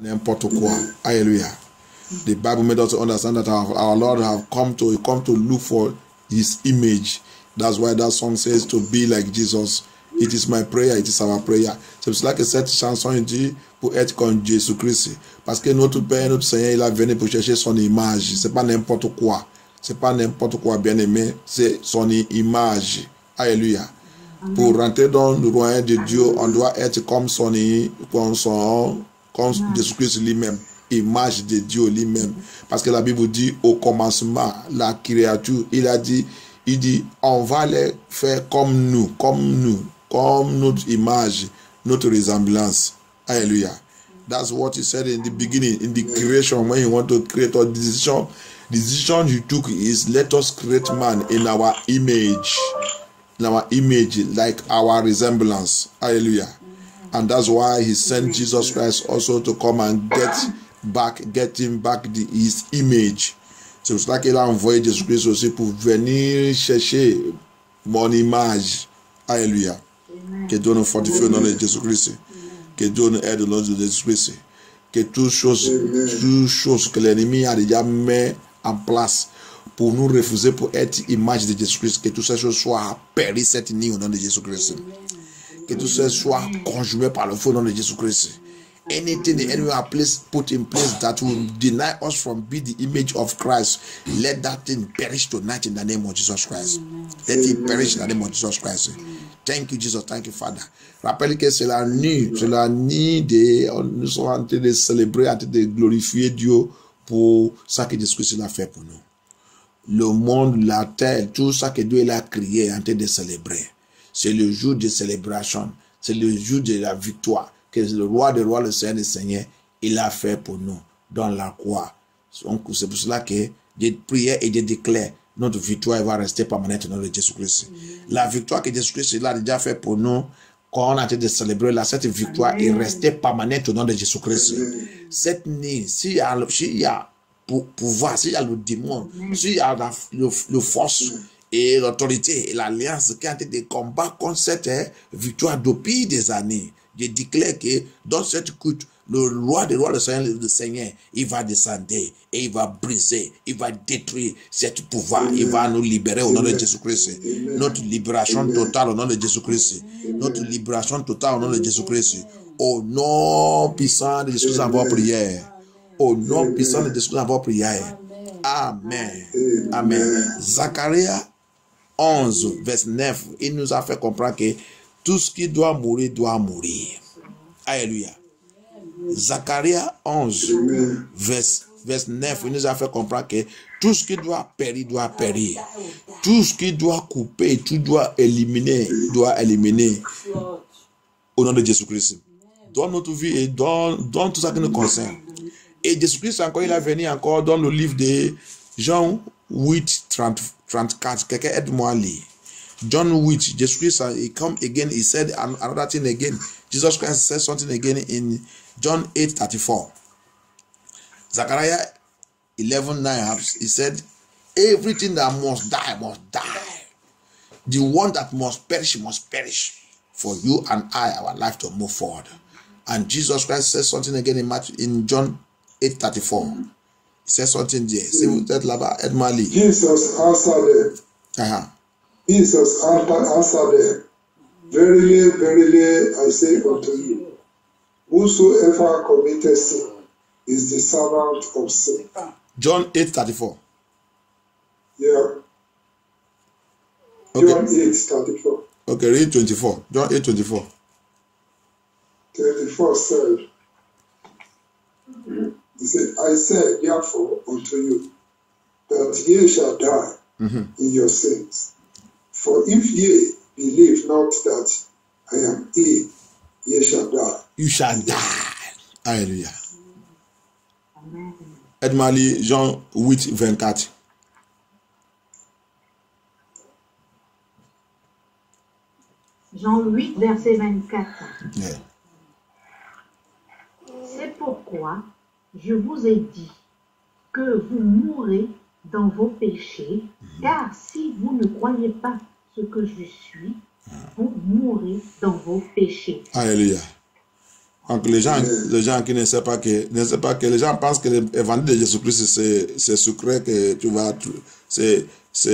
n'importe quoi. Alléluia. The Bible made us understand that our Lord have come to look for his image. That's why that song says to be like Jesus. It is my prayer, it is our prayer. C'est pour cela que cette chanson dit pour être comme Jésus-Christ. Parce que notre Père, notre Seigneur, il a venu pour chercher son image. C'est pas n'importe quoi. C'est pas n'importe quoi, bien aimé. C'est son image. Alléluia. Pour rentrer dans le royaume de Dieu, on doit être comme comme Jésus-Christ lui-même. Image de Dieu lui-même. Parce que la Bible dit au commencement, la créature, il dit, on va les faire comme notre image, notre ressemblance. Alléluia. That's what he said in the beginning, in the creation, when he want to create a decision. The decision he took is, let us create man in our image. In our image, like our resemblance. Hallelujah. And that's why he sent Jesus Christ also to come and get him back his image. C'est pour cela qu'il a envoyé Jésus-Christ aussi pour venir chercher mon image. Alléluia. Que Dieu nous fortifie au nom de Jésus-Christ. Que Dieu nous aide au nom de Jésus-Christ. Que toutes choses que l'ennemi a déjà mis en place pour nous refuser pour être image de Jésus-Christ, que toutes ces choses soient périssent cette nuit au nom de Jésus-Christ. Que tout ça soit conjumé par le feu au nom de Jésus-Christ. Anything the enemy has put in place that will deny us from being the image of Christ, let that thing perish tonight in the name of Jesus Christ. Let it perish in the name of Jesus Christ. Thank you, Jesus. Thank you, Father. Rappelle que c'est la nuit nous sommes en train de célébrer, en train de glorifier Dieu pour ça que Jésus-Christ a fait pour nous. Le monde, la terre, tout ça que Dieu a créé en train de célébrer. C'est le jour de célébration. C'est le jour de la victoire que le roi des rois, le Seigneur des seigneurs, il a fait pour nous dans la croix. Donc, c'est pour cela que je prie et je déclare notre victoire va rester permanente au nom de Jésus-Christ. La victoire que Jésus-Christ a déjà fait pour nous, quand on a été de célébrer là, cette victoire est restée permanente au nom de Jésus-Christ. Cette nuit, s'il y a pouvoir, s'il y a le démon, s'il y a la force et l'autorité et l'alliance qui a été de combat contre cette victoire depuis des années, je déclare que dans cette culte, le roi des rois, le Seigneur, il va descendre et il va briser, il va détruire ce pouvoir, il va nous libérer au nom de Jésus-Christ. Notre libération totale au nom de Jésus-Christ. Notre libération totale au nom de Jésus-Christ. Au nom puissant de Jésus, en votre prière. Au nom puissant de Jésus, en votre prière. Amen. Amen. Zacharie 11, verset 9, il nous a fait comprendre que tout ce qui doit mourir, doit mourir. Alléluia. Zacharie 11, verset 9, il nous a fait comprendre que tout ce qui doit périr, doit périr. Tout ce qui doit couper, tout doit éliminer au nom de Jésus-Christ. Dans notre vie et dans tout ça qui nous concerne. Et Jésus-Christ, encore, il est venu encore dans le livre de Jean 8, 34. Quelqu'un aide-moi à lire. John 8, Jesus Christ, he come again, he said another thing again. Jesus Christ said something again in John 8, 34. Zechariah 11, 9, he said, everything that must die, must die. The one that must perish for you and I, our life to move forward. And Jesus Christ says something again in John 8, 34. He says something there. See that là-bas, Edmali. Jesus answered them. Jesus answered them, verily, verily, I say unto you, whosoever committeth sin is the servant of sin. John 8, 34. Yeah. Okay. John 8, 34. Okay, read 24. John 8, 24. 24 said, he said, I said therefore unto you, that ye shall die in your sins. For if ye believe not that I am he, ye shall die. You shall die. Alléluia. Edmali, Jean 8, 24. Jean 8, verset 24. Yeah. C'est pourquoi je vous ai dit que vous mourrez dans vos péchés, car si vous ne croyez pas ce que je suis, vous mourrez dans vos péchés. Alléluia. Donc les gens qui ne savent pas que, les gens pensent que l'évangile de Jésus-Christ c'est secret, que tu vas, c'est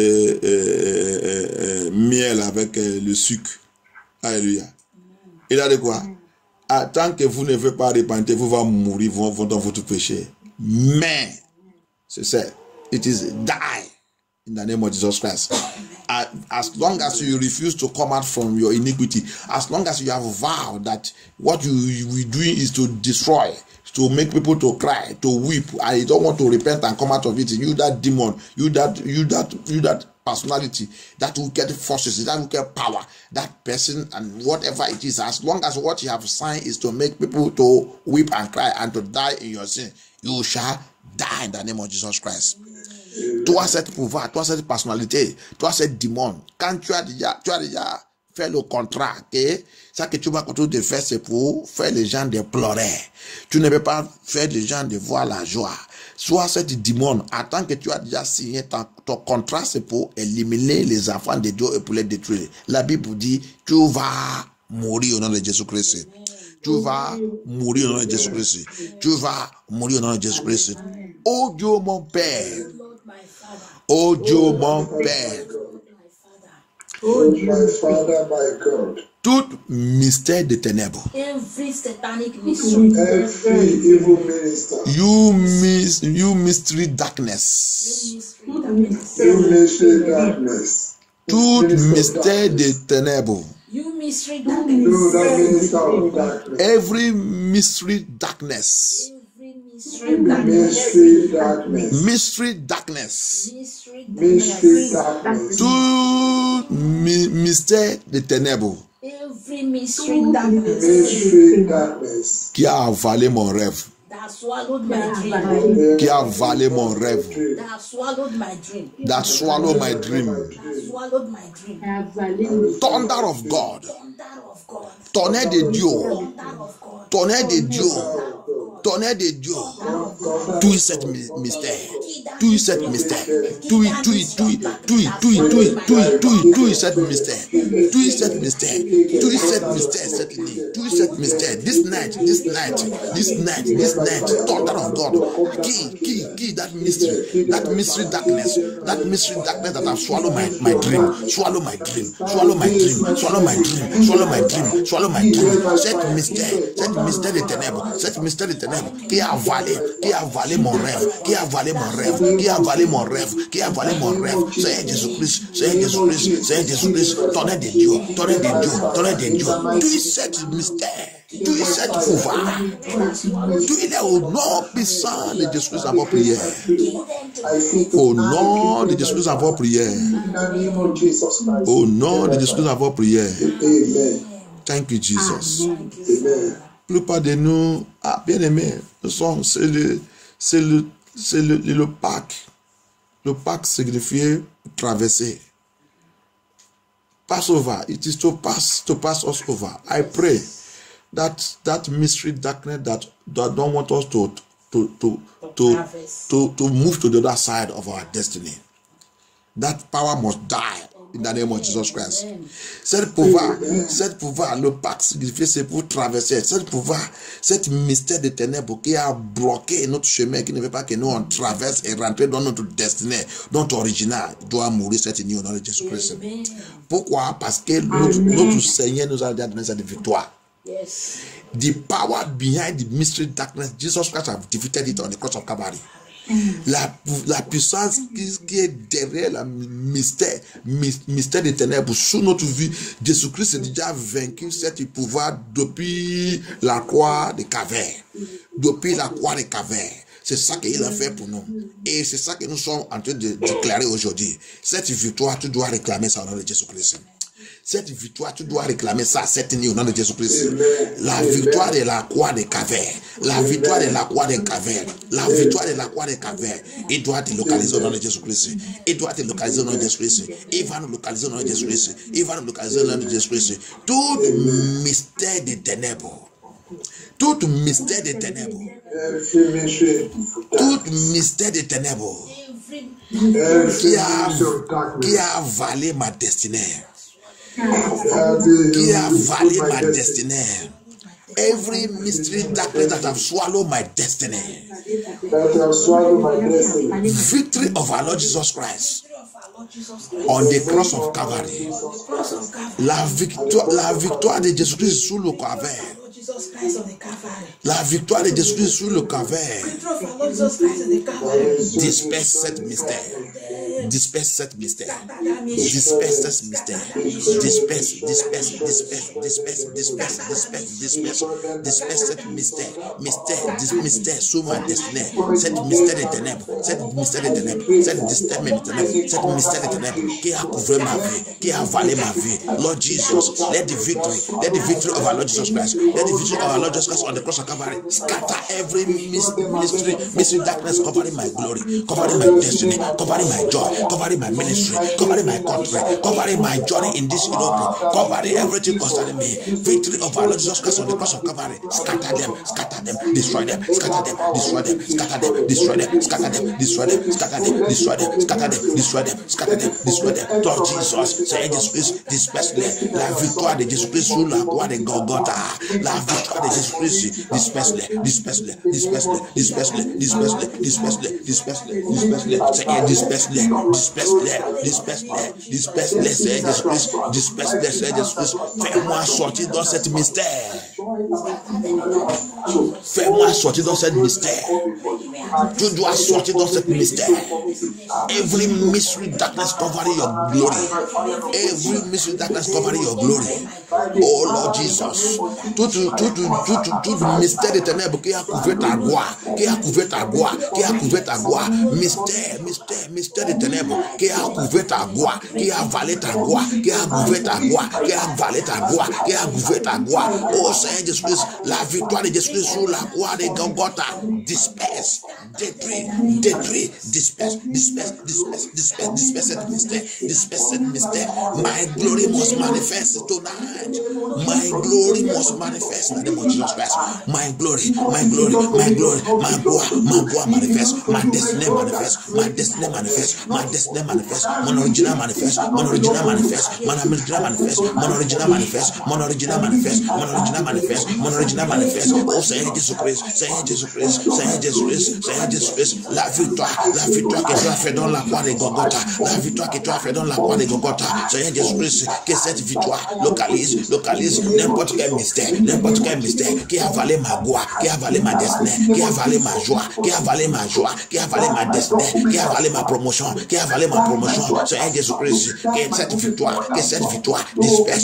miel avec le sucre. Alléluia. Il a dit quoi? Tant que vous ne voulez pas repentir, vous allez mourir dans votre péché. Mais, c'est ça. It is die in the name of Jesus Christ. As long as you refuse to come out from your iniquity, as long as you have vowed that what you will do is to destroy, to make people to cry, to weep, and you don't want to repent and come out of it, you that demon, you that personality, that will get forces, that will get power, that person and whatever it is, as long as what you have signed is to make people to weep and cry and to die in your sin, you shall die in the name of Jesus Christ. Toi, cette pouvoir, toi, cette personnalité, toi, cette démon, quand tu as déjà fait le contrat, que ça que tu vas continuer de faire, c'est pour faire les gens de pleurer. Tu ne peux pas faire les gens de voir la joie. Soit cette démon, attends que tu as déjà signé ton contrat, c'est pour éliminer les enfants de Dieu et pour les détruire. La Bible dit, tu vas mourir au nom de Jésus-Christ. Tu vas mourir au nom de Jésus-Christ. Tu vas mourir au nom de Jésus-Christ. Oh Dieu mon Père. Oh Dieu mon Père. Oh my Father, my God. Tout mystère des ténèbres. Every satanic mystery. Every evil minister. You mystery darkness. You mystery darkness. Tout mystère des ténèbres. You mystery You that darkness. minister of darkness. Every mystery darkness. Mystery darkness. Mystery darkness. Mystery darkness. Tout mystère des ténèbres Every mystery darkness Mystery darkness. qui a avalé mon rêve. that swallowed my dream. Qui a avalé mon rêve. That swallowed my dream. That swallow my dream. That swallowed my dream. Thunder of God. Thunder of God. Tonnerre de Dieu. Thunder of God. Tonnerre de Dieu. Tonnerre de Dieu. Tout cet mystère. Tout cet mystère. Tout cet mystère. Tout cet mystère. Tout cet mystère cette nuit. Tout cet mystère. This night. Thunder of God. Key that mystery. That mystery darkness. That mystery darkness that have swallowed my dream. Swallow my dream. Swallow my dream. Swallow my dream. Swallow my dream. Swallow my dream. Cet mystère des ténèbres. Cet mystère des ténèbres qui a avalé mon rêve. Qui a avalé mon rêve. Qui a avalé mon rêve. Qui a avalé mon rêve. Seigneur Jésus-Christ. Seigneur Jésus-Christ. Seigneur Jésus-Christ. Tonnerre de Dieu. Tonnerre de Dieu. Tonnerre de Dieu. Tout cet mystère. Tout cet pouvoir. Tout il est au nom puissant de Jésus-Christ à vos prières. Au nom de Jésus-Christ à vos prières. Au nom de Jésus-Christ à vos prières. Thank you, Jesus. Amen. La plupart de nous, bien aimés, c'est le Pâques. Le Pâques signifie traverser. Passover. It is to pass us over. I pray that mystery darkness that don't want us to move to the other side of our destiny. That power must die in the name of Jesus Christ. Cette pouvoir, le Pâques signifie c'est pour traverser. Cette mystère des ténèbres qui a bloqué notre chemin, qui ne veut pas que nous on traverse et rentrer dans notre destinée, notre original, doit mourir cette nuit au nom de Jésus Christ. Pourquoi? Parce que notre Seigneur nous a donné cette victoire. Yes. The power behind the mystery darkness, Jesus Christ have defeated it on the cross of Calvary. La puissance qui est derrière le mystère des ténèbres sous notre vie, Jésus-Christ a déjà vaincu cet pouvoir depuis la croix de Calvaire. Depuis la croix de Calvaire. C'est ça qu'il a fait pour nous. Et c'est ça que nous sommes en train de déclarer aujourd'hui. Cette victoire, tu dois réclamer ça au nom de Jésus-Christ. Cette victoire, tu dois réclamer ça cette nuit au nom de Jésus-Christ. La victoire de la croix de Calvaire. La victoire de la croix de Calvaire. La victoire de la croix de Calvaire. Il doit te localiser au nom de Jésus-Christ. Il doit te localiser au nom de Jésus-Christ. Il va nous localiser au nom de Jésus-Christ. Il va nous localiser au nom de Jésus-Christ. Tout mystère des ténèbres. Tout mystère des ténèbres. Tout mystère des ténèbres. Qui a avalé ma destinée. Qui a avalé ma destinée. every mystery darkness that have swallowed my destiny. Victory of our Lord Jesus Christ on the cross of Calvary. La victoire de Jésus-Christ sur le Calvaire. La victoire de Jésus-Christ sur le Calvaire. Disperse cette mystère. Disperse cette mystère. Disperse cette mystère. Disperse cette mystère. Mystère sur ma destinée. Cette mystère des ténèbres. Cette mystère des ténèbres. Cette mystère des ténèbres. Cette mystère des ténèbres qui a couvert ma vie, qui a avalé ma vie. Lord Jesus, let the victory of our Lord Jesus Christ. Let the victory of our Lord Jesus Christ on the cross of Calvary scatter every mystery darkness covering my glory, covering my destiny, covering my joy, covering my ministry, covering my country, covering my journey in this Europe, covering everything concerning me. Victory of our Lord Jesus Christ on the cross of Calvary. Scatter them, destroy them, scatter them, destroy them, scatter them, destroy them, scatter them, destroy them, scatter them, destroy them, scatter them, destroy them, scatter them, destroy them. Lord Jesus, Seigneur Jésus-Christ, disperse-les. La victoire de Jésus-Christ sur la croix de Golgotha. La victoire de Jésus-Christ, disperse-les, disperse-les, disperse-les, disperse-les, disperse-les, disperse-les, disperse-les, disperse-les. Seigneur, disperse-les, disperse-les, disperse-les, disperse-les, Seigneur Jésus-Christ, disperse-les, Seigneur Jésus-Christ. Fais-moi sortir dans cette mystère. Fais-moi sortir dans cette mystère. Tu dois sortir dans cette mystère. Every mystery darkness covering your glory. Every mystery darkness covering your glory. Oh Lord Jesus. Tout mystère des ténèbres qui a couvert ta gloire. Qui a couvert ta gloire. Qui a couvert ta gloire. Mystère des ténèbres qui a couvert ta gloire. Qui a avalé ta gloire. Qui a couvert ta gloire. Qui a avalé ta gloire. Qui a couvert ta gloire. Oh Seigneur Jésus-Christ, la victoire de Jésus-Christ sur la croix de Golgotha. Disperse, détruis, disperse cette mystère, disperse cette mystère. My glory must manifest tonight. My glory must manifest in the name of Jesus Christ. My glory, my glory manifest. My destiny manifest. My destiny manifest. My destiny manifest. Mon original manifest. Mon original manifest. Mon original manifest. Mon original manifest. Mon original manifest. Mon original manifest. Mon original manifest. Oh Seigneur Jésus-Christ, Seigneur Jésus-Christ, Seigneur Jésus-Christ, Seigneur Jésus-Christ, la victoire que tu as fait dans la croix de Golgotha, la victoire que tu as fait dans la croix de Golgotha, Seigneur Jésus-Christ, que cette victoire localise n'importe quel mystère qui a avalé ma gloire, qui a avalé ma destinée, qui a avalé ma joie, qui a avalé ma joie, qui a avalé ma destinée, qui a avalé ma promotion, qui a avalé ma promotion, Seigneur Jésus-Christ, que cette victoire disperse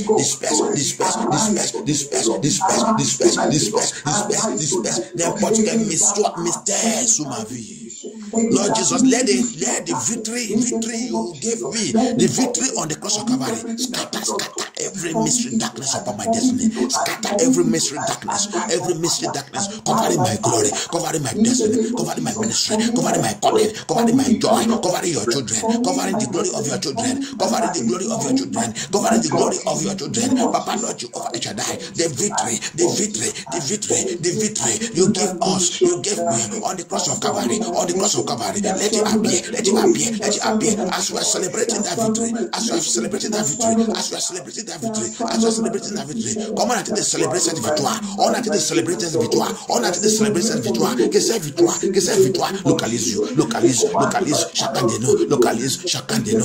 n'importe quel mystère sous ma vie. Lord Jesus, let the victory you gave me, the victory on the cross of Calvary, scatter every mystery darkness upon my destiny, scatter every mystery darkness covering my glory, covering my destiny, covering my ministry, covering my calling, covering my joy, covering your children, covering the glory of your children, covering the glory of your children, covering the glory of your children. Papa Lord Jehovah El Shaddai, the victory you give us, you gave me on the cross of Calvary, on the cross of Calvary. Let it appear as we are celebrating that victory, as we are celebrating that victory. Come on, to celebrate cette victoire. On a été célébrer cette victoire. Que cette victoire localise chacun de nous. Localise chacun de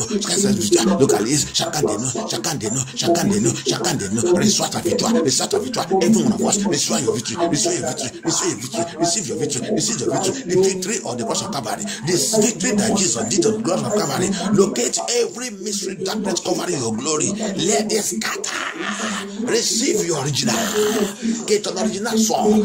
nous. Reçois ta victoire. Every one of us, receive your victory. The victory on the cross of Calvary. This victory that Jesus did on the cross of Calvary. Locate every mystery darkness covering your glory. Let it scatter. Receive your original. Get an original song.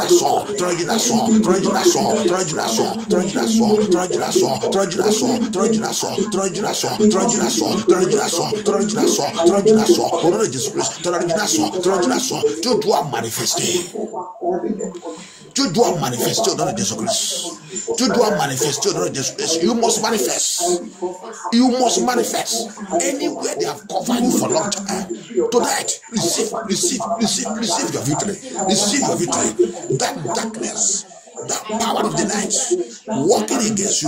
Tu dois manifester dans le Jésus-Christ. You must manifest. Anywhere they have covered you for a long time. Tonight, receive your victory. That darkness, that power of the night, walking against you,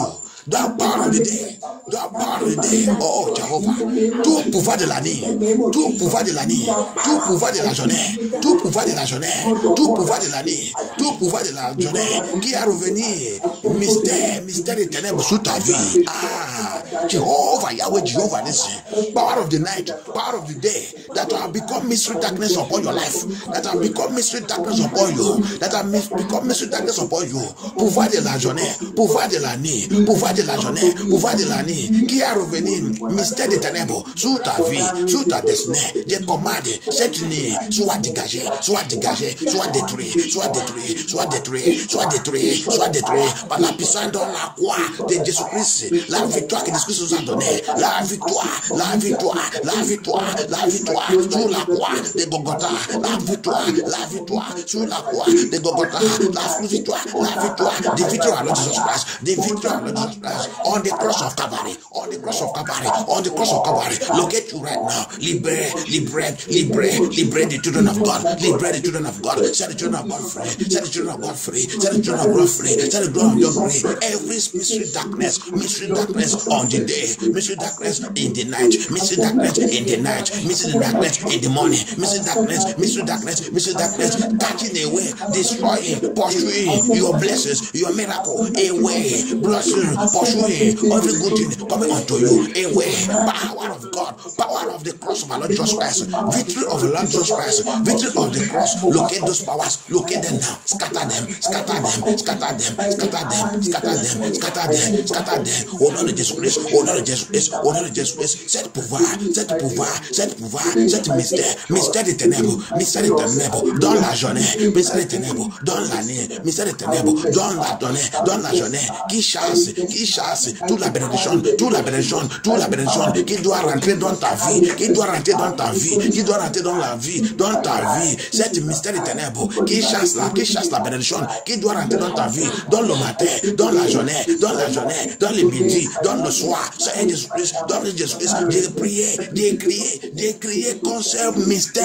Dans le power of the day. Dans le power of the day. Oh, Jehovah. Tout pouvoir de la nuit. Tout pouvoir de la nuit. Tout pouvoir de la journée. Tout pouvoir de la journée. Tout pouvoir de la nuit. Tout pouvoir de la journée. Qui a revenu. Mystère des ténèbres sous ta vie. Ah, Jehovah, Yahweh, Jehovah, listen. Power of the night. Power of the day. That have become mystery darkness upon your life. That have become mystery darkness upon you. That have become mystery darkness upon you. Pouvoir de la journée. Pouvoir de la nuit. Pouvoir de la journée. Pouvoir de la nuit. Qui a revenu. Mystère des ténèbres sous ta vie. Sous ta destinée. Des commandes. Cette nuit. Soit dégagé. Soit dégagé. Soit détruit. Soit détruit. Soit détruit. Soit détruit. Soit détruit. Par la puissance dans la croix de Jésus-Christ. La victoire que Jésus-Christ nous a donnée. La victoire. La victoire. La victoire. La victoire. Sur la croix de Golgotha. La victoire. La victoire. Sur la croix de Golgotha. La victoire. La victoire. The victory of Lord Jesus Christ. The victory of Lord Jesus Christ. On the cross of Calvary. On the cross of Calvary. On the cross of Calvary. Locate you right now. Liberate the children of God. Liberate the children of God. Set the children of God free. Set the children of God free. Set the children of God free. Set the children of God free. Every mystery darkness on the day, mystery darkness in the night, mystery darkness in the night, mystery darkness in the morning, mystery darkness, catching away, destroying, pursuing your blessings, your miracle, away, blessing, pursuing every good thing coming unto you, away. Power of God, power of the cross of our Lord Jesus Christ, victory of the Lord Jesus Christ, victory of the cross. Locate those powers, locate them now, scatter them, scatter them, scatter them, scatter them, scatter them, scatter them, scatter them. Au nom de Jésus Christ, au nom de Jésus Christ, au nom de Jésus Christ, cette pouvoir, cette mystère des ténèbres, dans la journée, mystère des ténèbres, dans la nuit, mystère des ténèbres, dans la journée, qui chasse toute la bénédiction, qui doit rentrer dans ta vie, qui doit rentrer dans la vie, cette mystère des ténèbres, qui chasse la bénédiction, qui doit rentrer dans ta vie, dans le matin, dans la journée, dans le midi, dans le soir, Seigneur Jésus-Christ, dans le Jésus-Christ, d'écrier concert mystère,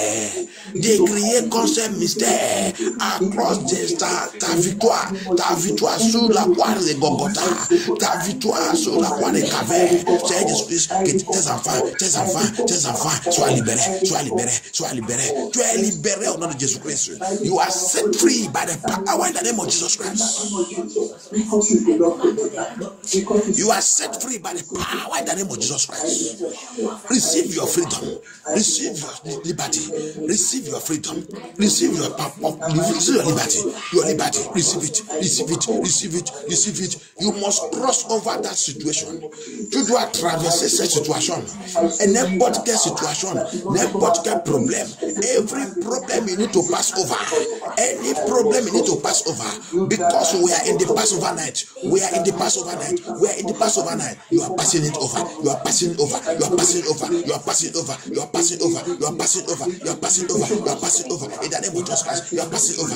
accroche ta victoire sur la croix de Golgotha, ta victoire sur la croix de Calvaire, Seigneur Jésus-Christ, que tes enfants soient libérés. Tu es libéré au nom de Jésus-Christ. You are set free by the power in the name of Jesus Christ. You are set free by the power in the name of Jesus Christ. Receive your freedom. Receive your liberty. Receive your freedom. Receive your liberty. Your liberty. Receive it. You must cross over that situation. Tu dois traverser cette situation. Et n'importe quelle situation, n'importe quel problème, every problem you need to pass over. Any problem you need to pass over. Because we are in the Passover night. You are passing it over. You are passing over. In the name of Jesus Christ, you are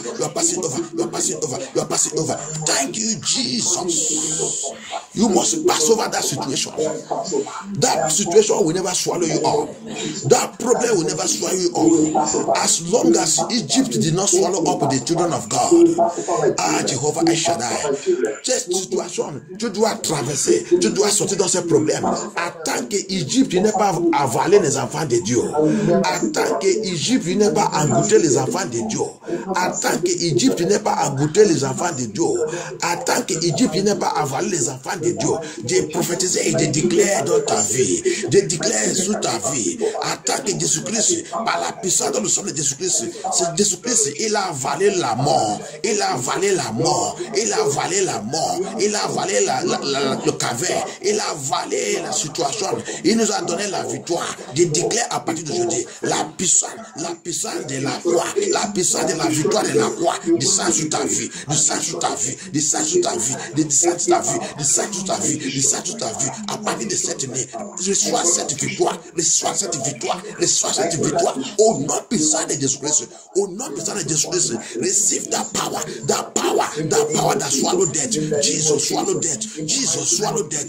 passing over. Thank you, Jesus. You must pass over that situation. That situation will never swallow you up. That problem will never swallow you up. As long as Egypt did not swallow up the children of God. Jehovah Shaddai. Cette situation, tu dois traverser, tu dois sortir dans ces problèmes. Attends que Égypte n'est pas avalé les enfants de Dieu. Attends que Égypte n'est pas englouti les enfants de Dieu. Attends que Égypte n'est pas englouti les enfants de Dieu. Attends que Égypte n'est pas avalé les enfants de Dieu. J'ai prophétisé et j'ai déclaré dans ta vie. J'ai déclaré sur ta vie. Attends que Jésus-Christ, par la puissance dans le sang de Jésus-Christ, c'est Jésus-Christ, il a avalé la mort. Il a avalé la mort. Il a avalé la mort. Il a avalé le calvaire. Il a avalé la situation. Il nous a donné la victoire. Je déclare à partir d'aujourd'hui la puissance de la croix, la puissance de la victoire de la croix, descend sur ta vie, descend sur ta vie, descend sur ta vie, descend sur ta vie, descend sur ta vie, descend sur ta vie. À partir de cette année, reçois cette victoire, reçois cette victoire, reçois cette victoire. Au nom puissant de Jésus-Christ, au nom puissant de Jésus-Christ, receive that power that swallowed death. Jesus swallowed death. Jesus swallowed death.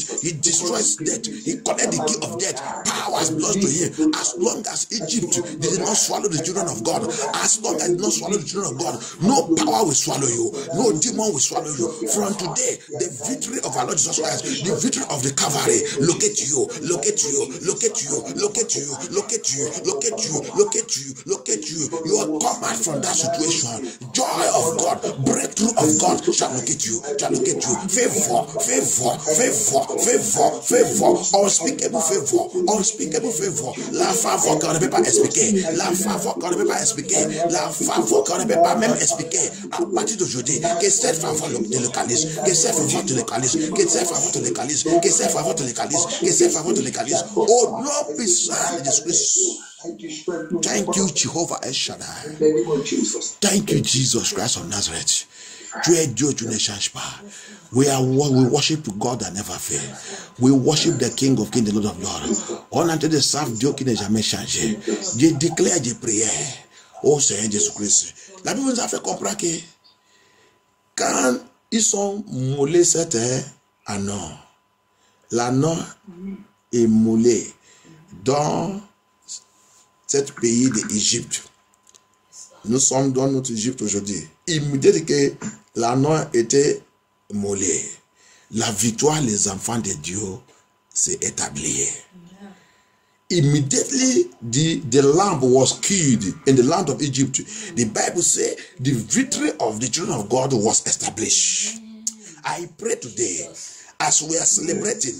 Egypt. He destroys death. He collects the key of death. Powers belongs to him. As long as Egypt did not swallow the children of God, as long as it did not swallow the children of God, no power will swallow you. No demon will swallow you. From today, the victory of our Lord Jesus Christ, the victory of the Calvary, locate you, locate you, locate you, locate you, locate you, locate you, locate you, locate you. You are come out from that situation. Joy of God, breakthrough of God shall locate you, shall locate you. Favor, favor, favor, favor, favor, unspeakable favor, unspeakable favor. La faveur qu'on ne peut pas expliquer, la faveur qu'on ne peut pas expliquer, la faveur qu'on ne peut pas même expliquer. À partir d'aujourd'hui, que cette faveur te localise, que cette faveur te localise, que cette faveur te localise, que cette faveur te localise, que cette faveur te localise. Au nom puissant de Jésus-Christ. Thank you, Jehovah El Shaddai. Thank you, Jesus Christ of Nazareth. Tu es Dieu, tu ne changes pas. We worship God that never fail. We worship the King of Kings, the Lord of Lords. On a de servir Dieu qui n'est jamais changé. Je déclare des prières au Seigneur Jésus-Christ. La Bible nous a fait comprendre que quand ils sont moulés, c'était Anon. L'Anon est moulé dans cet pays d'Égypte. Nous sommes dans notre Égypte aujourd'hui. Il me dit que l'Anon était moulé. La victoire des enfants de Dieu s'est établie. Immediately the lamb was killed in the land of Egypt. The Bible says the victory of the children of God was established. I pray today, as we are celebrating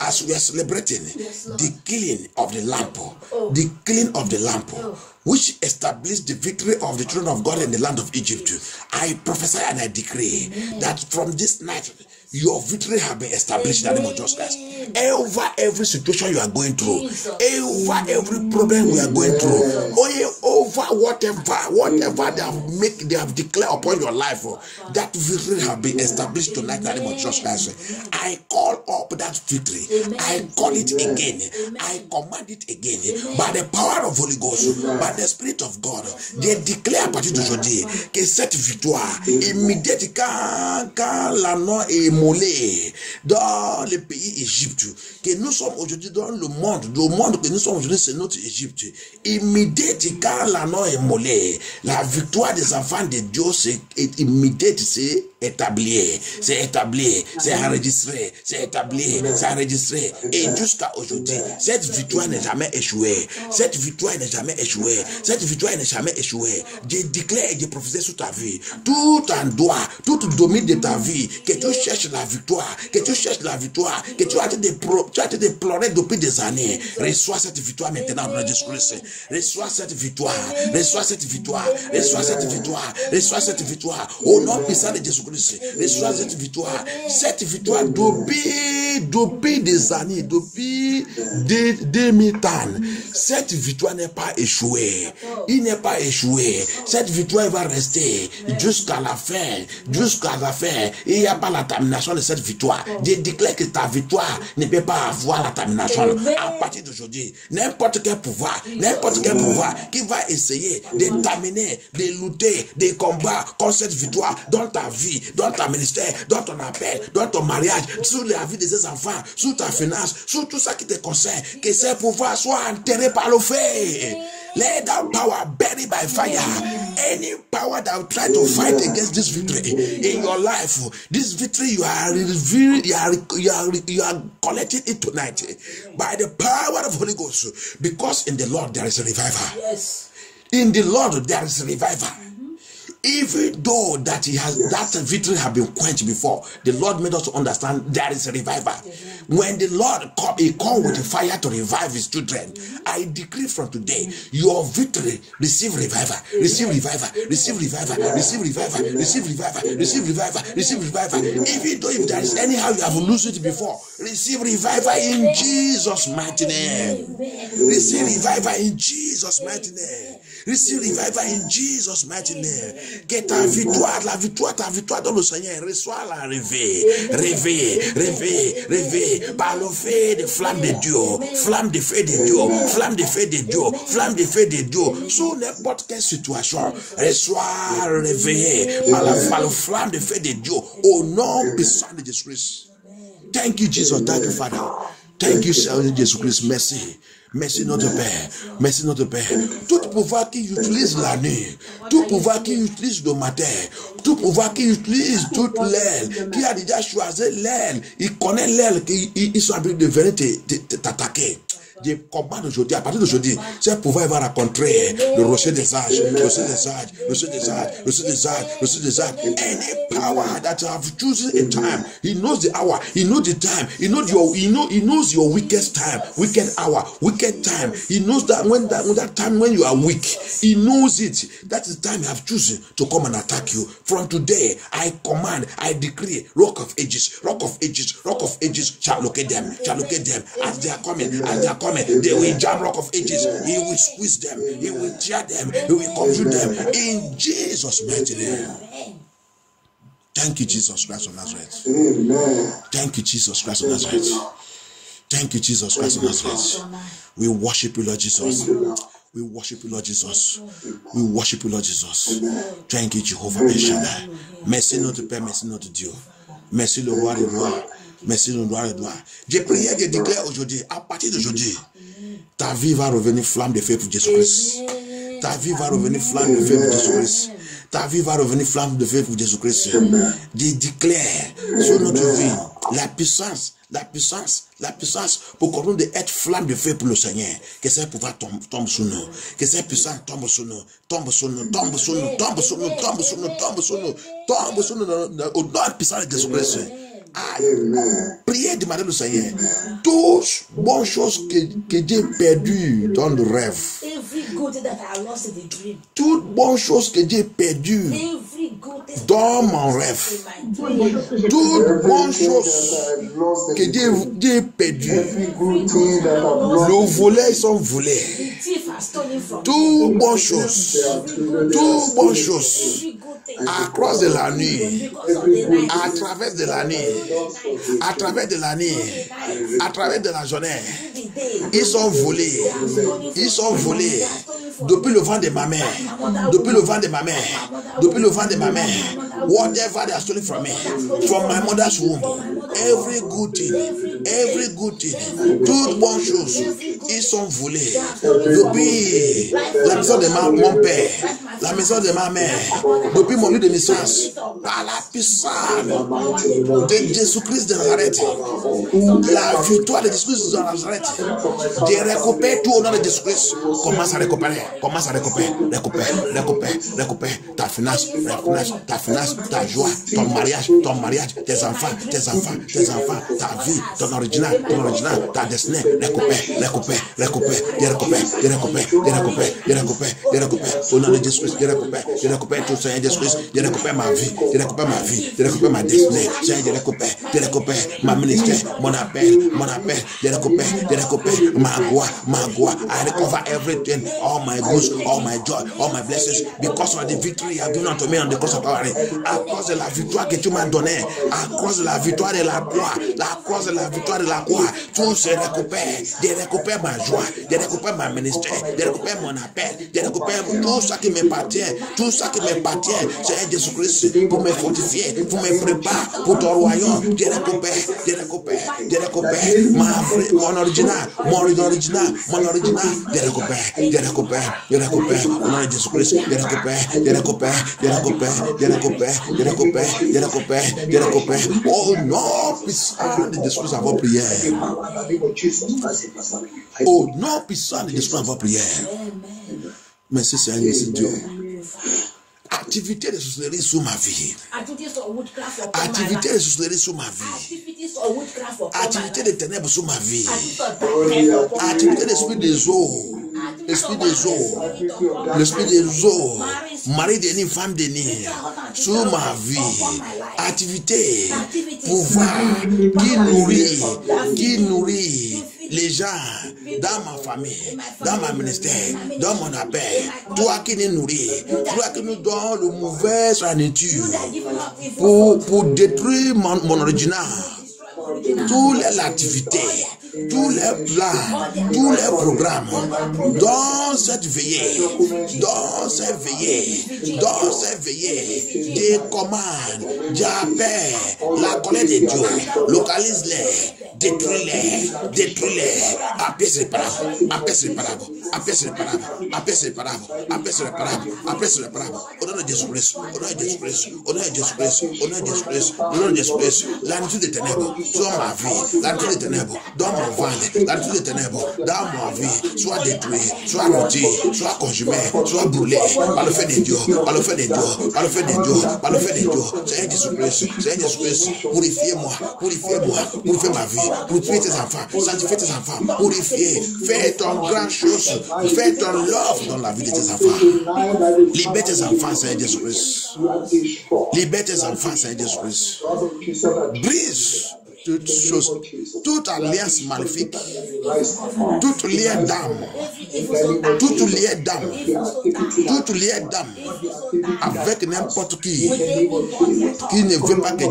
the killing of the lamb, the killing of the lamb, which established the victory of the children of God in the land of Egypt. I prophesy and I decree that from this night, your victory has been established in the name of Jesus Christ. Over every situation you are going through, over every problem we are going through, over whatever they have declared upon your life, that victory has been established tonight in the name of Jesus Christ. I call up that victory. I call it again. I command it again by the power of Holy Ghost, by the Spirit of God. They declare à partir d'aujourd'hui que cette victoire immédiate quand l'Anon est moulé dans le pays Égypte, que nous sommes aujourd'hui dans le monde que nous sommes aujourd'hui, c'est notre Égypte. Immédiate quand l'Anon est moulé, la victoire des enfants de Dieu c'est immédiate, c'est établi, c'est enregistré, c'est établi, c'est enregistré. Et jusqu'à aujourd'hui, cette victoire n'est jamais échouée. Cette victoire n'est jamais échouée. Cette victoire n'est jamais échouée. Je déclare et je prophétise sur ta vie. Tout en doigt, tout domine de ta vie, que tu cherches la victoire, que tu as été déploré depuis des années. Reçois cette victoire maintenant dans le discours. Reçois cette victoire, reçois cette victoire, reçois cette victoire, reçois cette victoire. Au nom puissant de Jésus. Reçois cette victoire depuis des années, depuis des 2000 ans. Cette victoire n'est pas échouée. Il n'est pas échoué. Cette victoire va rester jusqu'à la fin. Jusqu'à la fin. Il n'y a pas la termination de cette victoire. Je déclare que ta victoire ne peut pas avoir la termination. À partir d'aujourd'hui, n'importe quel pouvoir qui va essayer de t'amener, de lutter, de combattre contre cette victoire dans ta vie, dans ton ministère, dans ton appel, dans ton mariage, sur la vie de tes enfants, sur ta finance, sur tout ça qui te concerne, que ces pouvoirs soient enterrés par le feu. Let that power buried by fire. Any power that will try to fight against this victory in your life, this victory you are collecting it tonight by the power of Holy Ghost, because in the Lord there is a revival. Yes. In the Lord there is a revival. Even though that that victory had been quenched before, the Lord made us to understand there is a revival. When the Lord come with fire to revive his children, I decree from today, your victory receive revival, receive revival, receive revival, receive revival, receive revival, receive revival, receive revival. Even though if there is anyhow you have lost it before, receive revival in Jesus' mighty name. Receive revival in Jesus' mighty name. Receive revival in Jesus' mighty name. Que ta victoire dans le Seigneur, reçois la rêver par le feu de flamme de Dieu, flamme de feu de Dieu, flamme de feu de Dieu, flamme de feu de Dieu, sous n'importe quelle situation, reçois réveillé par la flamme de feu de Dieu, au nom puissant de Jésus-Christ. Thank you, Jesus. Thank you, Father. Thank you, Seigneur Jésus-Christ. Merci. Merci notre Père. Merci notre Père. Tout pouvoir qui utilise la nuit, tout pouvoir qui utilise le matin, tout pouvoir qui utilise toute l'aile, qui a déjà choisi l'aile, il connaît l'aile, ils sont habitués de venir t'attaquer. Je commande aujourd'hui, à partir d'aujourd'hui, ce pouvoir va rencontrer le rocher des âges, le rocher des âges, le rocher des âges, le rocher des âges, le rocher des âges. Any power that you have chosen a time, he knows the hour, he knows the time, he knows your weakest time, wicked hour, wicked time. He knows that when that time when you are weak, he knows it. That is the time you have chosen to come and attack you. From today, I command, I decree, rock of ages, rock of ages, rock of ages shall locate them, as they are coming, they will jam rock of ages. He will squeeze them, he will tear them, he will confuse them in Jesus' mighty name. Thank you, Jesus Christ of Nazareth. Amen. Thank you, Jesus Christ of Nazareth. Thank you, Jesus Christ of Nazareth. We worship you, Lord Jesus. We worship you, Lord Jesus. We worship you, Lord Jesus. Thank you, Jehovah El Shaddai. Merci notre Père, merci notre Dieu. Merci le roi des rois. Merci le roi des rois. J'ai prié, je déclare aujourd'hui, à partir d'aujourd'hui, ta vie va revenir flamme de feu pour Jésus-Christ. Ta vie va revenir flamme de feu pour Jésus-Christ. Ta vie va revenir flamme de feu pour Jésus-Christ. Je déclare sur notre vie la puissance pour continuer d'être flamme de feu pour le Seigneur. Que ce pouvoir tombe sur nous. Que cette puissance tombe sur nous. Tombe sur nous. Tombe sur nous. Tombe sur nous. Tombe sur nous. Tombe sur nous. Tombe sur nous. Au nom puissant de Jésus-Christ. Priez, demandez au Seigneur toutes bonnes choses que j'ai perdues dans le rêve. Toutes bonnes choses que j'ai perdues dans mon rêve. Toutes bonnes choses que j'ai perdues. Le volet, ils sont volés. Toutes bonnes choses. Toutes bonnes choses. À cause de la nuit, à travers de la nuit, à travers de la nuit, à travers de la journée, ils sont volés, ils sont volés depuis le vent de ma mère, depuis le vent de ma mère, depuis le vent de ma mère. Whatever they are stealing from me, from my mother's womb, every good thing, toutes bonnes choses, ils sont volés depuis la maison de mon père, la maison de ma mère, depuis mon lieu de naissance, par la puissance de Jésus-Christ de Nazareth, la victoire de Jésus-Christ de Nazareth, je récupère tout au nom de Jésus-Christ. Commence à récupérer, récupère ta finance, ta joie, ton mariage, tes enfants, ta vie, ton original, ta destinée. Récupère. Au nom de Jésus-Christ, je récupère tout, Seigneur Jésus-Christ, je récupère ma vie, je récupère ma destinée, Seigneur, je récupère ma ministère, mon appel, je récupère ma gloire, I recover everything, all my goods, all my joy, all my blessings, because of the victory you have given unto me on the cross of Calvary, à cause de la victoire que tu m'as donnée, à cause de la victoire de la croix, tout se récupère, je récupère ma joie, je récupère ma ministère, je récupère mon appel, je récupère tout ça qui m'appartient, c'est Jésus-Christ, pour me fortifier, pour me préparer pour ton royaume, je récupère mon original, je récupère, au nom de Jésus-Christ, je récupère, oh non, puissant de Jésus-Christ à vos prières. Oh non, puissant de Jésus-Christ à vos prières. Merci Seigneur, merci Dieu. Activité de sorcellerie sur ma vie. Activité de sorcellerie sur ma vie. Activité de ténèbres sur ma vie. Activité de l'esprit des eaux. L'esprit des eaux. Mari déni, femme déni. Sur ma vie. Activité. Pouvoir qui nourrit les gens dans ma famille, dans ma ministère, dans mon appel. Toi qui nous nourris, toi qui nous donnes le mauvais nourriture pour détruire mon original. Toute l'activité tous les plans, tous les programmes, dans cette veillée, des commandes, j'appelle la colère de Dieu, localise-les, détruis-les, à pièces réparables, au nom de Jésus-Christ, la nature des ténèbres, dans ma vie, la nature des ténèbres, dans mon ventre, la nature des ténèbres, dans ma vie, soit détruit, soit rôti, soit consumé, soit brûlé, par le feu de Dieu, Seigneur Jésus-Christ, purifiez-moi, purifiez ma vie, purifiez tes enfants, sanctifie tes enfants, purifiez, fais ton grand chose, fais ton love dans la vie de tes enfants, libère tes enfants, Seigneur Jésus-Christ, brise toute chose, toute alliance maléfique, toute lien d'âme avec n'importe qui ne veut pas que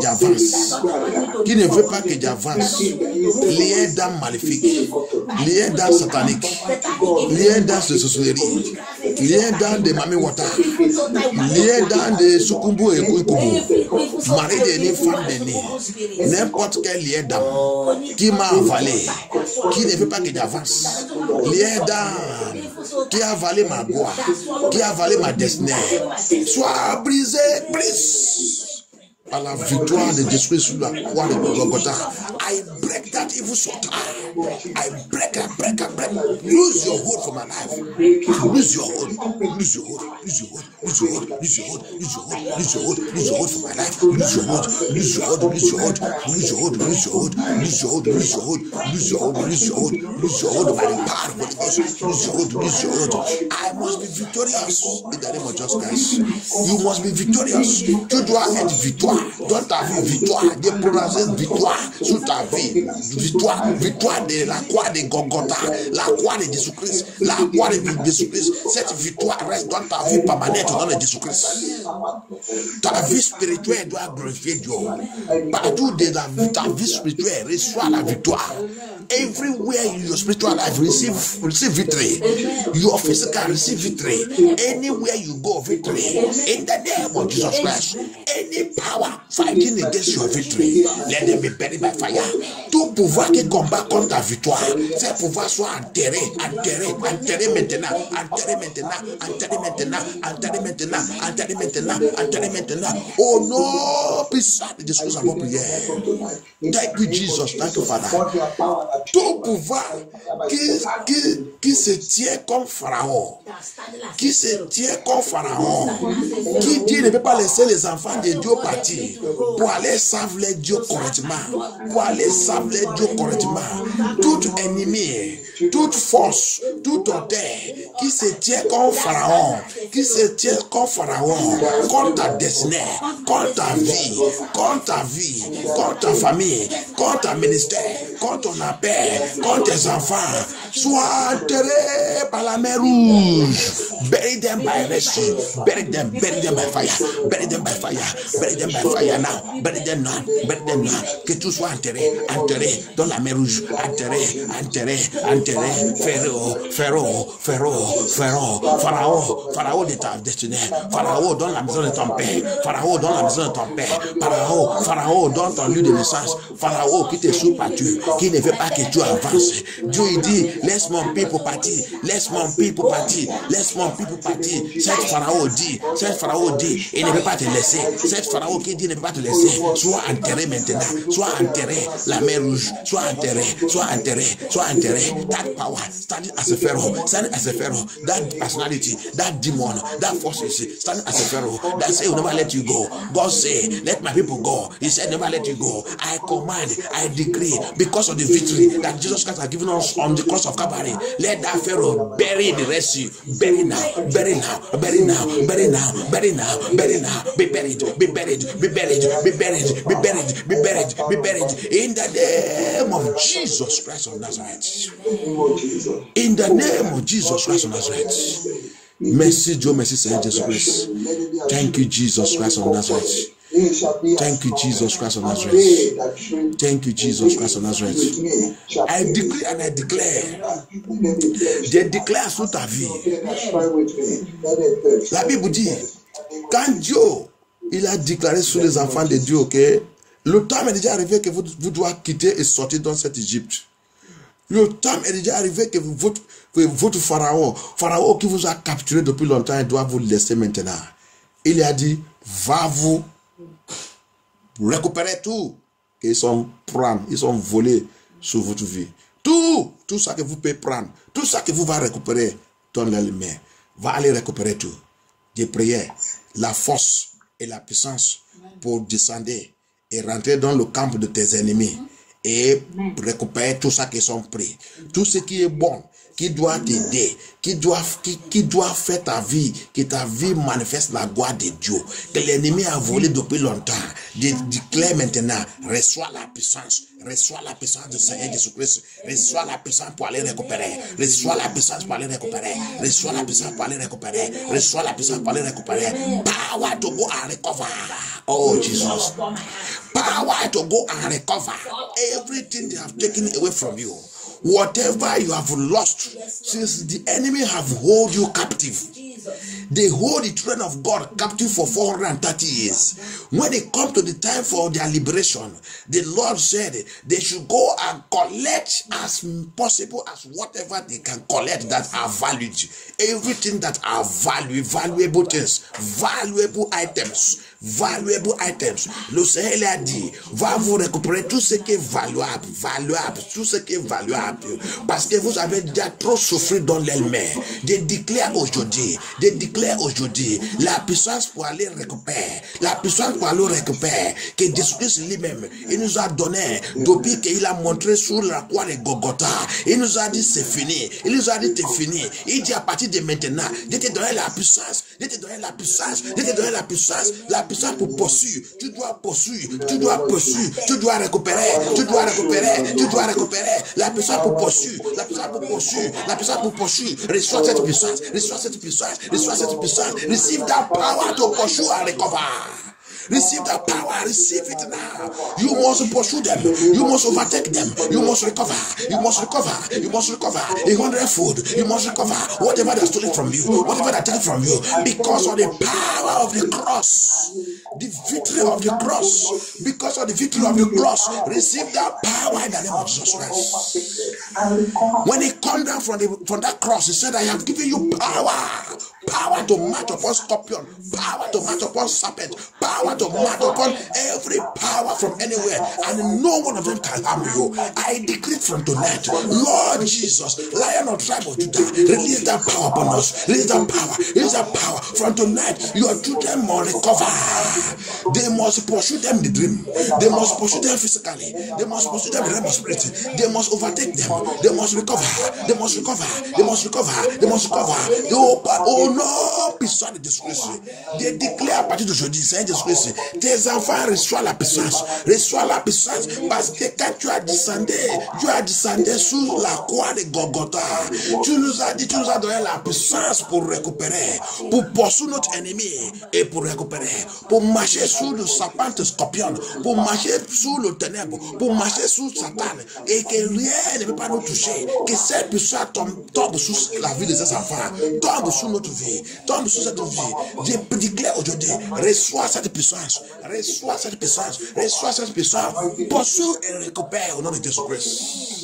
j'avance, lien d'âme maléfique, lien d'âme satanique, lien d'âme de sorcellerie, lien d'âme de Mami Wata, lien d'âme de Sukumbu et Kuikubu, mari de femme de n'importe quel lien d'âme qui m'a avalé, qui ne veut pas que j'avance, lien d'âme qui a avalé ma voix, qui a avalé ma destinée, soit brisé, brise par la victoire de Jésus sur la croix de Golgotha. I break that evil soul. I break. Lose your hold from my life. Lose your hold from my life. Lose your hold from my life. Lose your hold by the power of the Holy Ghost. I must be victorious in the name of Jesus Christ. You must be victorious. Tu dois être victoire. Dans ta vie, victoire, de prononcer victoire sur ta vie, victoire de la croix de Golgotha, la croix de Jésus-Christ, cette victoire reste dans ta vie permanente dans le Jésus-Christ. Ta vie spirituelle doit glorifier Dieu. Partout de ta vie spirituelle, reçoit la victoire. Everywhere in your spiritual life, receive victory. Your physical receive victory. Anywhere you go, victory. In the name of Jesus Christ, any power fighting against your victory, let them be buried by fire. Tout pouvoir qui combat contre ta victoire, ces pouvoirs soient enterrés maintenant. Au nom puissant de Jésus, avant prière. Thank you, Jesus. Thank you, Father. Tout pouvoir qui se tient comme Pharaon, qui dit ne peut pas laisser les enfants de Dieu partir pour aller servir Dieu correctement, tout ennemi, toute force, tout autel qui se tient comme Pharaon, contre ta destinée, contre ta vie, contre ta famille, contre ta ministère, contre ton appel, contre tes enfants, soient enterrés par la mer rouge. Bury them by mercy, bury them by fire, bury them by fire now, bury them now. Que tout soit enterré dans la mer rouge, enterré, Pharaon de ta destinée, Pharaon dans la maison de ton père, Pharaon dans ton lieu de naissance, Pharaon qui te soupattue, qui ne veut pas que tu avances. Dieu il dit, laisse mon peuple partir. Cette Pharaon dit, il ne veut pas te laisser. Cette Pharaon qui dit, il ne veut pas te laisser. Sois enterré maintenant, sois enterré, la mer rouge, sois enterré. That power, standing as a Pharaoh, that personality, that demon, that force, standing as a Pharaoh, that say, will never let you go. God say, let my people go. He said, never let you go. I command, I decree, because of the victory that Jesus Christ has given us on the cross of Calvary, let that Pharaoh bury the rest of you. Bury now. In the name of Jesus Christ of Nazareth. In the name of Jesus Christ of Nazareth. Merci Dieu, merci Seigneur Jésus-Christ. Thank you, Jesus Christ of Nazareth. Thank you, Jesus Christ of Nazareth. Thank you, Jesus Christ of Nazareth. I decree and I declare. Je déclare sur ta vie. La Bible dit, quand Dieu, il a déclaré sur les enfants de Dieu, que le temps est déjà arrivé que vous devez quitter et sortir dans cette Égypte. Le temps est déjà arrivé que votre Pharaon qui vous a capturé depuis longtemps, il doit vous laisser maintenant. Il a dit, va vous récupérer tout qu'ils sont prendre, ils sont volés sur votre vie. Tout ça que vous pouvez prendre, tout ça que vous va récupérer, donne-le les mains. Va aller récupérer tout. Des prières, la force et la puissance pour descendre et rentrer dans le camp de tes ennemis et récupérer tout ça qui sont pris. Tout ce qui est bon, qui doit t'aider, qui doit faire ta vie, que ta vie manifeste la gloire de Dieu, que l'ennemi a volé depuis longtemps. Déclare maintenant, reçois la puissance du Seigneur Jésus-Christ, reçois la puissance pour aller récupérer, reçois la puissance pour aller récupérer, reçois la puissance pour aller récupérer, reçois la puissance pour aller récupérer. Power to go and recover. Oh Jesus. Power to go and recover everything they have taken away from you. Whatever you have lost, since the enemy have hold you captive, they hold the children of God captive for 430 years. When it comes to the time for their liberation, the Lord said they should go and collect as possible as whatever they can collect that are valued. Everything that are valuable things, valuable items. Le Seigneur a dit, va vous récupérer tout ce qui est valuable, tout ce qui est valuable, parce que vous avez déjà trop souffert dans l'elle-même. Je déclare aujourd'hui, la puissance pour aller récupérer, que Jésus-Christ lui-même, il nous a donné, depuis qu'il a montré sur la croix de Golgotha, il nous a dit c'est fini, il nous a dit c'est fini, il dit à partir de maintenant, je te donner la puissance, la puissance pour poursuivre, tu dois récupérer, la puissance pour poursuivre, reçois cette puissance, receive that power to pursue and recover. Receive that power, receive it now. You must pursue them, you must overtake them, you must recover, a 100-fold, you must recover whatever they stole from you, whatever they take from you, because of the power of the cross, the victory of the cross, because of the victory of the cross. Receive that power in the name of Jesus Christ. When he come down from that cross, he said, I have given you power to march upon scorpion, power to march upon serpent, power to march upon every power from anywhere, and no one of them can harm you. I decree from tonight, Lord Jesus, Lion of tribe of Judah, release that power upon us. Release that power. From tonight, your children must recover. They must pursue them in the dream. They must pursue them physically. They must pursue them in the realm of spirit. They must overtake them. They must recover. Oh non, puissant de Jésus-Christ. They declare à partir d'aujourd'hui, Seigneur Jésus-Christ, tes enfants reçoivent la puissance, parce que quand tu as descendu sur la croix de Golgotha, tu nous as donné la puissance pour récupérer, pour poursuivre notre ennemi et pour récupérer, pour marcher sous le serpent scorpion, pour marcher sous le ténèbre, pour marcher sous Satan, et que rien ne peut pas nous toucher, que cette puissance tombe sur la vie de ces enfants, tombe sur notre vie, tombe sur cette vie. Je déclare aujourd'hui, reçois cette puissance, poursuis et récupère au nom de Jésus-Christ.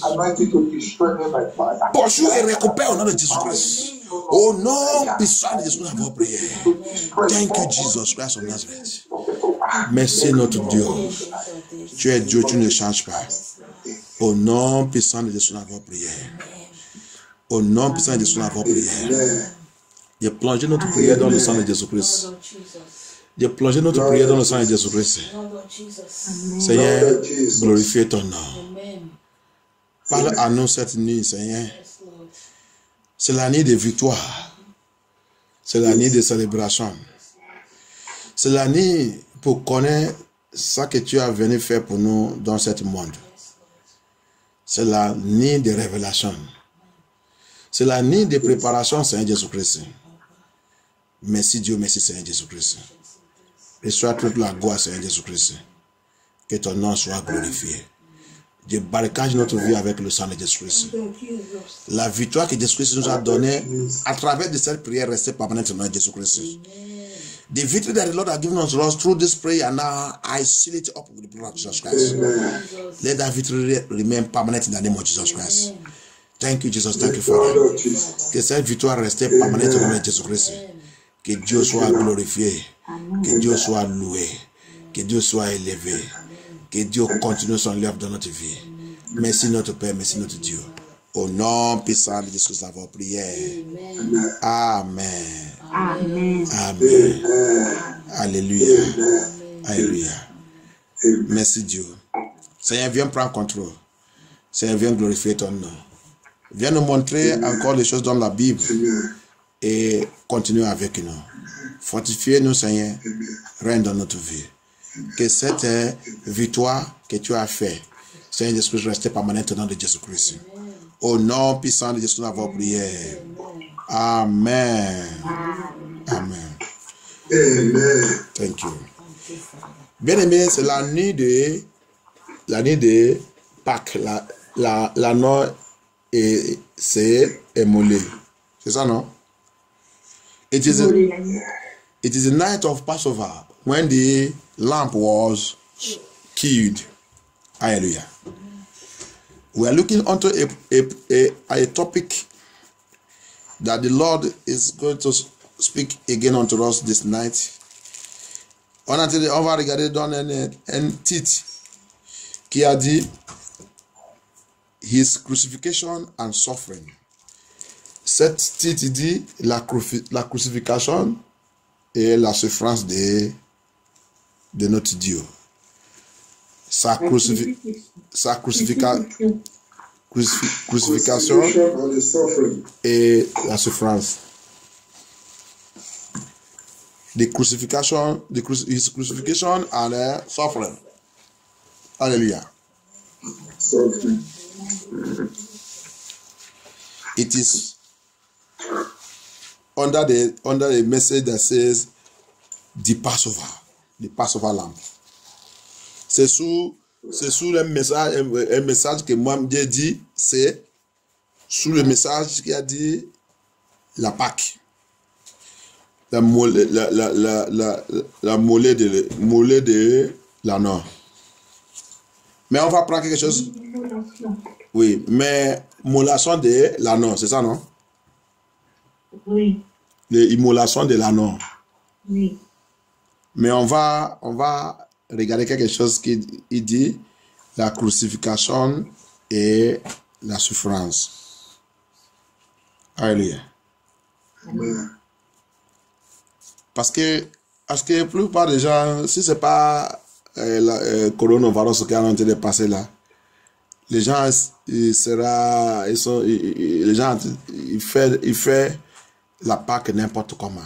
Poursuis et récupère au nom de Jésus-Christ. Au nom puissant de Jésus, nous avons prié. Thank you, Jesus Christ of Nazareth. Merci notre Dieu. Tu es Dieu, tu ne changes pas. Au nom puissant de Jésus, nous avons prié. Au nom puissant de Jésus, nous avons prié. J'ai plongé notre prière dans le sang de Jésus-Christ. Seigneur, glorifie ton nom. Parle à nous cette nuit, Seigneur. C'est la nuit de victoire. C'est la nuit de célébration. C'est la nuit pour connaître ce que tu as venu faire pour nous dans ce monde. C'est la nuit de révélation. C'est la nuit de préparation, Seigneur Jésus-Christ. Merci Dieu, merci Seigneur Jésus-Christ. Reçois toute la gloire, Seigneur Jésus-Christ. Que ton nom soit glorifié. Je barricade notre vie avec le sang de Jésus-Christ. La victoire que Jésus-Christ nous a donnée à travers de cette prière restée permanente dans Jésus-Christ. The victory that the Lord has given unto us through this prayer, now I seal it up with the blood of Jesus Christ. Let that victory remain permanent in the name of Jesus Christ. Thank you, Jesus. Thank you, Father. Que cette victoire reste permanente au nom de Jésus-Christ. Que Dieu soit glorifié. Que Dieu soit loué. Que Dieu soit élevé. Que Dieu continue son œuvre dans notre vie. Merci notre Père, merci notre Dieu. Au nom puissant de Jésus, nous avons prié. Amen. Amen. Amen. Alléluia. Alléluia. Merci Dieu. Seigneur, viens prendre contrôle. Seigneur, viens glorifier ton nom. Viens nous montrer encore les choses dans la Bible et continue avec nous. Fortifie-nous, Seigneur. Règne dans notre vie. Que cette victoire que tu as faite, Seigneur Jésus-Christ, reste permanente au nom de Jésus-Christ. Au nom puissant de Jésus, nous avons prié. Amen. Amen. Amen. Thank you. Bien aimé, c'est la nuit de Pâques. La nuit et c'est émolé. C'est ça, non? It is the night of Passover when the lamb was killed. Hallelujah. We are looking onto a topic that the Lord is going to speak again unto us this night. On va regarder dans un titre qui a dit His crucifixion and suffering. Cet titre dit la crucifixion et la souffrance de notre Dieu. Sa crucifixion et la souffrance. His crucifixion and suffering. Hallelujah. Suffering. It is under the message that says the Passover lamb. C'est sous le message, un message que moi j'ai dit, c'est sous le message qui a dit la Pâque. La mollet de l'agneau. Mais on va prendre quelque chose. Oui, mais immolation de l'agneau, c'est ça, non? Oui. L'immolation de l'agneau. Oui. Mais on va regarder quelque chose qui dit la crucifixion et la souffrance. Alléluia. Parce que la plupart des gens, si ce n'est pas le coronavirus qui est en train de passer là, les gens, ils font la Pâque n'importe comment.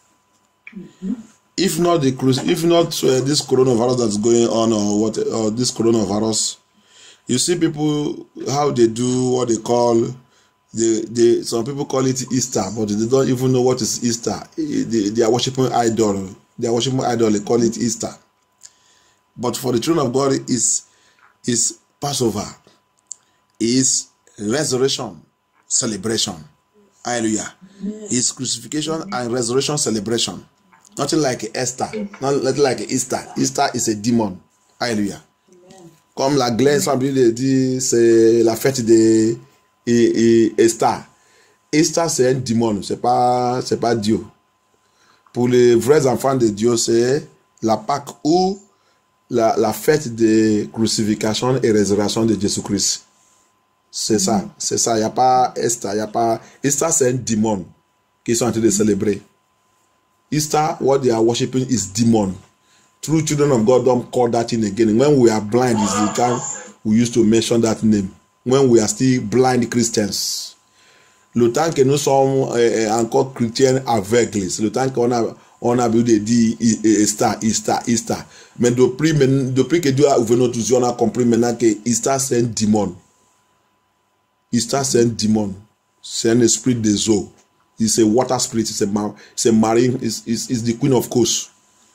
If not this coronavirus that's going on or this coronavirus, you see people how they do what they call some people call it Easter, but they don't even know what is Easter. They are worshiping idol. They are worshiping idol. They call it Easter. But for the children of God, is Passover, is resurrection celebration. Hallelujah. Is crucifixion and resurrection celebration. Nothing like Esther. Nothing like Easter. Easter is a demon. Hallelujah. Comme la glaise, dit c'est la fête de Esther. Esther c'est un démon, c'est pas Dieu. Pour les vrais enfants de Dieu, c'est la Pâque ou la fête de crucifixion et résurrection de Jésus-Christ. C'est ça, il n'y a pas Esther, Esther c'est un démon qu'ils sont en train de célébrer. Easter, what they are worshiping is demon. True children of God don't call that thing again. When we are blind, is the time we used to mention that name. When we are still blind Christians. Le temps que nous sommes encore chrétiens aveugles, c'est le temps qu'on a vu de dire Easter. Mais depuis que Dieu a ouvert notre yeux, on a compris maintenant que Easter c'est un démon. Easter c'est un démon. C'est un esprit des eaux. It's a water spirit. It's a marine. It's the queen of coast.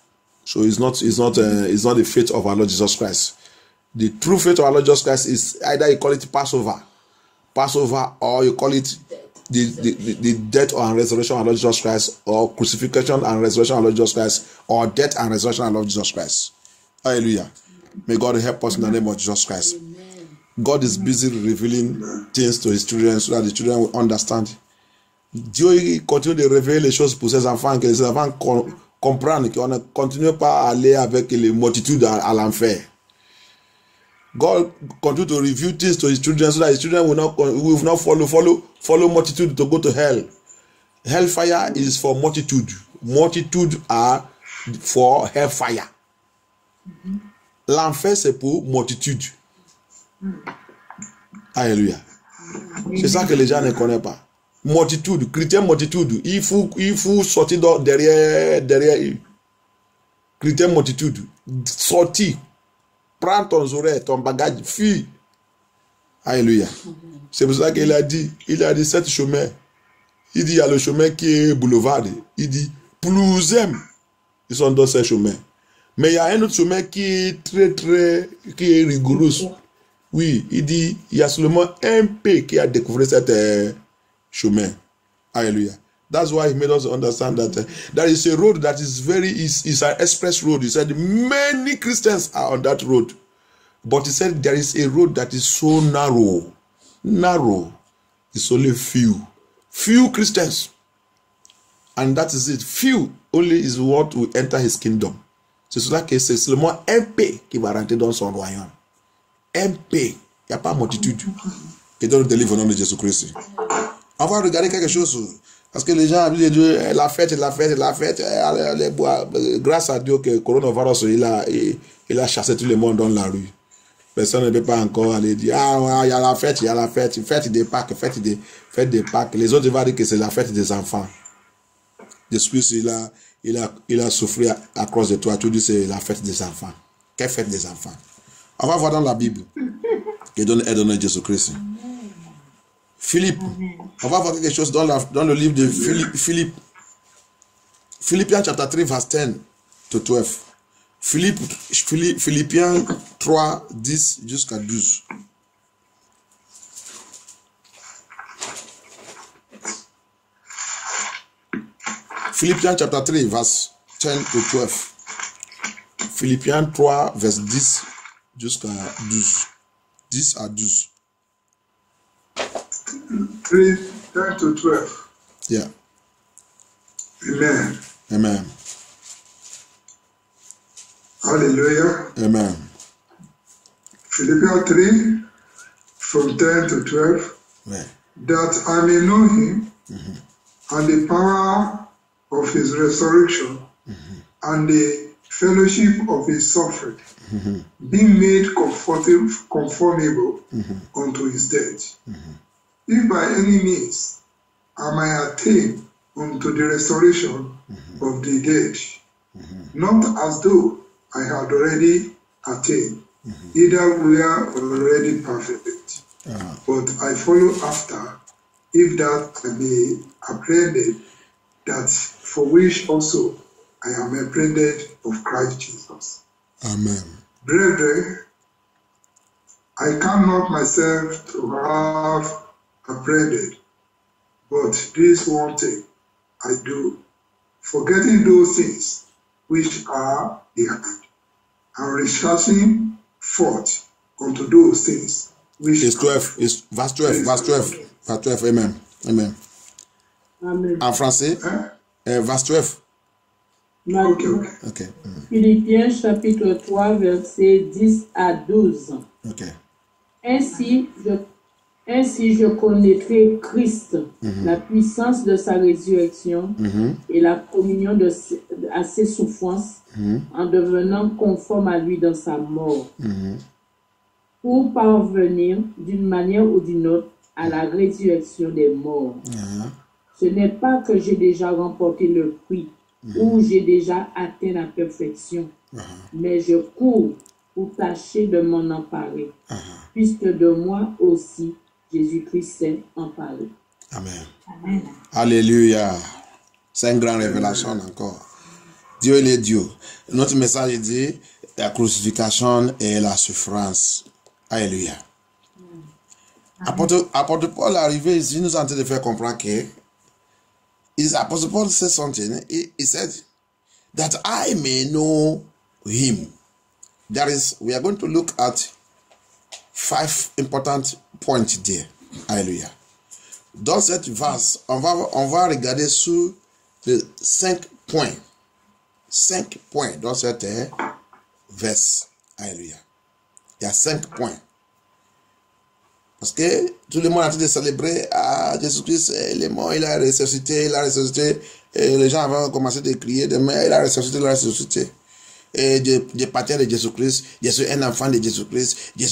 So it's not the faith of our Lord Jesus Christ. The true faith of our Lord Jesus Christ is either you call it Passover, or you call it the death and resurrection of our Lord Jesus Christ, or crucifixion and resurrection of our Lord Jesus Christ, or death and resurrection of our Lord Jesus Christ. Hallelujah. May God help us in the name of Jesus Christ. Amen. God is busy revealing things to his children so that the children will understand. Dieu continue de révéler les choses pour ses enfants, que les enfants comprennent qu'on ne continue pas à aller avec les multitudes à l'enfer. God continue to reveal things to his children so that his children will not follow multitude to go to hell. Hellfire is for multitude. Multitude are for hellfire. L'enfer c'est pour multitude. Alléluia. C'est ça que les gens ne connaissent pas. Multitude, chrétien multitude. Il faut sortir derrière eux. Chrétien multitude. Sortir. Prends ton oreille, ton bagage, fuis. Alléluia. C'est pour ça qu'il a dit 7 chemins. Il dit il y a le chemin qui est boulevard. Il dit plusieurs. Ils sont dans ces chemins. Mais il y a un autre chemin qui est qui est rigoureux. Oui, il dit il y a seulement un P qui a découvert cet chemin. Alléluia. That's why he made us understand that there is a road that is is an express road. He said many Christians are on that road. But he said there is a road that is so narrow. Narrow. It's only few Christians. And that is it. Few only is what will enter his kingdom. C'est cela que c'est seulement un P qui va rentrer dans son royaume. Un P. Il n'y a pas multitude. Que Dieu nous délivre au nom de Jésus-Christ. On va regarder quelque chose. Parce que les gens ont dit la fête. Grâce à Dieu que le coronavirus, il a chassé tout le monde dans la rue. Personne ne peut pas encore aller dire il y a la fête, fête des Pâques, fête des Pâques. Les autres vont dire que c'est la fête des enfants. L'Esprit, il a souffert à cause de toi. Tu dis c'est la fête des enfants. Quelle fête des enfants? On va voir dans la Bible. Que donne aide au Jésus-Christ. Philippe. On va voir quelque chose dans le livre de Philippe. Philippiens chapitre 3, verse 10 to 12. Philippiens 3, 10 jusqu'à 12. Philippiens chapitre 3, verse 10 to 12. Philippiens 3, verse 10 jusqu'à 12. 10 à 12. 3, 10 to 12. Yeah. Amen. Amen. Hallelujah. Amen. Philippians 3, from 10 to 12. Yeah. That I may know him and the power of his resurrection and the fellowship of his suffering, being made conformable unto his death. If by any means I may attain unto the restoration of the dead, not as though I had already attained, either we are already perfect, but I follow after, if that I may apprehend that for which also I am apprehended of Christ Jesus. Amen. Brethren, I cannot myself to have apprehended, but this one thing I do, forgetting those things which are behind, and researching forth unto those things which it's 12. It's verse 12. Verse 12. Verse 12. Amen. Amen. Amen. En français, verse 12. Okay. Philippiens chapitre 3, versets 10 à 12. Okay. Ainsi je connaîtrai Christ, la puissance de sa résurrection et la communion à ses souffrances, en devenant conforme à lui dans sa mort, pour parvenir d'une manière ou d'une autre à la résurrection des morts. Ce n'est pas que j'ai déjà remporté le prix ou j'ai déjà atteint la perfection, mais je cours pour tâcher de m'en emparer, puisque de moi aussi Jésus-Christ s'est emparé. Amen. Amen. Alléluia. C'est une grande révélation encore. Dieu, il est Dieu. Notre message dit la crucifixion et la souffrance. Alléluia. Apôtre Paul est arrivé ici, nous est en train de faire comprendre que Apostle Paul said something. He said that I may know him. We are going to look at 5 important points there. Alléluia. Dans cette verse, on va regarder sur les 5 points. 5 points dans cette verse. Alléluia. Il y a 5 points. Parce que tout le monde est en train de célébrer Jésus-Christ, il est mort, il a ressuscité, et les gens vont commencer à crier demain, il a ressuscité. Et je partais de Jésus-Christ, je suis un enfant de Jésus-Christ,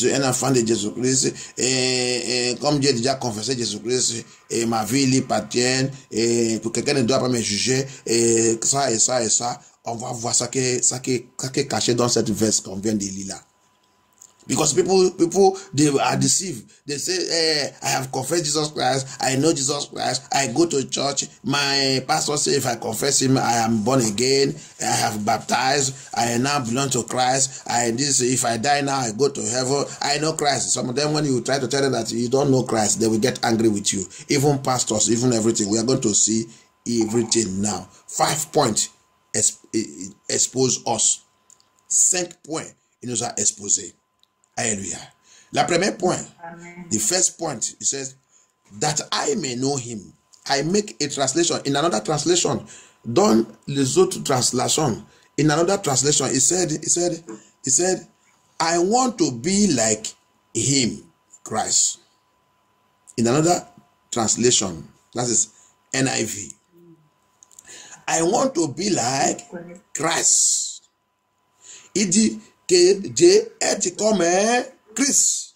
et comme Dieu a déjà confessé Jésus-Christ, et ma vie lui appartient, et pour quelqu'un ne doit pas me juger, et ça, on va voir ça qui est caché dans cette verse qu'on vient de lire là. Because people they are deceived. They say, hey, I have confessed Jesus Christ. I know Jesus Christ. I go to church. My pastor says if I confess him, I am born again. I have baptized. I now belong to Christ. If I die now, I go to heaven. I know Christ. Some of them, when you try to tell them that you don't know Christ, they will get angry with you. Even pastors, even everything. We are going to see everything now. 5 points expose us. 5 points, il nous a exposé. Alléluia. La première point, the first point, it says, that I may know him. I make a translation. In another translation, dans les autres translations, in another translation, he said, I want to be like him, Christ. In another translation, that is NIV. I want to be like Christ. Il dit que Dieu est comme Christ.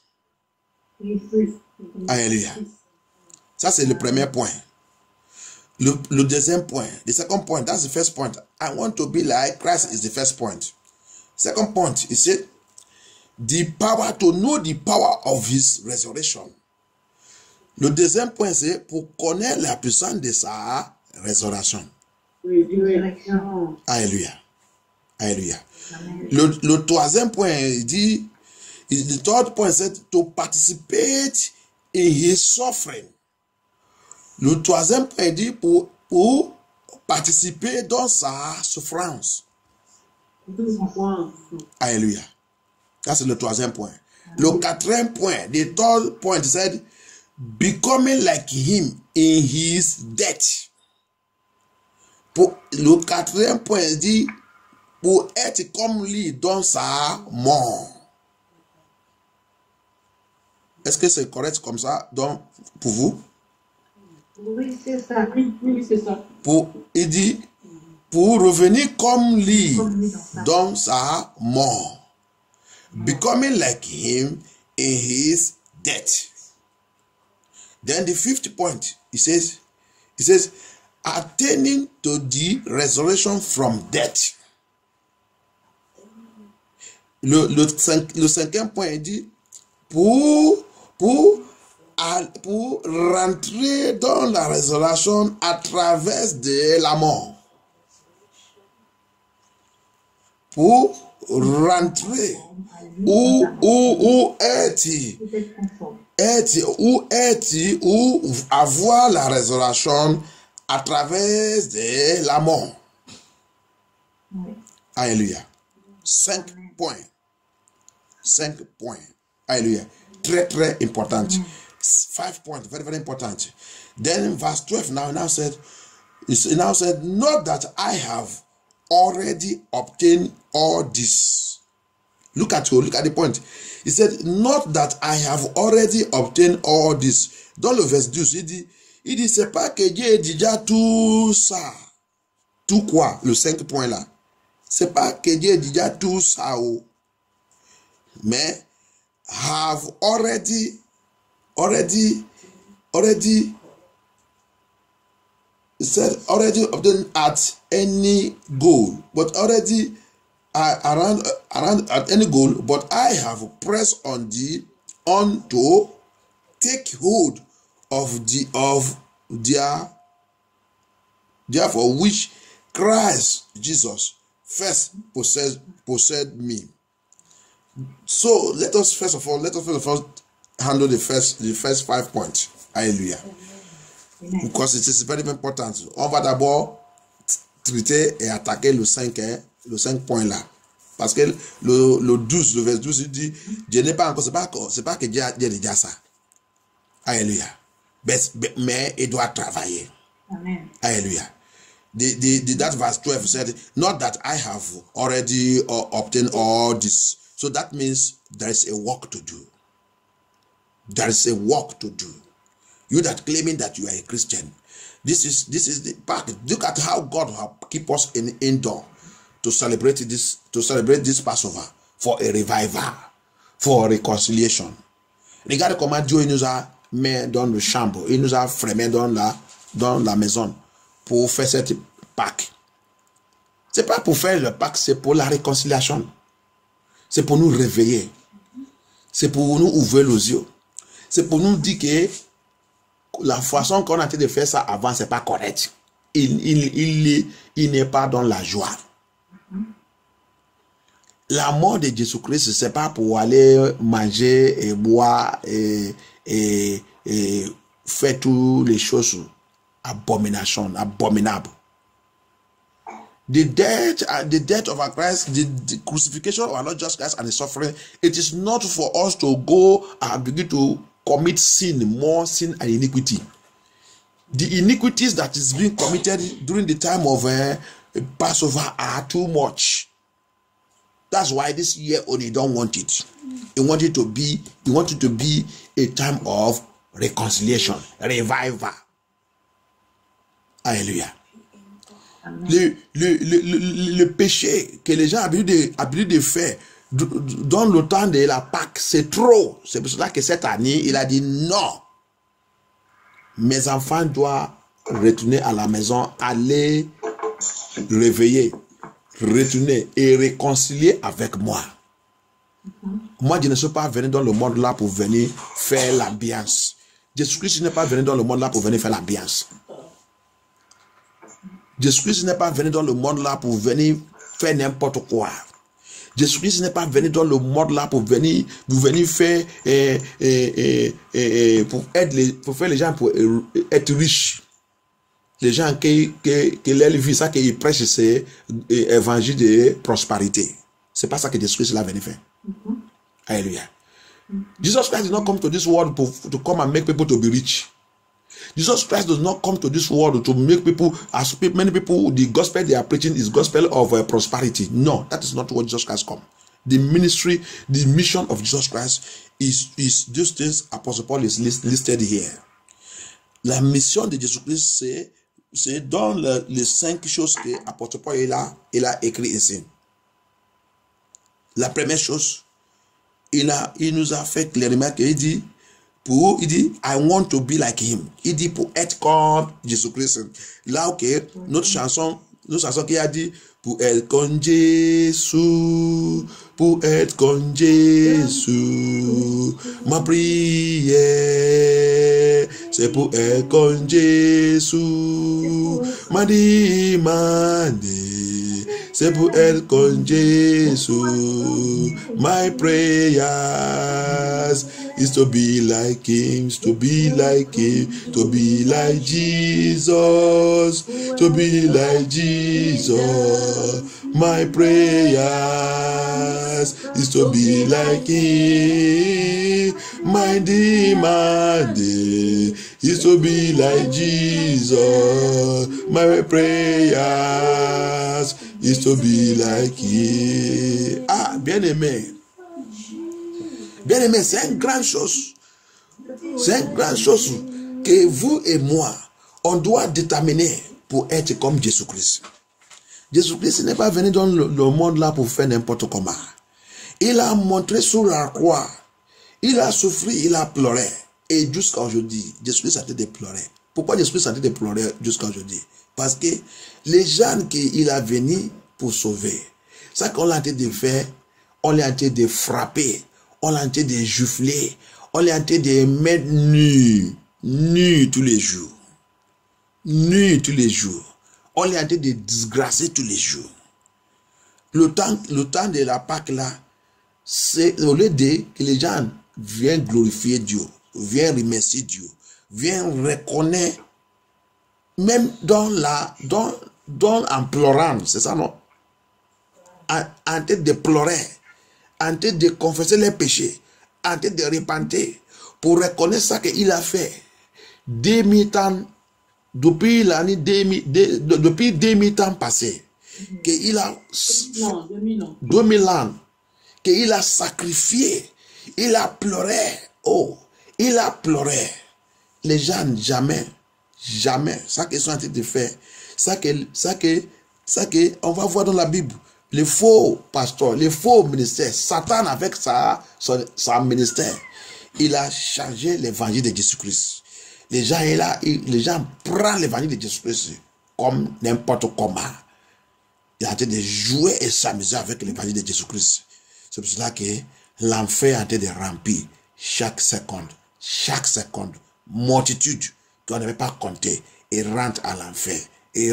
Alléluia. Ça, c'est le premier point. Le deuxième point. The second point, that's the first point. I want to be like Christ is the first point. Second point, he said, the power to know the power of his resurrection. Le deuxième point, c'est pour connaître la puissance de sa résurrection. Alléluia. Alléluia. Le troisième point, il dit, the third point, c'est to participate in his suffering. Le troisième point, il dit pour participer dans sa souffrance. Alléluia. Ça, c'est le troisième point. Le quatrième point, the third point, said, becoming like him in his death. Pour le quatrième point, il dit, pour être comme lui dans sa mort. Est-ce que c'est correct comme ça donc, pour vous? Oui, c'est ça. Oui, c'est ça. Il dit, pour revenir comme lui dans sa mort. Becoming like him in his death. Then the fifth point, he says, attaining to the resurrection from death. Le cinquième point, il dit, pour rentrer dans la résurrection à travers de la mort. Pour rentrer ou avoir la résurrection à travers de la mort. Alléluia. 5 points. 5 points. Alléluia. Très, très important. 5 points. Very, very important. Then in verse 12 now said, not that I have already obtained all this. Look at the point. He said, not that I have already obtained all this. Dans le verset 12, il dit, c'est pas que Dieu dit déjà tout ça. Tout quoi? Le 5 points là. C'est pas que Dieu dit déjà tout ça. Mais have already obtained at any goal, but already around at any goal, but I have pressed on to take hold of their for which Christ Jesus first possessed me. So let us first of all handle the first 5 points. Hallelujah. Because it is very important. On va d'abord traiter et attaquer le 5 points là. Parce que le 12, le verset 12, il dit, Dieu n'est pas encore, c'est pas que Dieu a déjà ça. Alléluia. Mais il doit travailler. Amen. Hallelujah. That verse 12 said, not that I have already obtained all this. So that means there is a work to do. There is a work to do. You that claiming that you are a Christian, this is the part. Look at how God have keep us indoor to celebrate this Passover for a revival, for reconciliation. Regardez comment Dieu nous a mis dans le chambre, il nous a frémé dans la maison pour faire cette Pâque. C'est pas pour faire le Pâque, c'est pour la réconciliation. C'est pour nous réveiller. C'est pour nous ouvrir les yeux. C'est pour nous dire que la façon qu'on a été de faire ça avant, c'est pas correct. Il n'est pas dans la joie. La mort de Jésus-Christ, c'est pas pour aller manger et boire et faire toutes les choses abominables. The death of our Christ, the crucifixion of our Lord Jesus Christ and the suffering, it is not for us to go and begin to commit more sin and iniquity. The iniquities that is being committed during the time of Passover are too much. That's why this year only don't want it. He want it to be a time of reconciliation, revival. Alléluia. Le péché que les gens ont l'habitude de faire dans le temps de la Pâque, c'est trop. C'est pour cela que cette année, il a dit non. Mes enfants doivent retourner à la maison, aller réveiller, retourner et réconcilier avec moi. Moi, je ne suis pas venu dans le monde là pour venir faire l'ambiance. Jésus-Christ n'est pas venu dans le monde là pour venir faire l'ambiance. Jésus-Christ n'est pas venu dans le monde là pour venir faire n'importe quoi. Jésus-Christ n'est pas venu dans le monde là pour venir faire pour faire les gens pour être riches. Les gens qui leur vie, ça qu'ils prêchent, c'est évangile de prospérité. C'est pas ça que Jésus-Christ l'a venu faire. Alléluia. Jesus Christ did not come to this world to come and make people to be rich. Jesus Christ does not come to this world to make people, as many people, the gospel they are preaching is gospel of prosperity. No, that is not what Jesus Christ come. The ministry, the mission of Jesus Christ is those things Apostle Paul is listed here. La mission de Jésus-Christ, c'est dans les 5 choses que Apostle Paul il a écrit ici. La première chose, il nous a fait clairement qu'il dit, I want to be like him. Il dit pour être comme Jésus-Christ. Là, ok, notre chanson qui a dit pour être comme Jésus, pour être comme Jésus. Ma prière, c'est pour être comme Jésus. Ma demande, c'est pour être comme Jésus. My prayers is to be like him, to be like him, to be like Jesus, to be like Jesus. My prayers is to be like him. My demand is to be like Jesus. My prayers is to be like him. Ah, bien-aimé. Bien-aimé, c'est une grande chose. C'est une grande chose que vous et moi, on doit déterminer pour être comme Jésus-Christ. Jésus-Christ n'est pas venu dans le monde là pour faire n'importe comment. Il a montré sur la croix. Il a souffert, il a pleuré. Et jusqu'à aujourd'hui, Jésus-Christ a été de pleurer. Pourquoi Jésus-Christ a été de pleurer jusqu'à aujourd'hui? Parce que les gens qu'il a venus pour sauver, ça qu'on a été de faire, on l'a été de frapper, on l'a été de gifler, on l'a été de mettre nu tous les jours. Nu tous les jours. On l'a été de disgracer tous les jours. Le temps de la Pâque là, c'est au lieu de que les gens viennent glorifier Dieu, viennent remercier Dieu, viennent reconnaître, même en pleurant, c'est ça non? En tête de pleurer, en tête de confesser les péchés, en tête de repentir, pour reconnaître ça qu'il a fait. 2000 ans, depuis l'année 2000 ans passés, qu'il a 2000 ans, qu'il a sacrifié, il a pleuré, il a pleuré. Les gens jamais, ça qu'ils sont en train de faire, ça que on va voir dans la Bible, les faux pasteurs, les faux ministères, Satan avec sa ministère, il a changé l'évangile de Jésus-Christ. Les gens prennent l'évangile de Jésus-Christ comme n'importe comment. Il a en train de jouer et s'amuser avec l'évangile de Jésus-Christ. C'est pour cela que l'enfer est en train de remplir chaque seconde. Multitude qu'on ne peut pas compter et rentre à l'enfer.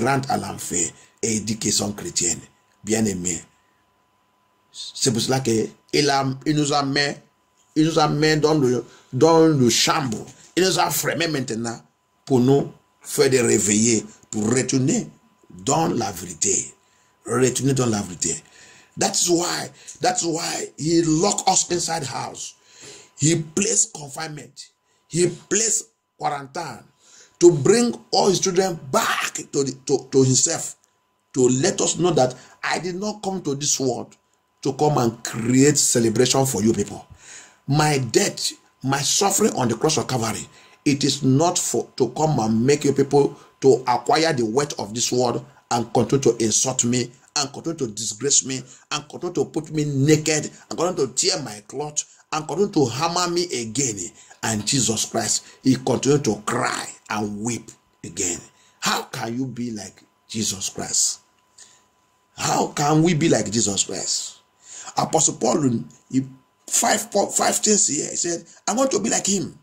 Et dit qu'ils sont chrétiens. Bien aimés. C'est pour cela que il nous a mis dans le chambre. Il nous a fermés maintenant pour nous faire des réveiller, pour retourner dans la vérité. Retourner dans la vérité. That's why he locked us inside the house. He placed confinement. He placed quarantine to bring all his children back to himself, to let us know that I did not come to this world to come and create celebration for you people. My death, my suffering on the cross of Calvary, it is not to come and make you people to acquire the wealth of this world and continue to insult me, and continue to disgrace me, and continue to put me naked, and continue to tear my cloth, and continue to hammer me again. And Jesus Christ, he continued to cry and weep again. How can you be like Jesus Christ? How can we be like Jesus Christ? Apostle Paul, he five things here. He said, I want to be like him.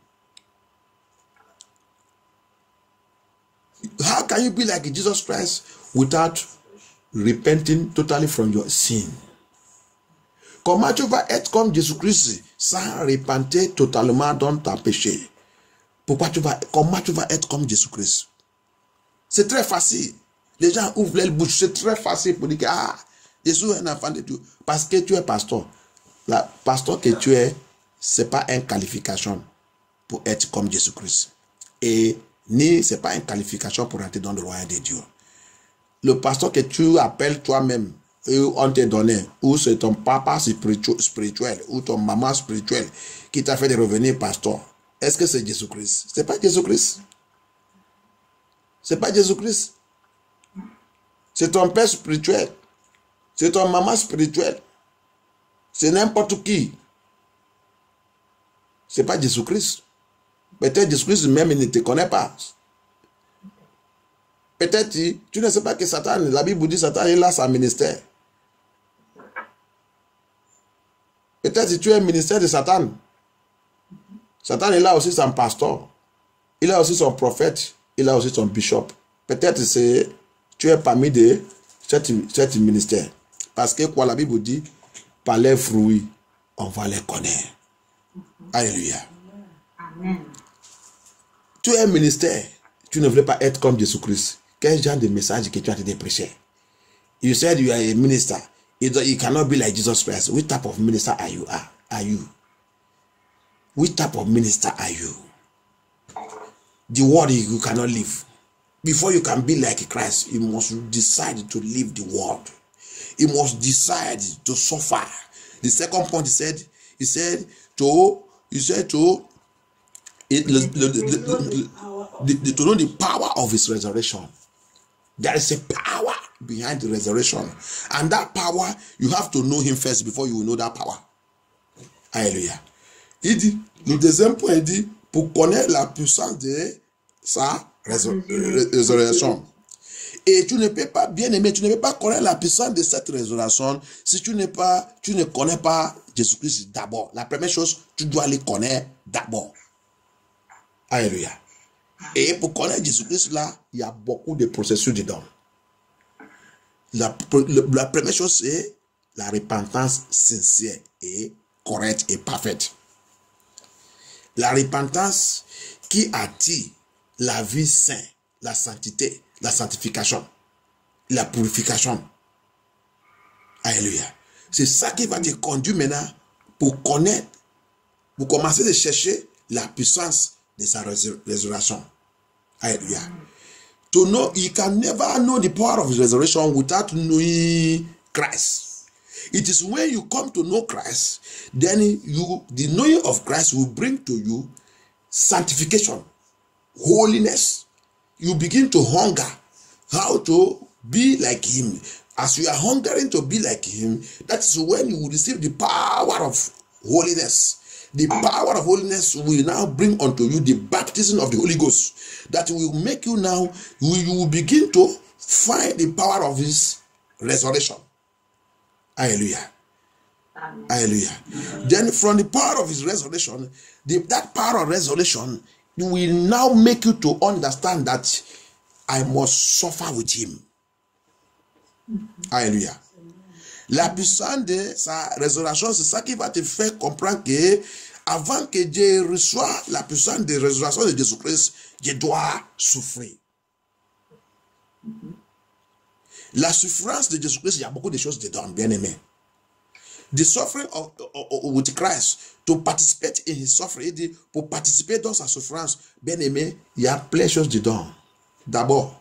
How can you be like Jesus Christ without repenting totally from your sin? Comment tu vas être comme Jésus-Christ sans repentir totalement dans ta péché? Comment tu vas être comme Jésus-Christ? C'est très facile. Les gens ouvrent les bouches. C'est très facile pour dire que Jésus est un enfant de Dieu. Parce que tu es pasteur. Le pasteur que tu es, ce n'est pas une qualification pour être comme Jésus-Christ. Et ni ce n'est pas une qualification pour entrer dans le royaume de Dieu. Le pasteur que tu appelles toi-même, on t'a donné, ou c'est ton papa spirituel, ou ton maman spirituelle qui t'a fait de revenir pasteur. Est-ce que c'est Jésus-Christ? Ce n'est pas Jésus-Christ. Ce n'est pas Jésus-Christ. C'est ton père spirituel. C'est ton maman spirituelle. C'est n'importe qui. Ce n'est pas Jésus-Christ. Peut-être Jésus-Christ même il ne te connaît pas. Peut-être tu ne sais pas que Satan, la Bible dit Satan il a sa ministère. Peut-être tu es le ministère de Satan. Satan il a aussi son pasteur. Il a aussi son prophète. Il a aussi son bishop. Peut-être tu es parmi de cet ministère. Parce que quoi la Bible dit, par les fruits, on va les connaître. Alléluia. Amen. Tu es un ministère. Tu ne voulais pas être comme Jésus-Christ. Quel genre de message que tu as été prêché? You said you are a minister. You cannot be like Jesus Christ. Which type of minister are you? Which type of minister are you? The word you cannot live. Before you can be like Christ, you must decide to live the word. You must decide to suffer. The second point he said to know the power of his resurrection. There is a power behind the resurrection. And that power, you have to know him first before you will know that power. Alléluia. Il dit, le deuxième point, il dit, pour connaître la puissance de sa résurrection. Et tu ne peux pas, bien aimé, tu ne peux pas connaître la puissance de cette résurrection si tu ne connais pas Jésus-Christ d'abord. La première chose, tu dois le connaître d'abord. Alléluia. Et pour connaître Jésus-Christ là, il y a beaucoup de processus dedans. La première chose, c'est la repentance sincère et correcte et parfaite. La repentance qui attire la vie sainte, la sainteté, la sanctification, la purification. Alléluia. C'est ça qui va te conduire maintenant pour connaître, pour commencer à chercher la puissance de sa résurrection. Alléluia. To know, you can never know the power of his resurrection without knowing Christ. It is when you come to know Christ, then the knowing of Christ will bring to you sanctification, holiness. You begin to hunger how to be like him. As you are hungering to be like him, that is when you will receive the power of holiness. The power of holiness will now bring unto you the baptism of the Holy Ghost. That will make you now, you will begin to find the power of his resurrection. Hallelujah. Hallelujah. Then from the power of his resurrection, that power of resurrection will now make you to understand that I must suffer with him. Alléluia. La puissance de sa résurrection, c'est ça qui va te faire comprendre que avant que Dieu reçoive la puissance de résurrection de Jésus-Christ, Dieu doit souffrir. La souffrance de Jésus-Christ, il y a beaucoup de choses dedans, bien aimé. The suffering with Christ, to participate in his suffering, pour participer dans sa souffrance, bien aimé, il y a plein de choses dedans. D'abord,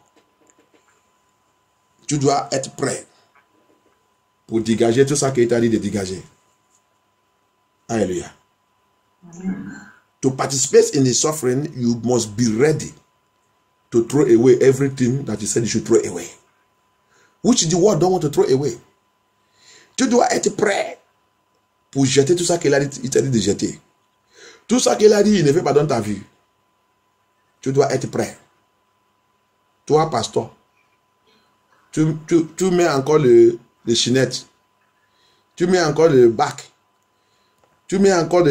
tu dois être prêt pour dégager tout ça qu'il t'a dit de dégager. Alléluia. To participate in his suffering, you must be ready to throw away everything that he said you should throw away. Which the world don't want to throw away. Tu dois être prêt pour jeter tout ça qu'il a dit, il t'a dit de jeter. Tout ça qu'il a dit, il ne fait pas dans ta vie. Tu dois être prêt. Toi, pasteur, tu mets encore les chinettes. Tu mets encore le bac. Tu mets encore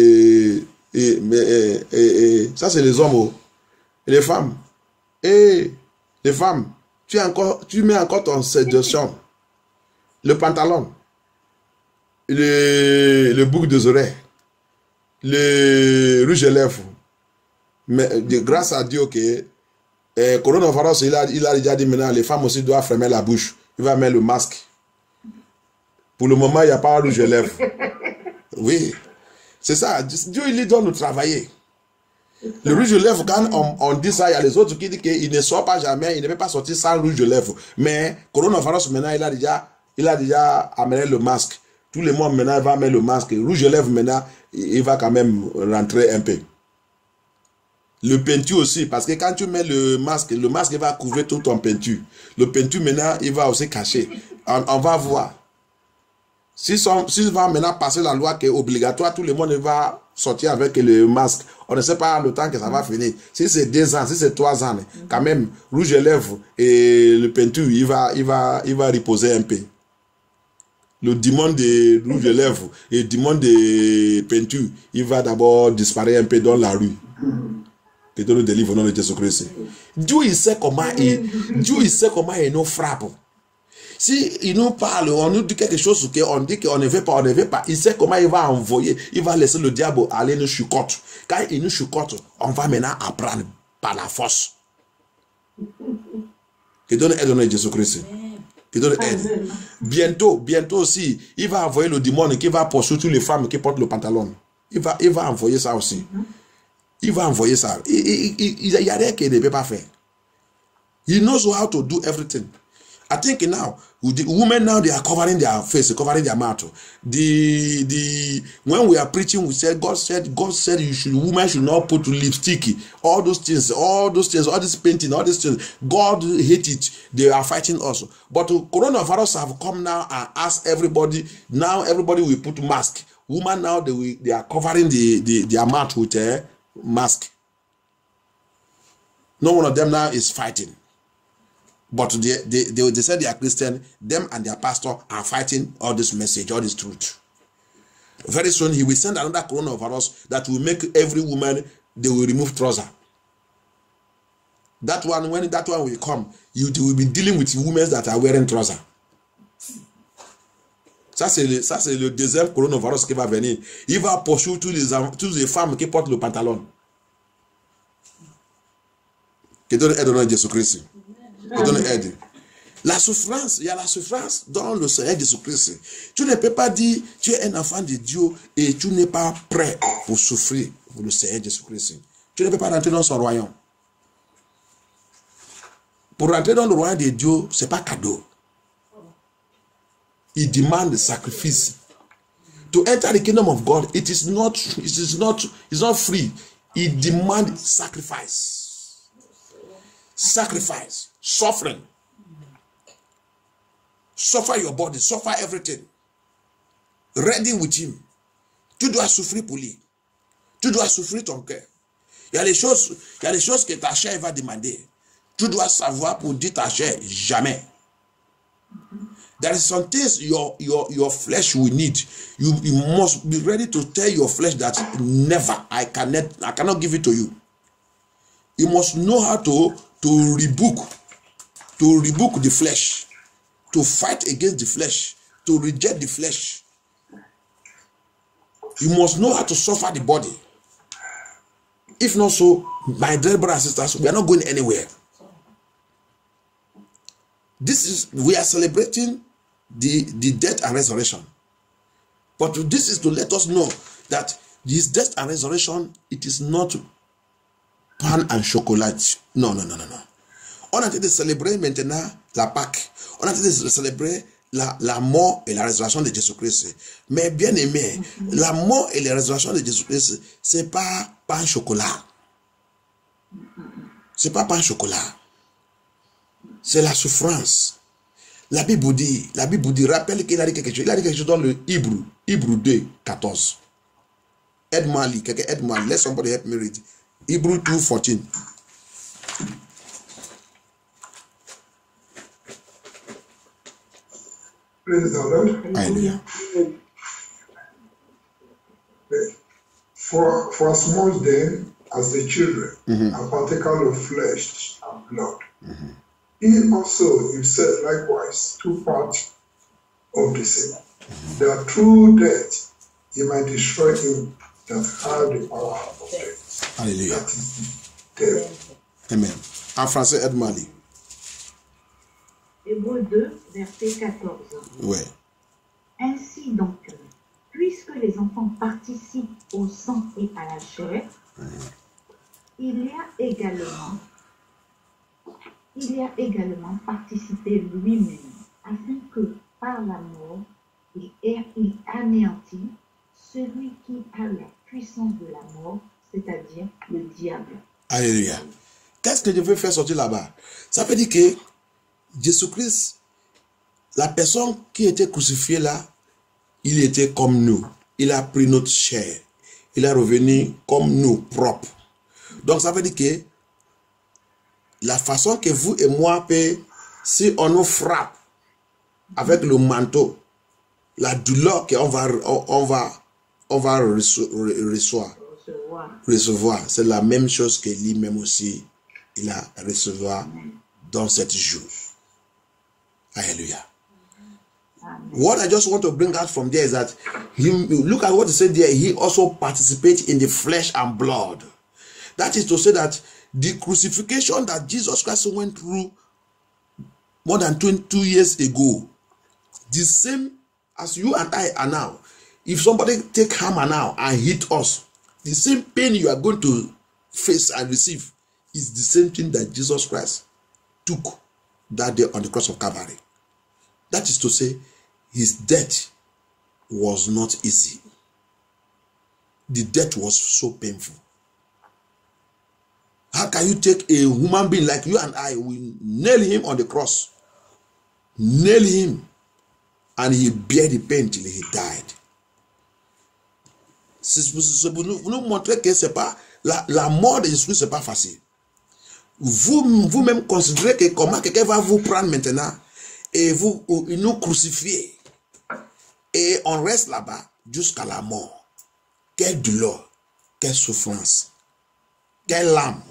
ça c'est les hommes. Oh. Et les femmes. Et les femmes, tu mets encore ton séduction. Le pantalon. Le boucle des oreilles. Le rouge à lèvres. Mais grâce à Dieu que coronavirus, il a déjà dit maintenant, les femmes aussi doivent fermer la bouche. Il va mettre le masque. Pour le moment, il n'y a pas de rouge à lèvres. Oui. C'est ça. Dieu, il lui donne de travailler. Le rouge de lèvres, quand on dit ça, il y a les autres qui disent qu'il ne sort pas jamais, il ne peut pas sortir sans rouge de lèvres. Mais coronavirus, maintenant, il a déjà amené le masque. Tous les mois, maintenant, il va mettre le masque. Rouge de lèvres, maintenant, il va quand même rentrer un peu. Le peinture aussi, parce que quand tu mets le masque il va couvrir tout ton peinture. Le peinture, maintenant, il va aussi cacher. On va voir. S'il va maintenant passer la loi qui est obligatoire, tout le monde va sortir avec le masque. On ne sait pas le temps que ça va finir. Si c'est 2 ans, si c'est 3 ans, quand même, rouge à lèvres et le peinture, il va reposer un peu. Le diamant de rouge à lèvres et le diamant de peinture, il va d'abord disparaître un peu dans la rue. Que Dieu nous délivre au nom de Jésus-Christ. Dieu, il sait comment il nous frappe. Si il nous parle, on nous dit quelque chose, on dit qu'on ne veut pas, il sait comment il va envoyer, il va laisser le diable aller nous chucote. Quand il nous chucote, on va maintenant apprendre par la force. Que Dieu nous aide au nom de Jésus-Christ. Que Dieu nous aide. Bientôt aussi, il va envoyer le démon qui va poursuivre toutes les femmes qui portent le pantalon. Il va envoyer ça aussi. Il va envoyer ça. Il y a rien qu'il ne peut pas faire. He knows how to do everything. I think now, the women now, they are covering their face, covering their mouth. When we are preaching, we said, God said, women should not put lipstick, all those things, all this painting, all these things. God hate it. They are fighting us. But coronavirus have come now and asked everybody, now everybody will put mask. Women now, they are covering their mouth with a mask. No one of them now is fighting. But they said they are Christian. Them and their pastor are fighting all this message, all this truth. Very soon, he will send another coronavirus that will make every woman, they will remove trouser. That one, when that one will come, you will be dealing with women that are wearing trouser. Ça, c'est le deuxième coronavirus qui va venir. Il va poursuivre toutes les femmes qui portent le pantalon. Qui donne aide au nom de Jésus-Christ. Qui donne aide. La souffrance, il y a la souffrance dans le Seigneur Jésus-Christ. Tu ne peux pas dire, tu es un enfant de Dieu et tu n'es pas prêt pour souffrir pour le Seigneur Jésus-Christ. Tu ne peux pas rentrer dans son royaume. Pour rentrer dans le royaume de Dieu, ce n'est pas cadeau. Il demande sacrifice. To enter the kingdom of God, it's not free. It demands sacrifice. Sacrifice. Suffering. Suffer your body. Suffer everything. Ready with him. Tu dois souffrir pour lui. Tu dois souffrir ton cœur. Il y a des choses que ta chair va demander. Tu dois savoir pour dire ta chair, jamais. There is some things your flesh will need. You must be ready to tell your flesh that never, I cannot give it to you. You must know how to rebuke the flesh, to fight against the flesh, to reject the flesh. You must know how to suffer the body. If not so, my dear brothers and sisters, we are not going anywhere. We are celebrating the death and resurrection. But this is to let us know that this death and resurrection, it is not pain and chocolat. Non. On a été de célébrer maintenant la Pâque. On a été de célébrer la mort et la résurrection de Jésus-Christ. Mais bien aimé, la mort et la résurrection de Jésus-Christ, c'est pas pain chocolat. C'est pas pain chocolat. C'est la souffrance. La Bible dit, rappelle qu'il a dit quelque chose. Il a dit quelque chose dans le Hébreu 2, 14. Aide-moi à lire, quelqu'un aide-moi. Let somebody help me read. Hébreu 2, 14. Praise the Lord. Hallelujah. For as much then as the children are partaker of flesh and blood, he also himself likewise took part of the same, that through death he might destroy him that had the power of death. Hallelujah. That is the devil. Amen. En français, aide-moi. Hébreux 2, verset 14. Ouais. Ainsi donc, puisque les enfants participent au sang et à la chair, il y a également participé lui-même, afin que par la mort, il anéantit celui qui a la puissance de la mort, c'est-à-dire le diable. Alléluia. Qu'est-ce que je veux faire sortir là-bas? Ça veut dire que Jésus-Christ, la personne qui était crucifiée là, il était comme nous. Il a pris notre chair. Il est revenu comme nous, propre. Donc ça veut dire que la façon que vous et moi, si on nous frappe avec le manteau, la douleur qu'on va recevoir, c'est la même chose que lui-même aussi, il a recevoir dans cette jour. Hallelujah. What I just want to bring out from there is that look at what he said there. He also participates in the flesh and blood. That is to say that the crucifixion that Jesus Christ went through more than 22 years ago, the same as you and I are now. If somebody take hammer now and hit us, the same pain you are going to face and receive is the same thing that Jesus Christ took that day on the cross of Calvary. That is to say, his death was not easy. The death was so painful. How can you take a human being like you and I, we nail him on the cross, nail him, and he bear the pain till he died? C'est pour nous montrer que c'est pas la mort de Jésus, c'est pas facile. Vous-même considérez que comment quelqu'un va vous prendre maintenant et nous crucifier et on reste là-bas jusqu'à la mort. Quelle douleur, quelle souffrance, quelle âme,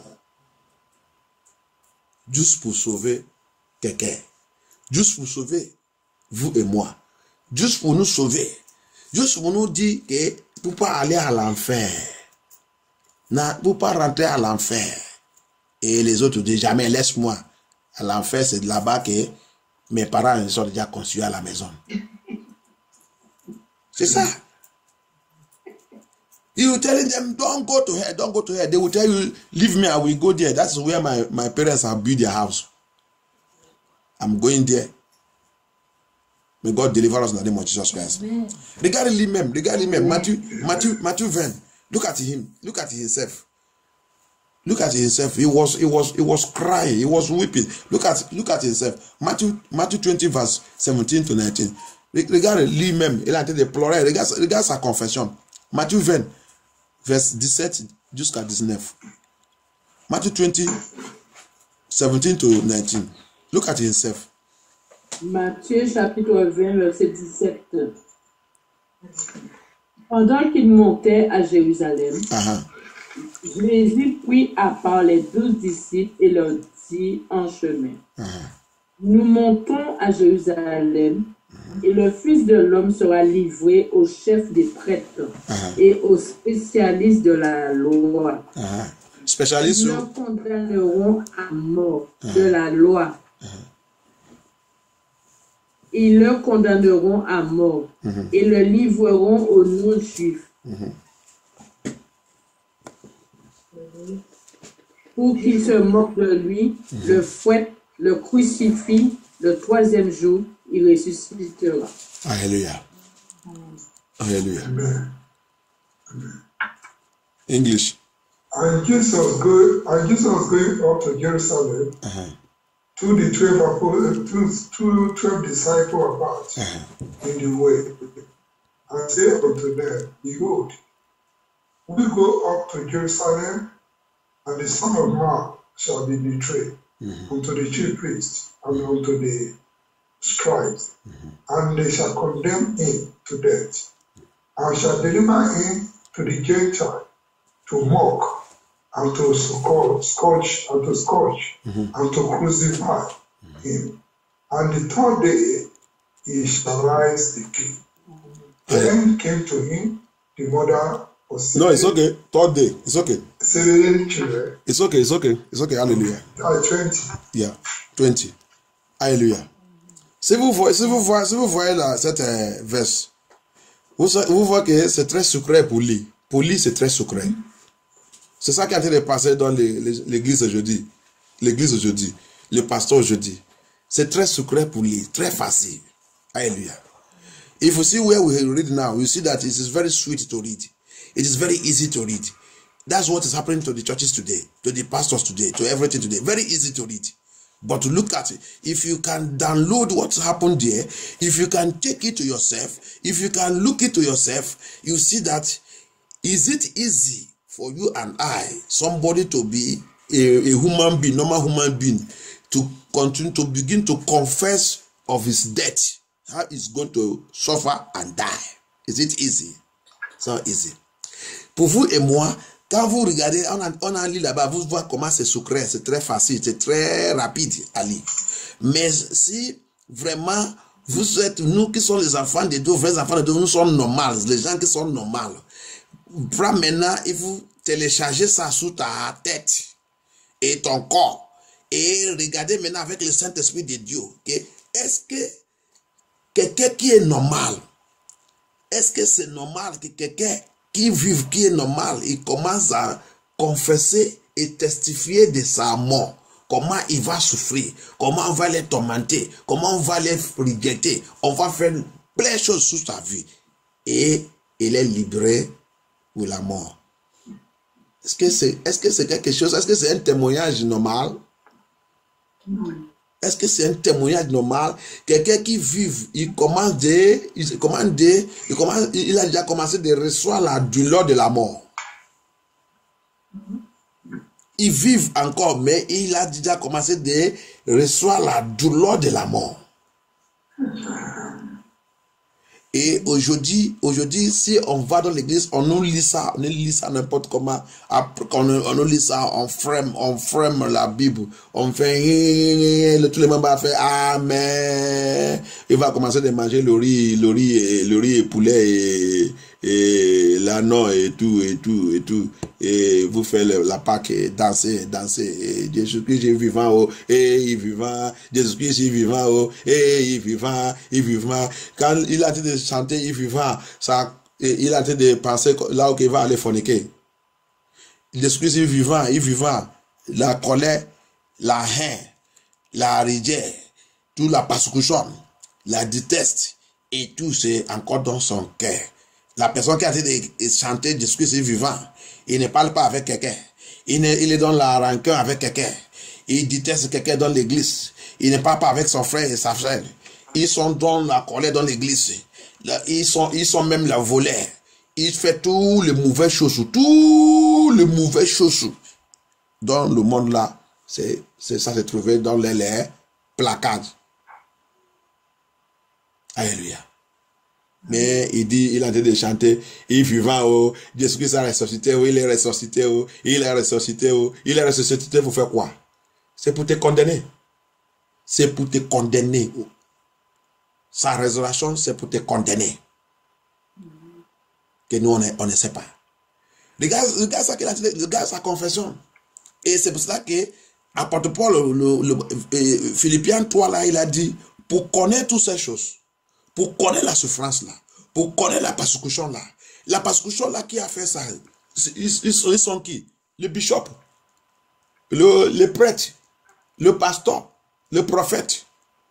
juste pour sauver quelqu'un, juste pour sauver vous et moi, Juste pour nous sauver. Juste pour nous dire que pour pas aller à l'enfer. Pour pas rentrer à l'enfer. Et les autres disent jamais, laisse-moi. À l'enfer, c'est de là-bas que mes parents sont déjà conçus à la maison. C'est ça. You telling them, don't go to her, don't go to her. They will tell you, leave me, I will go there. That's where my parents have built their house. I'm going there. May God deliver us in the name of Jesus Christ. Regardez lui-même, Matthieu 20. Look at him. Look at himself. Look at himself. He was crying. He was weeping. Look at himself. Matthew 20 verse 17 to 19. Regardez lui-même. Il a été déploré. Regarde sa confession. Matthieu 20 verse 17 jusqu'à 19. Matthew 20 17 to 19. Look at himself. Matthieu chapitre 20 verset 17. Pendant qu'il montait à Jérusalem, Jésus prit à part les 12 disciples et leur dit en chemin, nous montons à Jérusalem et le Fils de l'homme sera livré aux chefs des prêtres et aux spécialistes de la loi. Spécialistes. Ils le condamneront à mort de la loi. Ils le condamneront à mort et le livreront aux non-juifs pour qu'ils se moquent de lui, le fouettent, le crucifient. Le troisième jour, il ressuscitera. Alléluia. Alléluia. English. And Jesus going up to Jerusalem. To the 12 disciples apart in the way, and say unto them, behold, we go up to Jerusalem, and the Son of Man shall be betrayed unto the chief priests and unto the scribes, and they shall condemn him to death, and shall deliver him to the Gentiles to mock, and to scourge, and to crucify him. And the third day he shall rise again. Then came to him the mother of Simeon. No, it's okay. Third day. It's okay. Children. It's okay. It's okay. It's okay. Hallelujah. 20. Yeah. 20. Hallelujah. Si vous voyez là, cette verse, vous voyez que c'est très secret pour lui. Pour lui, c'est très secret. C'est ça qui est en train de passer dans l'église aujourd'hui. L'église aujourd'hui. Le pasteur aujourd'hui. C'est très secret pour lui. Très facile. Hallelujah. If you see where we read now, you see that it is very sweet to read. It is very easy to read. That's what is happening to the churches today, to the pastors today, to everything today. Very easy to read. But to look at it, if you can download what's happened there, if you can take it to yourself, if you can look it to yourself, you see that is it easy for you and I, somebody to be a human being, normal human being, to continue to begin to confess of his death, how he's going to suffer and die. Is it easy? It's not easy. Pour vous et moi, quand vous regardez, on a lu là-bas, vous voyez comment c'est secret, c'est très facile, c'est très rapide à lire. Mais si vraiment vous êtes, nous qui sommes les enfants de Dieu, vrais enfants de Dieu, nous sommes normaux, les gens qui sont normaux. Maintenant, il faut télécharger ça sous ta tête et ton corps. Et regardez maintenant avec le Saint-Esprit de Dieu. Okay? Est-ce que quelqu'un qui est normal, est-ce que c'est normal que quelqu'un qui vit, qui est normal, il commence à confesser et testifier de sa mort? Comment il va souffrir? Comment on va les tourmenter? Comment on va les rejeter? On va faire plein de choses sur sa vie. Et il est libéré pour la mort. Est-ce que c'est quelque chose? Est-ce que c'est un témoignage normal? Est-ce que c'est un témoignage normal? Quelqu'un qui vit, il a déjà commencé de recevoir la douleur de la mort. Il vit encore, mais il a déjà commencé de recevoir la douleur de la mort. Et aujourd'hui, si on va dans l'église, on nous lit ça n'importe comment. Après, on nous lit ça, on frame la Bible. On fait, tout le monde va faire Amen. Il va commencer de manger le riz et poulet et l'anneau et tout. Et vous faites la Pâque et danser. Et Jésus-Christ est vivant, oh, et il est vivant. Jésus-Christ est vivant, oh, et il est vivant. Quand il a dit de chanter, il est vivant, il a dit de penser là où il va aller forniquer. Jésus-Christ est vivant. La colère, la haine, la rigueur, tout la persécution, la déteste, et tout c'est encore dans son cœur. La personne qui a dit de chanter Jésus-Christ est vivant, il ne parle pas avec quelqu'un. Il est dans la rancœur avec quelqu'un. Il déteste quelqu'un dans l'église. Il ne parle pas avec son frère et sa frère. Ils sont dans la colère dans l'église. Ils sont même la volée. Ils font tous les mauvaises choses. Dans le monde là, ça se trouvait dans les placards. Alléluia. Mais il a dit de chanter, il est vivant, oh, Jésus-Christ a ressuscité, oh, il est ressuscité, oh, il est ressuscité, oh, il est ressuscité, pour faire quoi? C'est pour te condamner. C'est pour te condamner. Oh. Sa résurrection, c'est pour te condamner. Que nous, on ne sait pas. Regarde ça qu'il a dit, regarde sa confession. Et c'est pour cela que, apôtre Paul, Philippiens 3, là, il a dit, pour connaître toutes ces choses, pour connaître la souffrance là, pour connaître la persécution là. La persécution là, qui a fait ça? Ils sont qui? Le bishop, le prêtre, le pasteur, le prophète,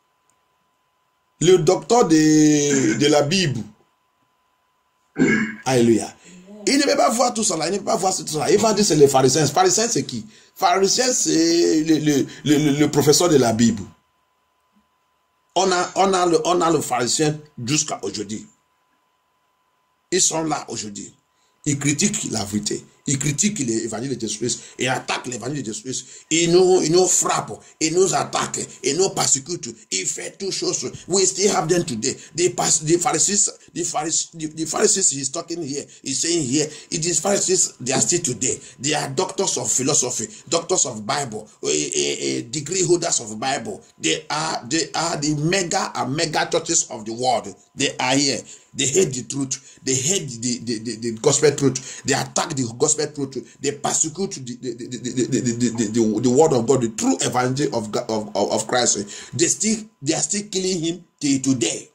le docteur de la Bible. Alléluia. Il ne peut pas voir tout ça là, il ne peut pas voir tout ça là. Il va dire c'est les pharisiens. Les pharisiens c'est qui? Pharisiens c'est le professeur de la Bible. On a le pharisien jusqu'à aujourd'hui. Ils sont là aujourd'hui. Ils critiquent la vérité. Ils critiquent l'évangile de Jésus-Christ. Ils attaquent l'évangile de Jésus-Christ. Ils nous frappent. Ils nous attaquent. Ils nous persécutent. Ils font toutes choses. We still have them today. The Pharisees he's talking here. He's saying here. These Pharisees, they are still today. They are doctors of philosophy, doctors of Bible, degree holders of Bible. They are the mega churches of the world. They are here. They hate the truth. They hate the gospel truth. They attack the gospel truth. They persecute the word of God, the true evangel of Christ. They are still killing him till today.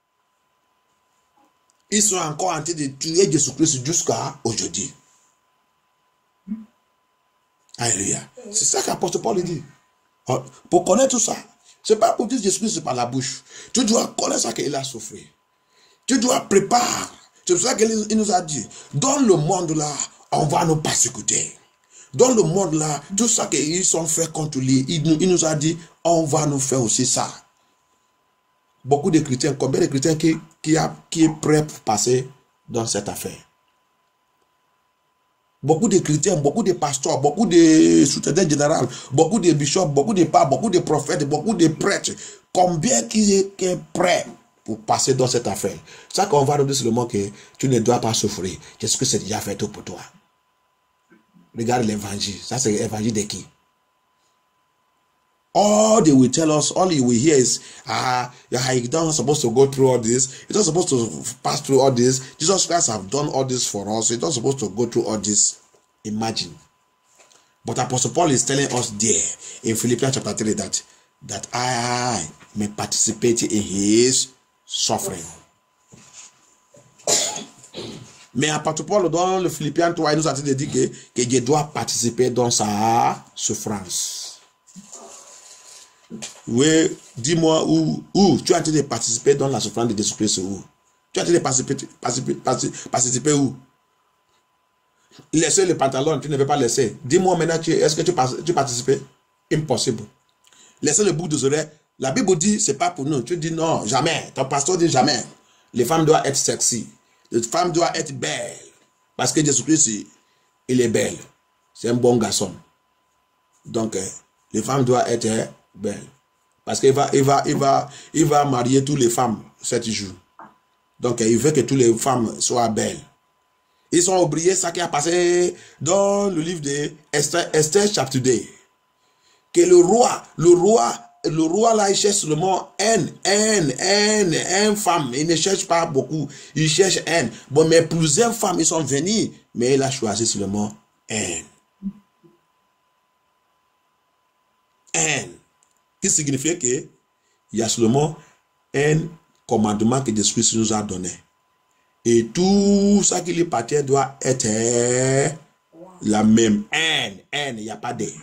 Ils sont encore en train de tuer Jésus-Christ jusqu'à aujourd'hui. Alléluia. C'est ça qu'apôtre Paul dit. Pour connaître tout ça, c'est pas pour dire Jésus-Christ par la bouche. Tu dois connaître ça qu'il a souffert. Tu dois préparer. C'est pour ça qu'il nous a dit, dans le monde là, on va nous persécuter. Dans le monde là, tout ça qu'ils sont fait contre lui, il nous a dit, on va nous faire aussi ça. Beaucoup de chrétiens, combien de chrétiens qui est prêt pour passer dans cette affaire? Beaucoup de chrétiens, beaucoup de pasteurs, beaucoup de secrétaires généraux, beaucoup de bishops, beaucoup de papes, beaucoup de prophètes, beaucoup de prêtres. Combien qui est prêt pour passer dans cette affaire? C'est ça qu'on va nous dire seulement que tu ne dois pas souffrir. Qu'est-ce que c'est déjà fait tout pour toi? Regarde l'évangile. Ça, c'est l'évangile de qui? All they will tell us, all you will hear is, you're not supposed to go through all this. You're not supposed to pass through all this. Jesus Christ have done all this for us. You're not supposed to go through all this. Imagine. But Apostle Paul is telling us there in Philippians chapter 3 that I may participate in his suffering. Mais Apostle Paul, dans le Philippiens 3, il nous a dit que Dieu doit participer dans sa souffrance. Oui, dis-moi où tu as en train de participer dans la souffrance de Jésus-Christ où? Tu as en train de participer où? Laisser le pantalon, tu ne veux pas laisser. Dis-moi maintenant, est-ce que tu participes? Impossible. Laisser le bout des oreilles. La Bible dit, c'est pas pour nous. Tu dis non, jamais. Ton pasteur dit jamais. Les femmes doivent être sexy. Les femmes doivent être belles. Parce que Jésus-Christ, il est belle. C'est un bon garçon. Donc, les femmes doivent être belles. Parce qu'il va marier toutes les femmes 7 jours. Donc, il veut que toutes les femmes soient belles. Ils ont oublié ça qui a passé dans le livre de Esther chapter 2. Que le roi là, il cherche seulement une femme. Il ne cherche pas beaucoup. Il cherche un. Bon, mais plusieurs femmes, ils sont venues. Mais il a choisi seulement un. Qui signifie que il y a seulement un commandement que Jésus nous a donné. Et tout ça qui lui appartient doit être la même. Il n'y a pas de.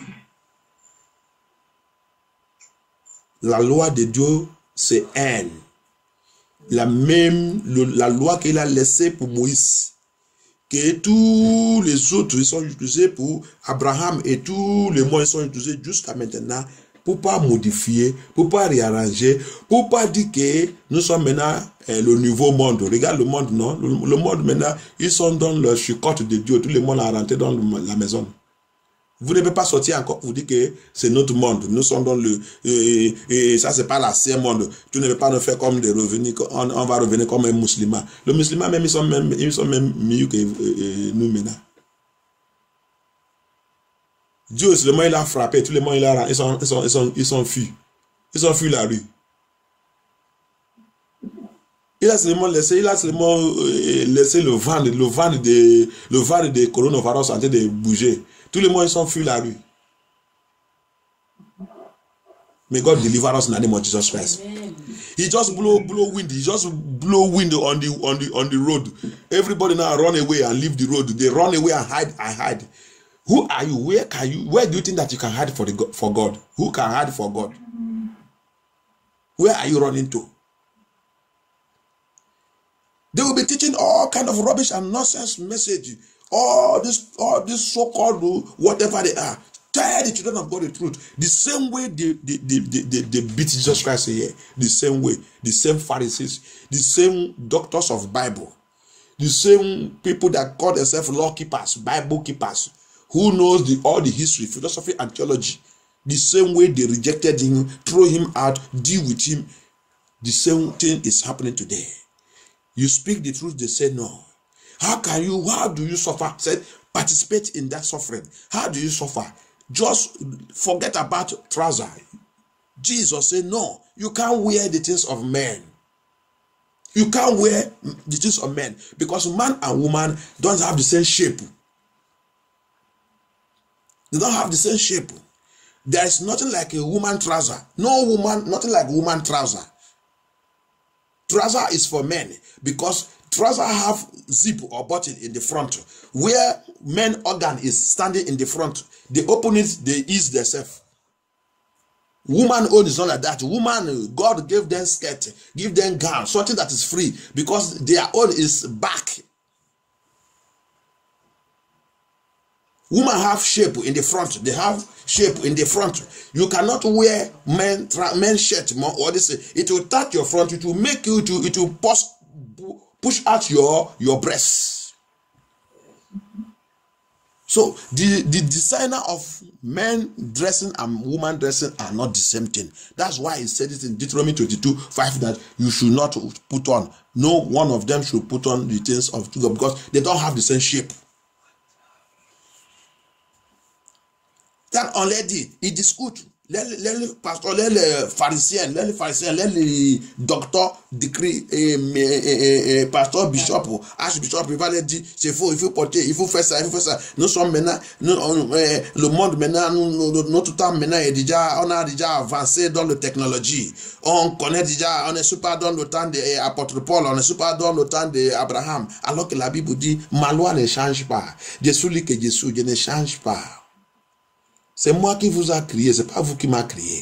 La loi de Dieu, c'est un. La loi qu'il a laissée pour Moïse. Que tous les autres sont utilisés pour Abraham et tous les mots sont utilisés jusqu'à maintenant pour pas modifier, pour pas réarranger, pour pas dire que nous sommes maintenant le nouveau monde. Regarde le monde, non? Le monde maintenant, ils sont dans le chicote de Dieu. Tout le monde a rentré dans la maison. Vous ne pouvez pas sortir encore pour dire que c'est notre monde. Nous sommes dans le... ça, c'est pas l'ancien monde. Tu ne veux pas nous faire comme des revenus. On va revenir comme un musulman. Le musulman, même, ils sont même mieux que nous maintenant. Dieu, seulement, il a frappé. Tous les mots, ils sont fuis. Ils ont fui la rue. Il a seulement laissé le vent de coronavirus en train de bouger. Tous les mois, ils sont fuis la rue. May God deliver us in the name of Jesus Christ. He just blow wind. He just blow wind on the road. Everybody now run away and leave the road. They run away and hide. Who are you? Where do you think that you can hide for God? Who can hide for God? Where are you running to? They will be teaching all kind of rubbish and nonsense message. All this so-called whatever they are. Tell the children of God the truth. The same way they beat Jesus Christ here. The same way. The same Pharisees. The same doctors of Bible. The same people that call themselves law keepers, Bible keepers. Who knows all the history, philosophy, and theology. The same way they rejected him, throw him out, deal with him. The same thing is happening today. You speak the truth, they say no. How do you suffer? Said, participate in that suffering. How do you suffer? Just forget about trouser. Jesus said, no, you can't wear the things of men. You can't wear the things of men because man and woman don't have the same shape. They don't have the same shape. There is nothing like a woman trouser. Nothing like woman trouser. Trouser is for men because trouser have zip or button in the front. Where men organ is standing in the front, they open it, they ease themselves. Woman own is not like that. Woman, God gave them skirt, give them gown, something that is free because their own is back. Women have shape in the front. They have shape in the front. You cannot wear men shirt or this. It will touch your front. It will make you to. It will push out your breasts. So the designer of men dressing and woman dressing are not the same thing. That's why he said it in Deuteronomy 22:5 that you should not put on. No one of them should put on the things of God because they don't have the same shape. That already, il discute. Les pasteurs, les pharisiens, les docteurs décrit pasteur, bishop, archbishop, il va leur dire, c'est faux, il faut porter, il faut faire ça, il faut faire ça. Nous sommes maintenant, le monde maintenant, notre temps maintenant est déjà, on a déjà avancé dans la technologie. On connaît déjà, on ne suit pas dans le temps de l'apôtre Paul, on ne suit pas dans le temps d'Abraham. Alors que la Bible dit, ma loi ne change pas. Je suis que Jésus, je ne change pas. C'est moi qui vous a créé, c'est pas vous qui m'a créé.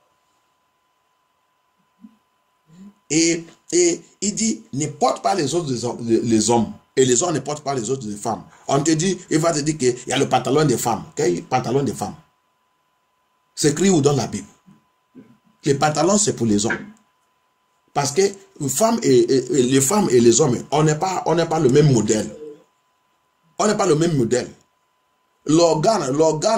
Et il dit, ne porte pas les autres les hommes. Et les hommes ne portent pas les autres les femmes. On te dit, il va te dire qu'il y a le pantalon des femmes. Quel pantalon des femmes? C'est écrit où dans la Bible? Les pantalons, c'est pour les hommes. Parce que les femmes et les hommes, on n'est pas le même modèle. On n'est pas le même modèle. L'organe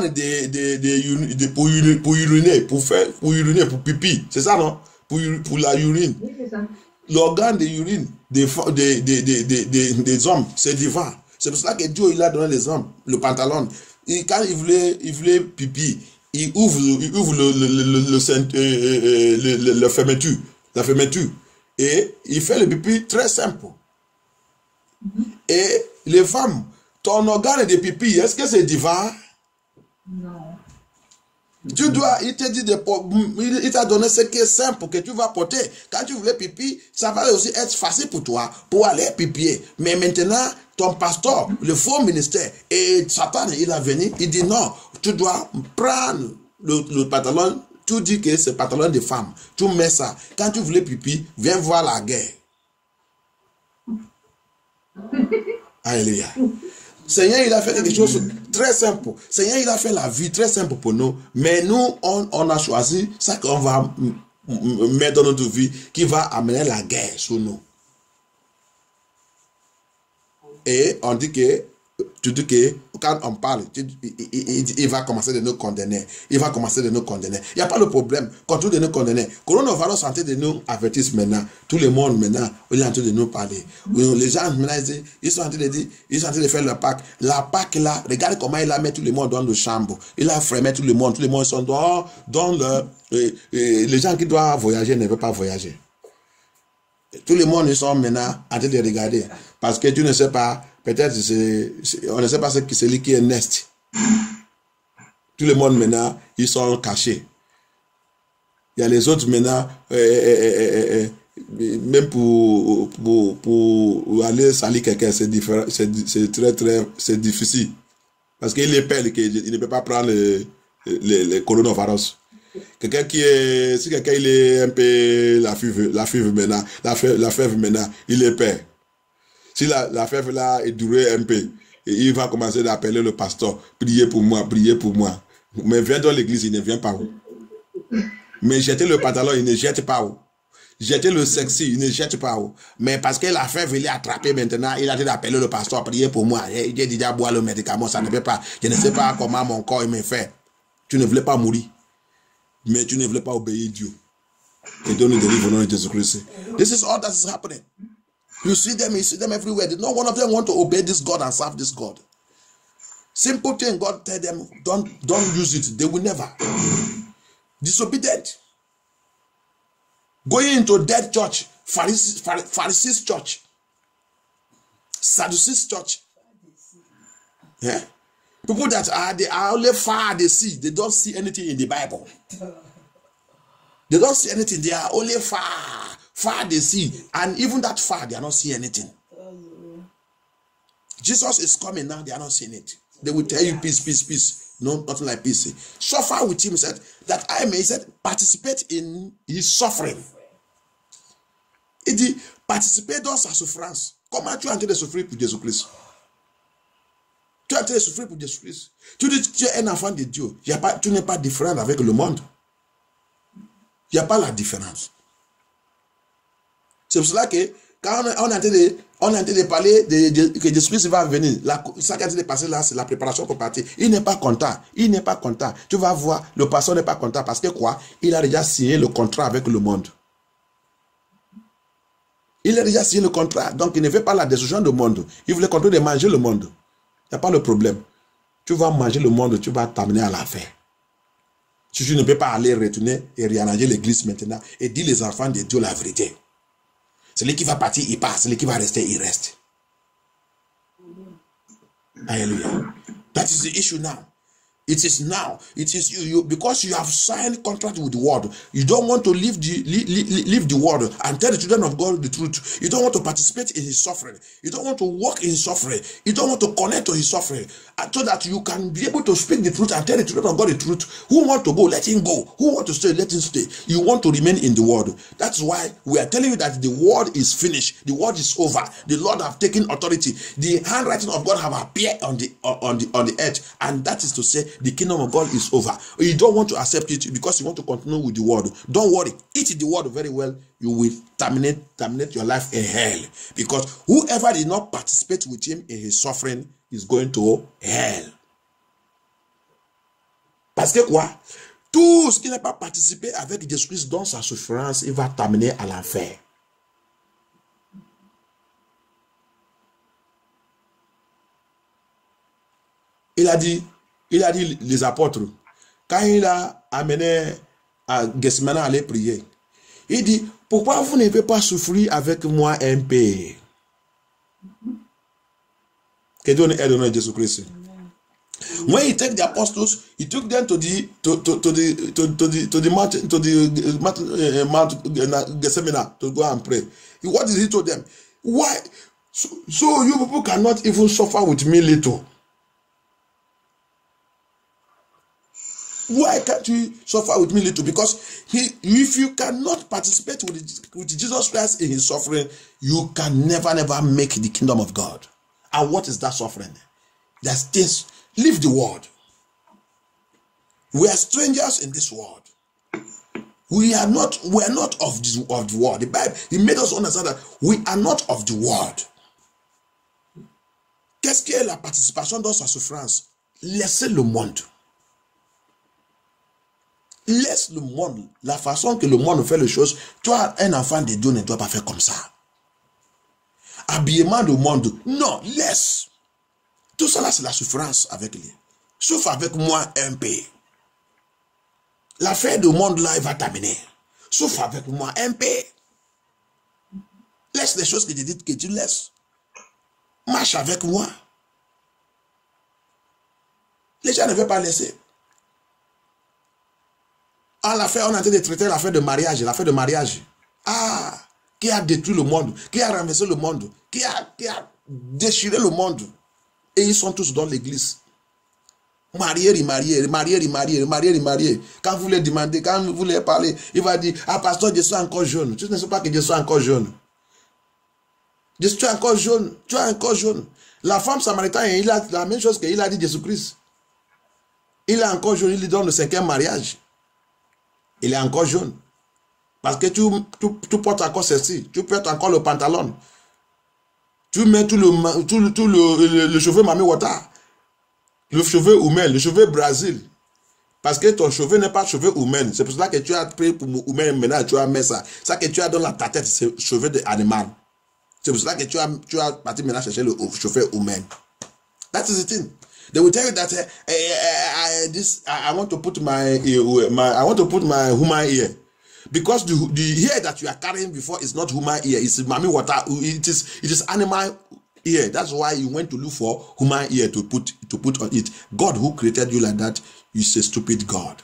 pour uriner, pour pipi, c'est ça non? Pour la urine. Oui, c'est ça. L'organe de urine, des hommes, c'est divin. C'est pour cela que Dieu il a donné les hommes le pantalon. Et quand il voulait pipi, il ouvre la fermeture. Et il fait le pipi très simple. Et les femmes, ton organe de pipi, est-ce que c'est divin? Non. Tu dois, il te dit, il t'a donné ce qui est simple que tu vas porter. Quand tu voulais pipi, ça va aussi être facile pour toi, pour aller pipier. Mais maintenant, ton pasteur, le faux ministère, et Satan, il a venu, il dit non, tu dois prendre le pantalon, tu dis que c'est pantalon de femme, tu mets ça. Quand tu voulais pipi, viens voir la guerre. Alléluia. Seigneur, il a fait quelque chose de très simple. Seigneur, il a fait la vie très simple pour nous. Mais nous, on a choisi ça qu'on va mettre dans notre vie qui va amener la guerre sur nous. Et on dit que, tu dis que quand on parle, il va commencer de nous condamner. Il va commencer de nous condamner. Il n'y a pas de problème. Continue de nous condamner. Coronavirus est en train de nous avertir maintenant. Tout le monde maintenant, il est en train de nous parler. Les gens maintenant, ils sont en train de dire, ils sont en train de faire la Pâque. La Pâque là, regarde comment il a mis tout le monde dans le chambre. Il a fermé tout le monde. Tout le monde sont dans les gens qui doivent voyager ne veulent pas voyager. Tout le monde, ils sont maintenant en train de regarder. Parce que tu ne sais pas, peut-être, on ne sait pas celui qui est nest. Tout le monde maintenant, ils sont cachés. Il y a les autres maintenant, même pour aller salir quelqu'un, c'est différent, c'est difficile. Parce qu'il est peur qu'il ne peut pas prendre le coronavirus. Quelqu'un si quelqu'un il est un peu la fièvre maintenant, la fièvre maintenant, il est peur. Si la fièvre là est durée un peu, et il va commencer d'appeler le pasteur, priez pour moi, priez pour moi. Mais viens dans l'église, il ne vient pas où. Mais jeter le pantalon, il ne jette pas où. Jeter le sexy, il ne jette pas où. Mais parce que la fièvre, il est attrapé maintenant, il a dit d'appeler le pasteur, priez pour moi. Il dit déjà boire le médicament, ça ne peut pas. Je ne sais pas comment mon corps il me fait. Tu ne voulais pas mourir. Mais tu ne voulais pas obéir Dieu. Et Dieu nous délivre au nom de Jésus-Christ. This is all that is happening. You see them everywhere. Not one of them want to obey this God and serve this God. Simple thing, God tell them, don't use it. They will never. Disobedient. Going into dead church, Pharisees church, Sadducees church. Yeah? People that are only far they see, they don't see anything in the Bible. They don't see anything. They are only far they see, and even that far they are not seeing anything. Jesus is coming now. They are not seeing it. They will tell you peace, peace, peace. No, nothing like peace. Suffer with him, said that I may participate in his suffering. Il dit participer dans sa souffrance. Comment tu es en train de souffrir pour Jésus-Christ? Tu es en train de souffrir pour Jésus-Christ. Tu dis que tu es un enfant de Dieu. Tu n'es pas différent avec le monde. Il n'y a pas la différence. C'est pour cela que quand on est en train de parler que Jésus-Christ va venir, ça qui est en train de passer là, c'est la préparation pour partir. Il n'est pas content. Il n'est pas content. Tu vas voir, le pasteur n'est pas content parce que quoi? Il a déjà signé le contrat avec le monde. Il a déjà signé le contrat. Donc il ne veut pas la destruction du monde. Il voulait continuer de manger le monde. Il n'y a pas de problème. Tu vas manger le monde, tu vas t'amener à la fin. Si tu ne peux pas aller retourner et réarranger l'église maintenant et dire les enfants de Dieu la vérité. Celui qui va partir, il part. Celui qui va rester, il reste. Hallelujah. That is the issue now. It is now. It is you because you have signed contract with the world. You don't want to leave the world and tell the children of God the truth. You don't want to participate in his suffering. You don't want to walk in his suffering. You don't want to connect to his suffering, so that you can be able to speak the truth and tell the children of God the truth. Who want to go, let him go. Who want to stay, let him stay. You want to remain in the world. That's why we are telling you that the world is finished. The world is over. The Lord have taken authority. The handwriting of God have appeared on the earth, and that is to say, the kingdom of God is over. You don't want to accept it because you want to continue with the world. Don't worry. Eat the word very well. You will terminate your life in hell. Because whoever did not participate with him in his suffering is going to hell. Parce que quoi? Tout ce qui n'a pas participé avec Jésus-Christ dans sa souffrance, il va terminer à l'enfer. il a dit les apôtres, quand il a amené à Gethsemane à aller prier, il dit, pourquoi vous ne pouvez pas souffrir avec moi un peu? Que Dieu nous aide au nom de Jésus-Christ. When he took the apostles, he took them to the Mount Gethsemane to go and pray. What did he told them? Why? So you people cannot even suffer with me little. Why can't you suffer with me little? Because if you cannot participate with Jesus Christ in his suffering, you can never make the kingdom of God. And what is that suffering? That's this. Leave the world. We are strangers in this world. We are not of the world. The Bible, it made us understand that we are not of the world. Qu'est-ce que la participation dans sa souffrance? Laissez le monde. Laisse le monde. La façon que le monde fait les choses, toi, un enfant de Dieu ne doit pas faire comme ça. Habillement du monde. Non, laisse. Tout cela, c'est la souffrance avec lui. Souffre avec moi un peu. L'affaire du monde là, il va t'amener. Souffre avec moi un peu. Laisse les choses que tu dis que tu laisses. Marche avec moi. Les gens ne veulent pas laisser. On est en train de traiter l'affaire de mariage. L'affaire de mariage. Ah, qui a détruit le monde, qui a renversé le monde, qui a déchiré le monde. Et ils sont tous dans l'église. Mariés. Quand vous les demandez, quand vous les parlez, il va dire, ah pasteur, je suis encore jeune. Tu ne sais pas que je suis encore jeune. Je suis encore jeune. Tu es encore jeune. La femme samaritaine, il a la même chose qu'il a dit Jésus-Christ. Il est encore jeune, il lui donne le 5e mariage. Il est encore jeune. Parce que tu portes encore ceci. Tu portes encore le pantalon. Tu mets tout le cheveu Mami Wata, le cheveu humain, le cheveu Brésil. Parce que ton cheveu n'est pas cheveu humain. C'est pour cela que tu as pris pour humain, maintenant tu as mis ça. Ça que tu as dans ta tête, c'est cheveu d'animal. C'est pour cela que tu as parti maintenant chercher le cheveu humain. That is the thing. They will tell you that I want to put my human ear. Because the hair that you are carrying before is not human ear, it's Mami Water. It is animal ear. That's why you went to look for human ear to put on it. God who created you like that is a stupid God.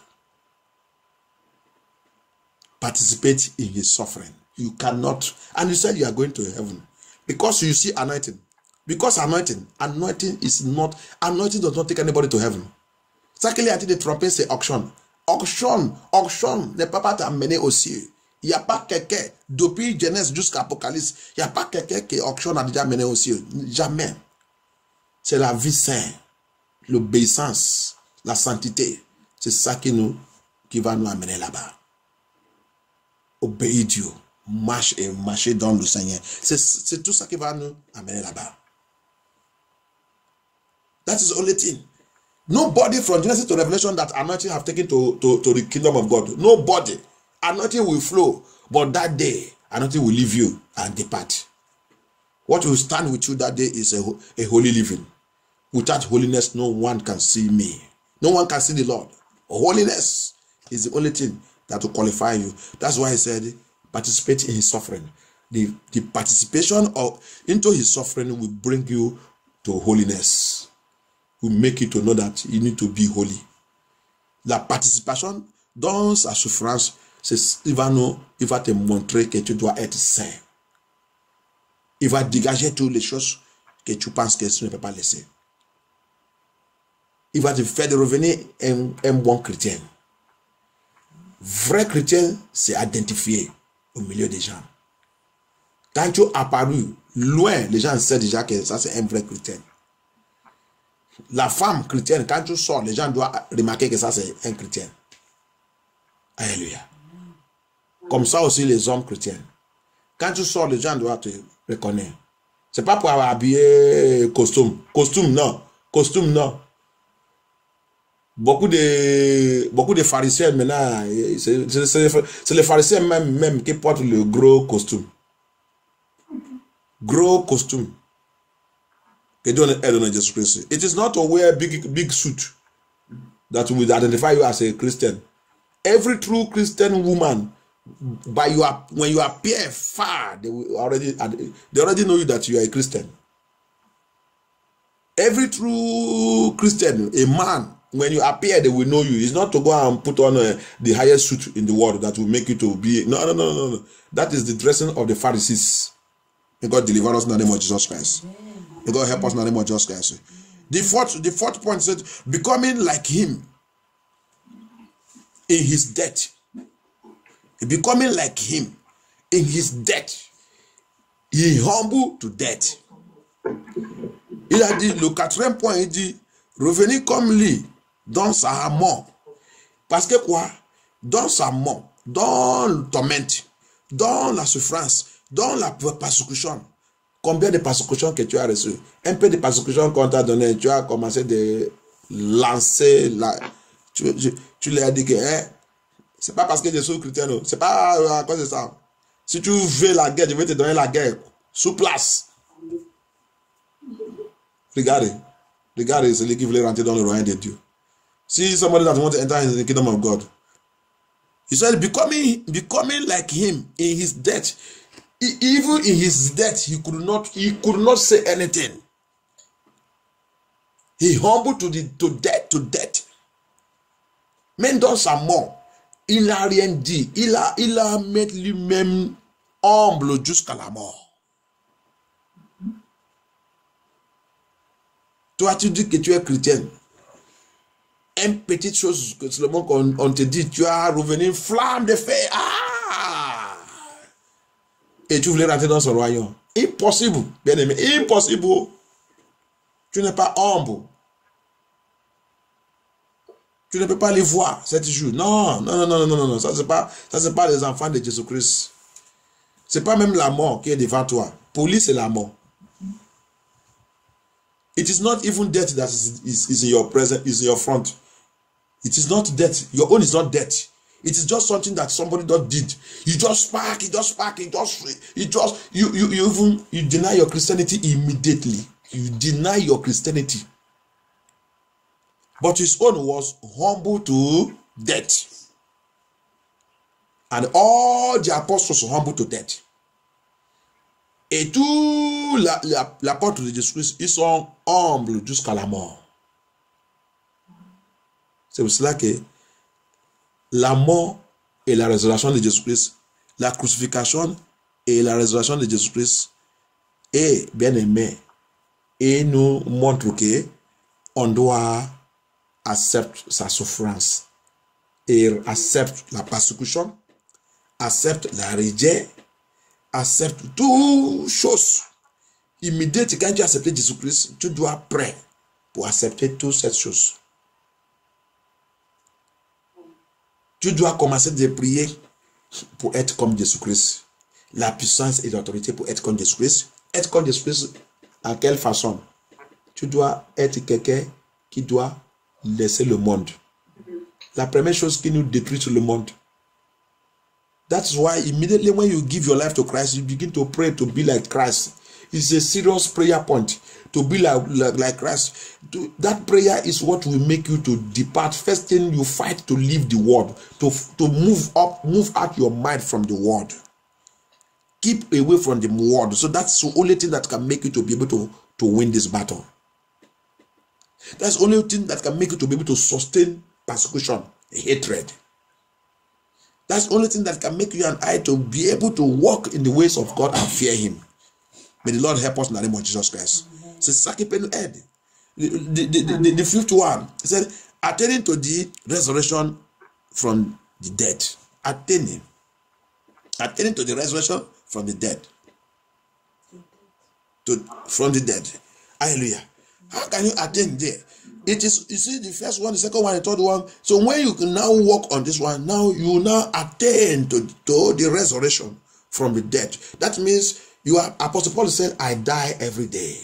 Participate in his suffering. You cannot. And you said you are going to heaven. Because you see anointing. Because anointing does not take anybody to heaven. Secondly, I think the trumpet say auction. Auction ne peut pas t'amener au ciel. Il n'y a pas quelqu'un, depuis Genèse jusqu'à Apocalypse, il n'y a pas quelqu'un qui auction a déjà amené au ciel. Jamais. C'est la vie sainte, l'obéissance, la sainteté. C'est ça qui va nous amener là-bas. Obéir Dieu. Marcher dans le Seigneur. C'est tout ça qui va nous amener là-bas. That is the only thing. Nobody from Genesis to Revelation that anointing have taken to the kingdom of God. Nobody. Anointing will flow. But that day, anointing will leave you and depart. What will stand with you that day is a holy living. Without holiness, no one can see me. No one can see the Lord. Holiness is the only thing that will qualify you. That's why he said, participate in his suffering. The participation into his suffering will bring you to holiness. Will make you to know that you need to be holy. La participation dans sa souffrance, il va te montrer que tu dois être saint. Il va dégager toutes les choses que tu penses que tu ne peux pas laisser. Il va te faire de revenir un bon chrétien. Vrai chrétien, c'est identifié au milieu des gens. Quand tu es apparu loin, les gens savent déjà que ça c'est un vrai chrétien. La femme chrétienne, quand tu sors, les gens doivent remarquer que ça c'est un chrétien. Alléluia. Comme ça aussi les hommes chrétiens. Quand tu sors, les gens doivent te reconnaître. C'est pas pour avoir habillé costume. Costume non. Beaucoup de pharisiens maintenant, c'est les pharisiens même qui portent le gros costume. Gros costume. It is not to wear big suit that will identify you as a Christian. Every true Christian woman, when you appear far, they already know you that you are a Christian. Every true Christian, a man, when you appear, they will know you. It's not to go and put on the highest suit in the world that will make you to be. No. That is the dressing of the Pharisees. May God deliver us in the name of Jesus Christ. May God help us in the name of Jesus Christ. The fourth point said, becoming like him in his death. Becoming like him in his death. He humble to death. Il a dit, le quatrième point, il dit, revenez comme lui dans sa mort. Parce que quoi? Dans sa mort, dans le torment, dans la souffrance, dans la persécution. Combien de persécutions que tu as reçues? Un peu de persécutions qu'on t'a donné, tu as commencé de lancer tu lui as dit que c'est pas parce que je suis chrétien, c'est pas à cause de ça. Si tu veux la guerre, je vais te donner la guerre sous place. Regardez, celui qui voulait rentrer dans le royaume de Dieu. See somebody that wants to enter into the kingdom of God. He said, becoming like him in his death. Even in his death, he could not say anything. He humbled to death. Même dans sa mort, il n'a rien dit. Il a mis lui-même humble jusqu'à la mort. Toi, tu dis que tu es chrétien. Une petite chose que seulement qu'on te dit, tu as revenu flamme de feu. Et tu voulais rentrer dans son royaume. Impossible, bien aimé. Impossible. Tu n'es pas humble. Tu ne peux pas les voir cet jour. Non. Ça, c'est pas les enfants de Jésus-Christ. C'est pas même la mort qui est devant toi. Pour lui, c'est la mort. It is not even death that is in your present, is in your front. It is not death. Your own is not death. It is just something that somebody did. You just spark. You deny your Christianity immediately. You deny your Christianity. But his own was humble to death. And all the apostles were humble to death. Et tous l'apôtre de Jésus-Christ, ils sont humbles jusqu'à la mort. C'est pour cela que la mort et la résurrection de Jésus-Christ, la crucifixion et la résurrection de Jésus-Christ est bien aimé et nous montre que on doit accepter sa souffrance et accepter la persécution, accepte la rejet, accepte toutes choses. Immédiatement, quand tu as accepté Jésus-Christ, tu dois être prêt pour accepter toutes ces choses. Tu dois commencer de prier pour être comme Jésus-Christ. La puissance et l'autorité pour être comme Jésus-Christ. Être comme Jésus-Christ, à quelle façon? Tu dois être quelqu'un qui doit laisser le monde. La première chose qui nous détruit sur le monde. That's why immediately when you give your life to Christ, you begin to pray to be like Christ. It's a serious prayer point. To be like Christ. That prayer is what will make you to depart. First thing, you fight to leave the world. To move out your mind from the world. Keep away from the world. So that's the only thing that can make you to be able to win this battle. That's the only thing that can make you to be able to sustain persecution, hatred. That's the only thing that can make you and I to be able to walk in the ways of God and fear Him. May the Lord help us in the name of Jesus Christ. C'est ça qui peut nous aider. The fifth one, it said, attaining to the resurrection from the dead. Attaining to the resurrection from the dead. From the dead. Hallelujah. How can you attain there? It is, you see, the first one, the second one, the third one. So when you can now walk on this one, now you now attain to the resurrection from the dead. That means you are, Apostle Paul said, I die every day.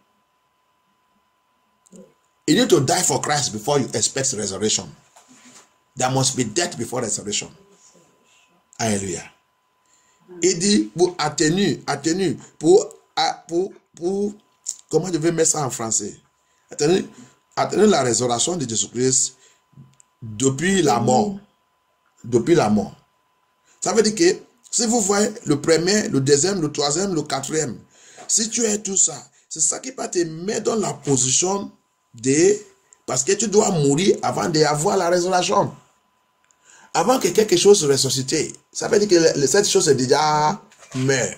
You need to die for Christ before you expect resurrection. There must be death before resurrection. Hallelujah. Il dit pour atténuer, pour comment je vais mettre ça en français? Attendez la résurrection de Jésus-Christ depuis la mort. Depuis la mort. Ça veut dire que si vous voyez le premier, le deuxième, le troisième, le quatrième, si tu es tout ça, c'est ça qui va te mettre dans la position de... Parce que tu dois mourir avant d'avoir la résurrection. Avant que quelque chose ressuscite. Ça veut dire que cette chose est déjà meurt.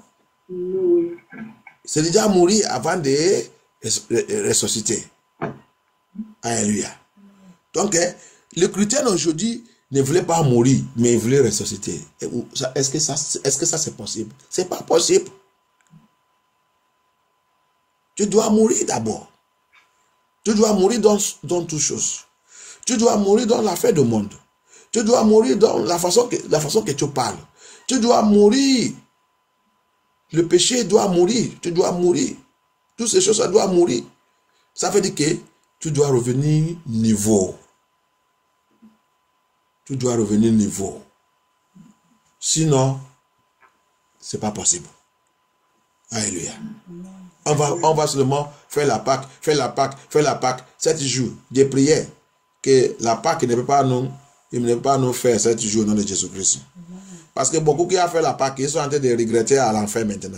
C'est déjà mourir avant de ressusciter. Alléluia. Donc, le chrétien aujourd'hui ne voulait pas mourir, mais il voulait ressusciter. Est-ce que ça c'est possible? C'est pas possible. Tu dois mourir d'abord. Tu dois mourir dans toutes choses. Tu dois mourir dans l'affaire du monde. Tu dois mourir dans la façon que tu parles. Tu dois mourir. Le péché doit mourir. Tu dois mourir. Toutes ces choses, ça doit mourir. Ça veut dire que tu dois revenir niveau. Tu dois revenir niveau. Sinon, c'est pas possible. Alléluia. On va seulement faire la Pâque, faire la Pâque, faire la Pâque. 7 jours de prière. Que la Pâque ne peut pas nous faire 7 jours au nom de Jésus-Christ. Parce que beaucoup qui ont fait la Pâque, ils sont en train de regretter à l'enfer maintenant.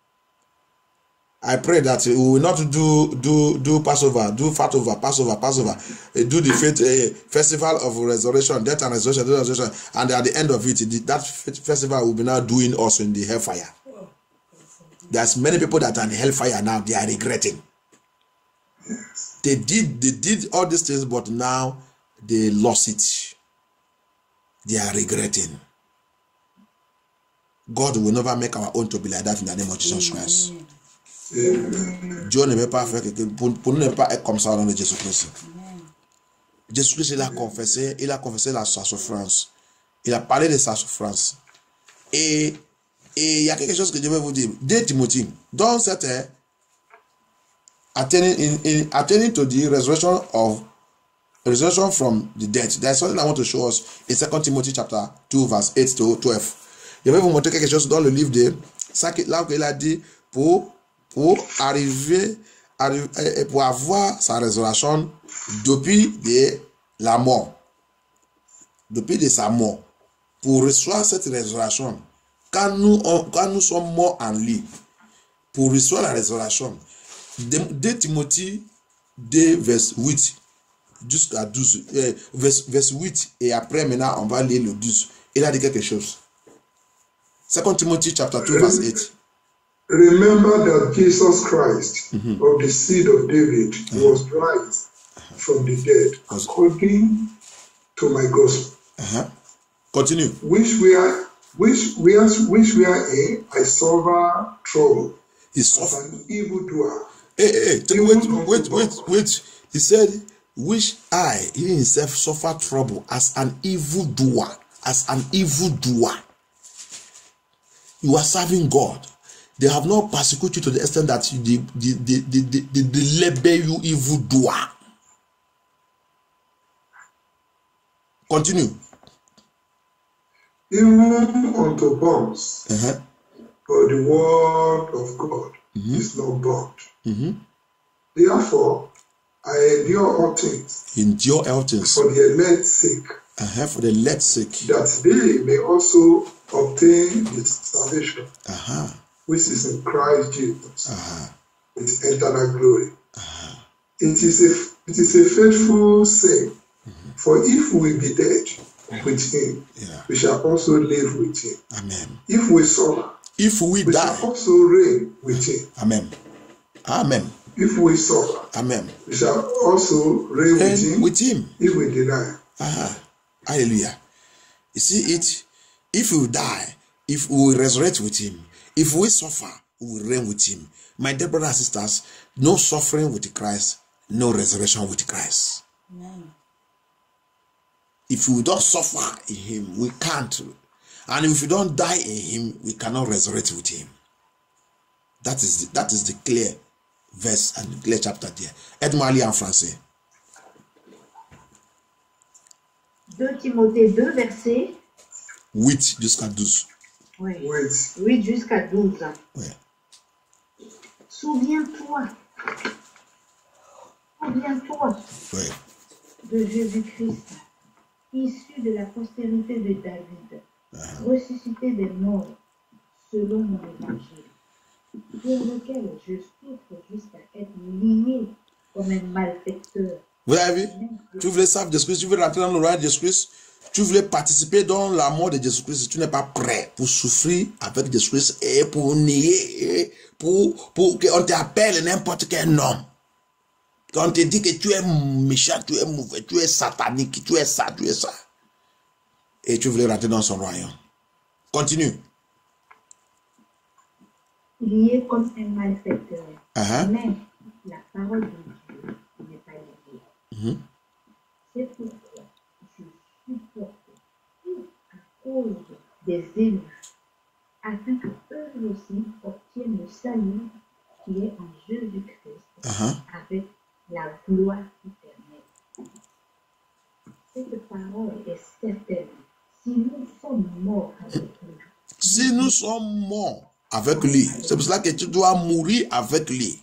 I pray that we will not do Passover, do Passover, do the festival of resurrection, death and resurrection, and at the end of it, that festival will be now doing also in the hellfire. There's many people that are in the hellfire now, they are regretting. They did all these things, but now they lost it. They are regretting. God will never make our own to be like that in the name of Jesus Christ. Dieu ne veut pas faire que pour ne pas être comme ça au nom de Jésus-Christ. Jésus-Christ, il a confessé sa souffrance. Il a parlé de sa souffrance. Et il y a quelque chose que je vais vous dire. 2 Timothée, dans cette attending to the resurrection from the dead. There's something I want to show us in 2 Timothy chapter 2 verse 8 to 12. Je vais vous montrer quelque chose dans le livre de ça là où il a dit pour avoir sa résurrection depuis la mort. Depuis de sa mort. Pour recevoir cette résurrection. Quand nous sommes morts en lui. Pour recevoir la résurrection. 2 Timothée 2 verse 8 jusqu'à 12. Verse 8 et après maintenant on va lire le 12. Il a dit quelque chose. 2 Timothy chapter 2 verse 8. Remember that Jesus Christ, of the seed of David, was raised from the dead, according to my gospel. Continue. Which we are in, I suffer trouble. As an evildoer. Wait. He said, which I himself suffer trouble as an evildoer. As an evildoer. You are serving God. They have not persecuted you to the extent that they label you evildoer. Continue. Even unto bonds, but the word of God is not bound. Therefore, I endure all things. Endure all things. For the elect's sake. For the elect's sake. That they may also obtain the salvation. Which is in Christ Jesus, with eternal glory. It is a faithful saying, for if we be dead with him, we shall also live with him. Amen. If we suffer, we die, shall also reign with him. Amen. Amen. If we suffer, amen, we shall also reign with him. If we deny. Hallelujah. You see it? If we die, if we resurrect with him, if we suffer, we will reign with him. My dear brothers and sisters, no suffering with Christ, no resurrection with Christ. Amen. If we don't suffer in him, we can't. And if we don't die in him, we cannot resurrect with him. That is the clear verse and clear chapter there. Aide-moi à lire en français. 2 Timothée 2, verset 8 jusqu'à 12. Oui. 8 jusqu'à 12. Oui. Souviens-toi Oui. de Jésus-Christ, issu de la postérité de David, ressuscité des morts, selon mon évangile, pour lequel je souffre jusqu'à être lié comme un malfaiteur. Vous avez vu? Tu voulais savoir Jésus-Christ, tu veux rentrer dans le royaume de Jésus-Christ, tu voulais participer dans la mort de Jésus-Christ, tu n'es pas prêt pour souffrir avec Jésus-Christ et pour nier, pour qu'on t'appelle n'importe quel nom. Quand on te dit que tu es méchant, tu es mauvais, tu es satanique, tu es ça. Et tu voulais rentrer dans son royaume. Continue. Lié comme un malfaiteur. Mais la parole de Dieu n'est pas liée. C'est pourquoi je supporte tout à cause des élus, afin qu'eux aussi obtiennent le salut qui est en Jésus-Christ avec la gloire éternelle. Cette parole est certaine. Si nous sommes morts avec lui. Si nous sommes morts avec lui, c'est pour cela que tu dois mourir avec lui.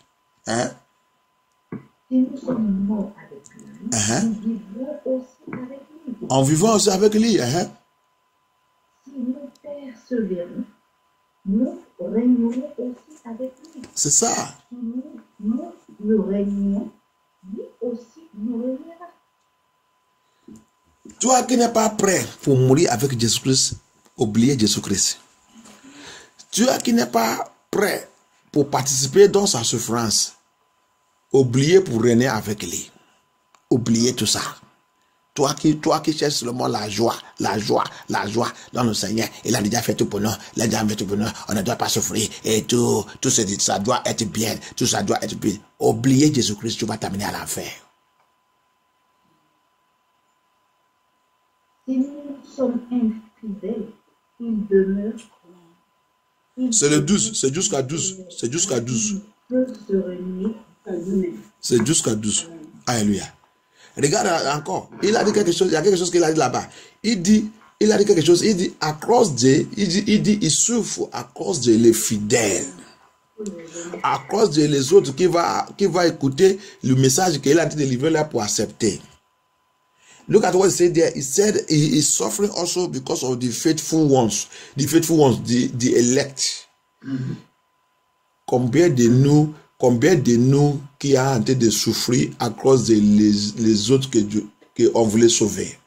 Si nous sommes morts avec lui, nous vivrons aussi avec lui. En vivant aussi avec lui. Si nous persévérons, nous régnerons aussi avec lui. C'est ça. Si nous le régnons, lui aussi nous régnera. Toi qui n'es pas prêt pour mourir avec Jésus-Christ, oubliez Jésus-Christ. Toi qui n'es pas prêt pour participer dans sa souffrance, oubliez pour régner avec lui. Oubliez tout ça. Toi qui cherches seulement la joie dans le Seigneur, il a déjà fait tout pour nous, on ne doit pas souffrir, et tout ça doit être bien, tout ça doit être bien. Oubliez Jésus-Christ, tu vas t'amener à l'enfer. Si nous sommes infidèles, il demeure. C'est le 12, c'est jusqu'à 12. C'est jusqu'à 12. C'est jusqu'à 12. Alléluia. Regarde encore. Il a dit quelque chose, il y a quelque chose qu'il a dit là-bas. Il a dit quelque chose, il dit à cause de, il souffre à cause de les fidèles. À cause de les autres qui va écouter le message qu'il a dit de livrer là pour accepter. Look at what he said there. He said he is suffering also because of the faithful ones. The faithful ones, the elect. Combien de nous qui a en train de souffrir à cause de les autres qu'on voulait sauver?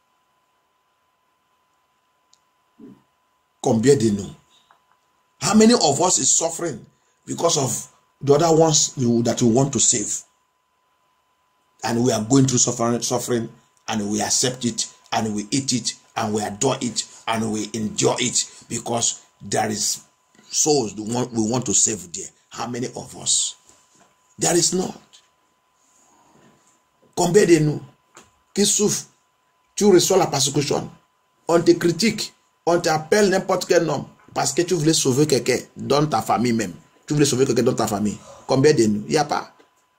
Combien de nous? How many of us is suffering because of the other ones that we want to save? And we are going through suffering. And we accept it, and we eat it, and we adore it, and we enjoy it, because there is souls we want to save there. How many of us? There is not. Combien de nous qui souffrent? Tu reçois la persécution. On te critique, on t'appelle n'importe quel nom, parce que tu voulais sauver quelqu'un dans ta famille même. Tu voulais sauver quelqu'un dans ta famille. Combien de nous? Il n'y a pas.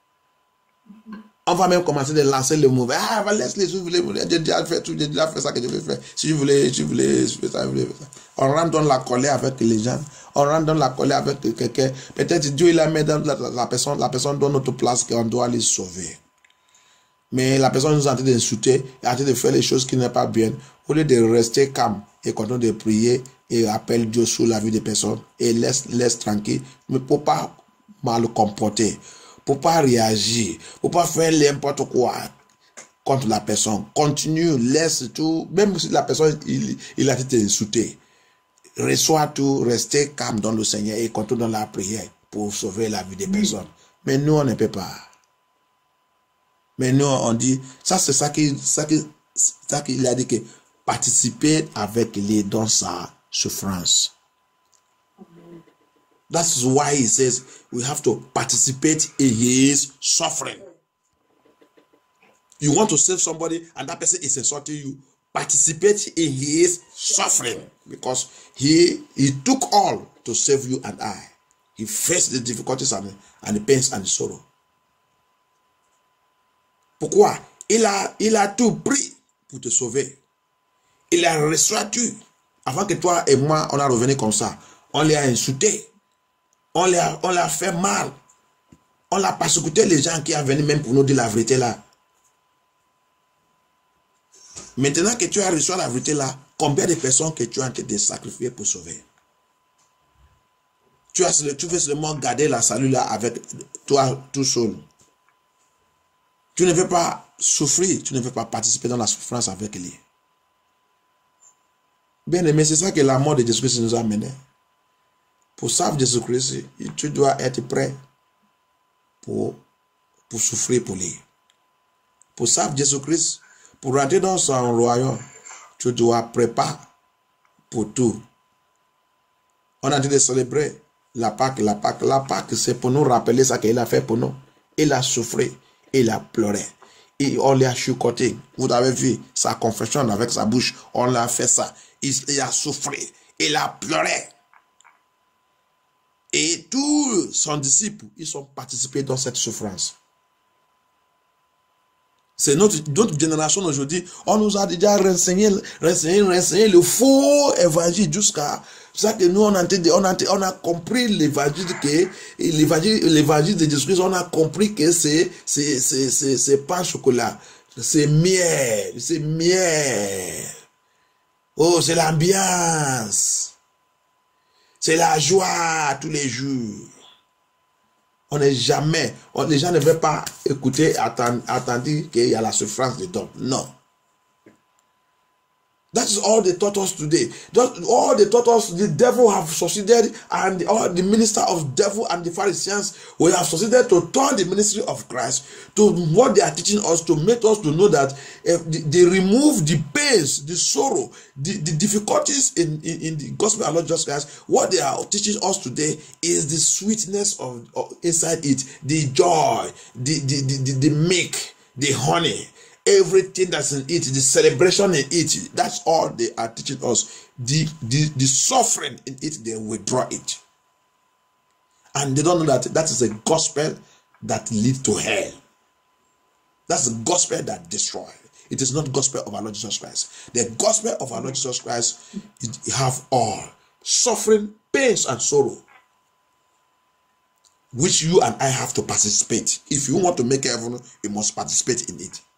On va même commencer de lancer le mouvement. Ah, laisse-les, si vous voulez, j'ai déjà fait tout, j'ai déjà fait ça que je veux faire. Si je voulais, je voulais faire ça. On rentre dans la colère avec les gens. On rentre dans la colère avec quelqu'un. Peut-être Dieu, il a mis dans la personne dans notre place qu'on doit les sauver. Mais la personne nous est en train d'insulter, en train de faire les choses qui n'est pas bien. Au lieu de rester calme et continuer de prier et appelle Dieu sur la vie des personnes et laisse tranquille, mais pour pas mal comporter. Pour pas réagir, pour pas faire n'importe quoi contre la personne. Continue, laisse tout, même si la personne il a été insulté. Reçois tout, restez calme dans le Seigneur et continue dans la prière pour sauver la vie des personnes. Mais nous, on ne peut pas. Mais nous, on dit, ça c'est ça qu'il a dit, que participer avec lui dans sa souffrance. That's why he says we have to participate in his suffering. You want to save somebody and that person is insulting you, participate in his suffering, because he took all to save you and I. He faced the difficulties and the pains and the sorrow. Pourquoi? Il a tout pris pour te sauver. Il a reçu tout. Avant que toi et moi, on a revenu comme ça. On les a insultés. On l'a fait mal. On l'a persécuté, les gens qui sont venus même pour nous dire la vérité là. Maintenant que tu as reçu la vérité là, combien de personnes que tu as en train de sacrifier pour sauver? Tu veux seulement garder la salut là avec toi tout seul. Tu ne veux pas souffrir, tu ne veux pas participer dans la souffrance avec lui. Bien aimé, c'est ça que la mort de Jésus-Christ nous a amené. Pour sauver Jésus-Christ, tu dois être prêt pour souffrir pour lui. Pour sauver Jésus-Christ, pour rentrer dans son royaume, tu dois préparer pour tout. On a dit de célébrer la Pâque. La Pâque, c'est pour nous rappeler ça qu'il a fait pour nous. Il a souffert, il a pleuré. Et on l'a chuchoté. Vous avez vu sa confession avec sa bouche. On l'a fait ça. Il a souffert, il a pleuré. Et tous ses disciples, ils ont participé dans cette souffrance. C'est notre génération aujourd'hui. On nous a déjà renseigné le faux évangile jusqu'à ça que nous on a compris l'évangile de Jésus-Christ. On a compris que c'est pas chocolat, c'est miel, Oh, c'est l'ambiance, c'est la joie tous les jours. Les gens ne veulent pas écouter, attendre qu'il y a la souffrance dedans. Non. That is all they taught us today. All they taught us, the devil have succeeded, and all the minister of devil and the Pharisees will have succeeded to turn the ministry of Christ to what they are teaching us, to make us to know that they remove the pains, the sorrow, the difficulties in the gospel of Lord Jesus Christ. What they are teaching us today is the sweetness of inside it, the joy, the milk, the honey. Everything that's in it, the celebration in it, that's all they are teaching us. The suffering in it, they withdraw it. And they don't know that that is a gospel that leads to hell. That's the gospel that destroys. It is not gospel of our Lord Jesus Christ. The gospel of our Lord Jesus Christ, it have all suffering, pains, and sorrow, which you and I have to participate. If you want to make heaven, you must participate in it.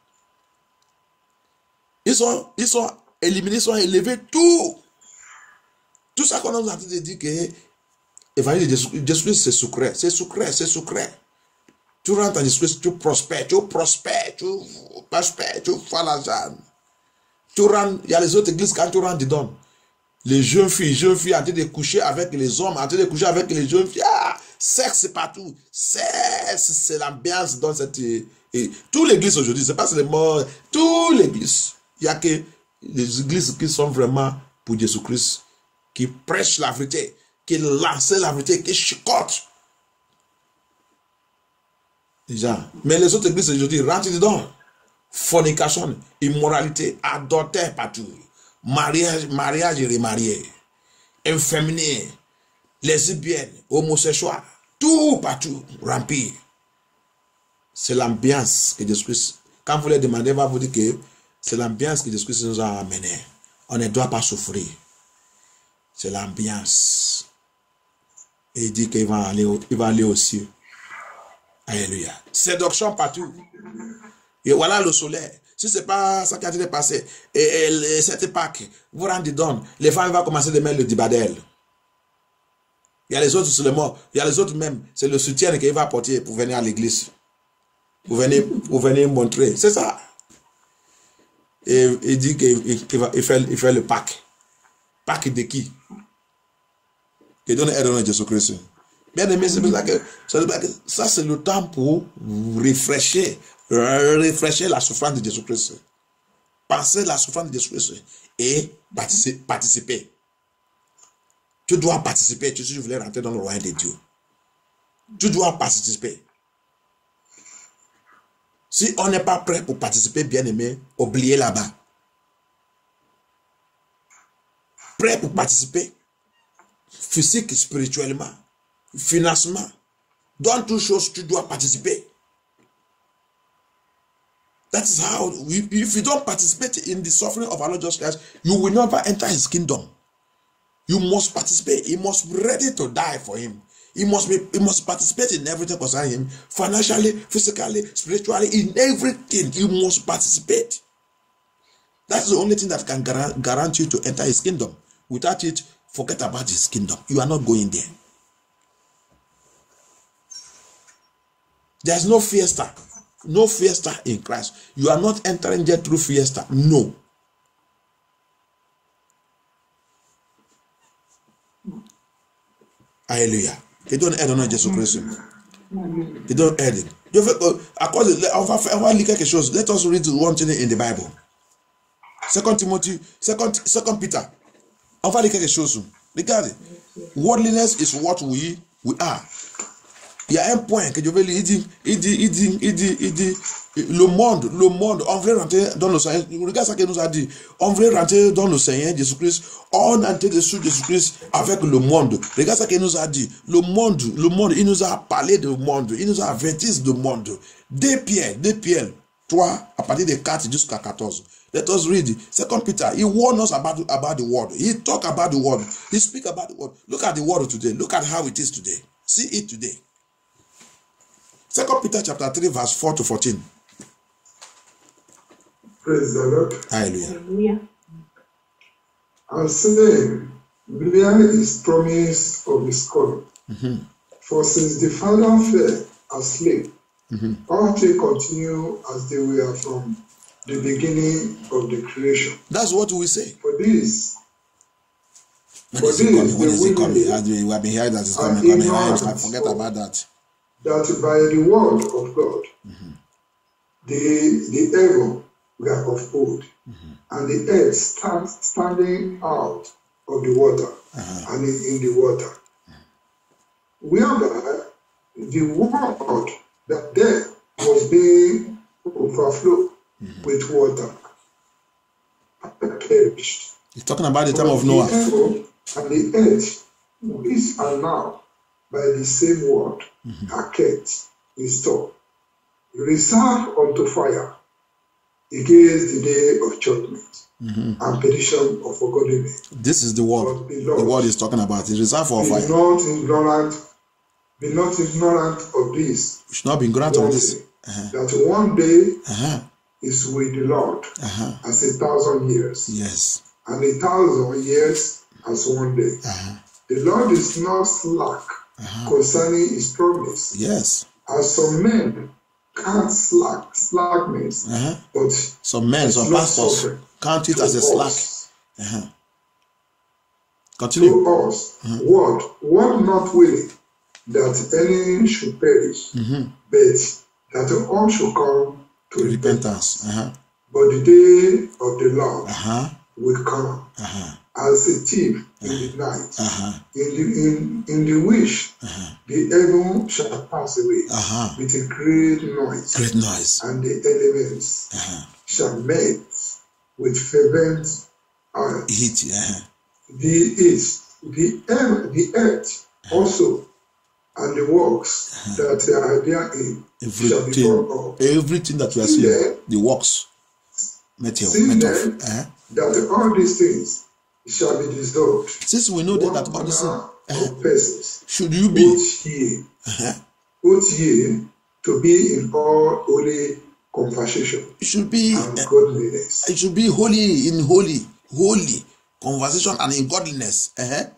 Ils sont éliminés, ils sont élevés, tout ça qu'on a dit que l'évangile de Jésus-Christ, c'est sucré. Tu rentres en Jésus-Christ, tu prospères, tu fais l'argent. Tu rentres, il y a les autres églises, quand tu rentres dedans, les jeunes filles en train de coucher avec les hommes, en train de coucher avec les jeunes filles, sexe partout, sexe, c'est l'ambiance dans cette... Toute l'église aujourd'hui, c'est pas seulement toute l'église. Il n'y a que les églises qui sont vraiment pour Jésus-Christ, qui prêchent la vérité, qui lancent la vérité, qui chicotent. Déjà. Mais les autres églises aujourd'hui rentrent dedans. Fornication, immoralité, adultère partout. Mariage et remarié. Inféminé, lesbienne, homosexuel, tout partout, rempli. C'est l'ambiance que Jésus-Christ, quand vous les demandez, va vous dire que c'est l'ambiance que Jésus-Christ nous a amené. On ne doit pas souffrir. C'est l'ambiance. Et il dit qu'il va aller au ciel. Alléluia. Séduction partout. Et voilà le soleil. Si ce n'est pas ça qui a été passé, et cette Pâque, vous rendez dedans, les femmes vont commencer de mettre le dibadel. Il y a les autres seulement, il y a les autres même, c'est le soutien qu'il va apporter pour venir à l'église. Pour venir montrer. C'est ça. Et il dit qu'il fait le Pâques. Pâques de qui? Qui donne aide à Jésus-Christ. Bien aimé, c'est pour ça que ça c'est le temps pour réfléchir la souffrance de Jésus-Christ. Penser la souffrance de Jésus-Christ et participer. Tu dois participer si tu voulais rentrer dans le royaume de Dieu. Tu dois participer. Si on n'est pas prêt pour participer, bien aimé, oubliez là-bas. Prêt pour participer, physique, spirituellement, financement, dans toutes choses, tu dois participer. That is how, if you don't participate in the suffering of our Lord Jesus Christ, you will never enter his kingdom. You must participate. You must be ready to die for him. He must participate in everything concerning him, financially, physically, spiritually, in everything. You must participate. That's the only thing that can guarantee you to enter his kingdom. Without it, forget about his kingdom. You are not going there. There's no fiesta. No fiesta in Christ. You are not entering there through fiesta. No. Hallelujah. They don't add on Jesus Christ. They don't add it. Let us read one thing in the Bible. 2 Timothy, 2 Peter. Regardez. Worldliness is what we are. Il y a un point que je vais lui dire. Il dit, le monde, on veut rentrer dans le Seigneur. Regarde ce qu'il nous a dit. On veut rentrer dans le Seigneur Jésus-Christ. On entre dessus Jésus-Christ avec le monde. Regarde ce qu'il nous a dit. Le monde, il nous a parlé du monde. Il nous a averti du monde. 2 Pierre, 3, à partir de 4 jusqu'à 14. Let us read it. 2 Peter, he warned us about the world. He talk about the world. He speak about the world. Look at the world today. Look at how it is today. See it today. 2 Peter chapter 3 verse 4 to 14. Praise the Lord. Hallelujah. And saying, where is promise of his coming? For since the father fell asleep, all things continue as they were from the beginning of the creation. That's what we say. For this, when is he coming? As we have been hearing that it's coming. I forget about that. That by the word of God, the heaven were of old, and the earth standing out of the water and in the water. Whereby the world that there was being overflowed with water perished. He's talking about the time of Noah. The heaven and the earth, which are now by the same word, are kept in store, reserved unto fire against the day of judgment and perdition of ungodly men. This is the word. The word is talking about. It's reserved for fire. Be not ignorant of this. We should not be ignorant of this. That one day is with the Lord as 1,000 years. Yes. And 1,000 years as one day. The Lord is not slack concerning his promise. Yes. As some men can't slackness, but some pastors count it as a slack. Continue. To us, what not willing that any should perish, but that all should come to repentance. But the day of the Lord will come as a thief in the night, in the which the heaven shall pass away with a great noise, and the elements shall melt with fervent heat. The earth also and the works that are therein shall be burned up. Everything that we are seeing, the works, metal. That all these things shall be dissolved. Since we know that all these things, should you be ought ye to be in all holy conversation? It should be and godliness. It should be holy conversation and in godliness.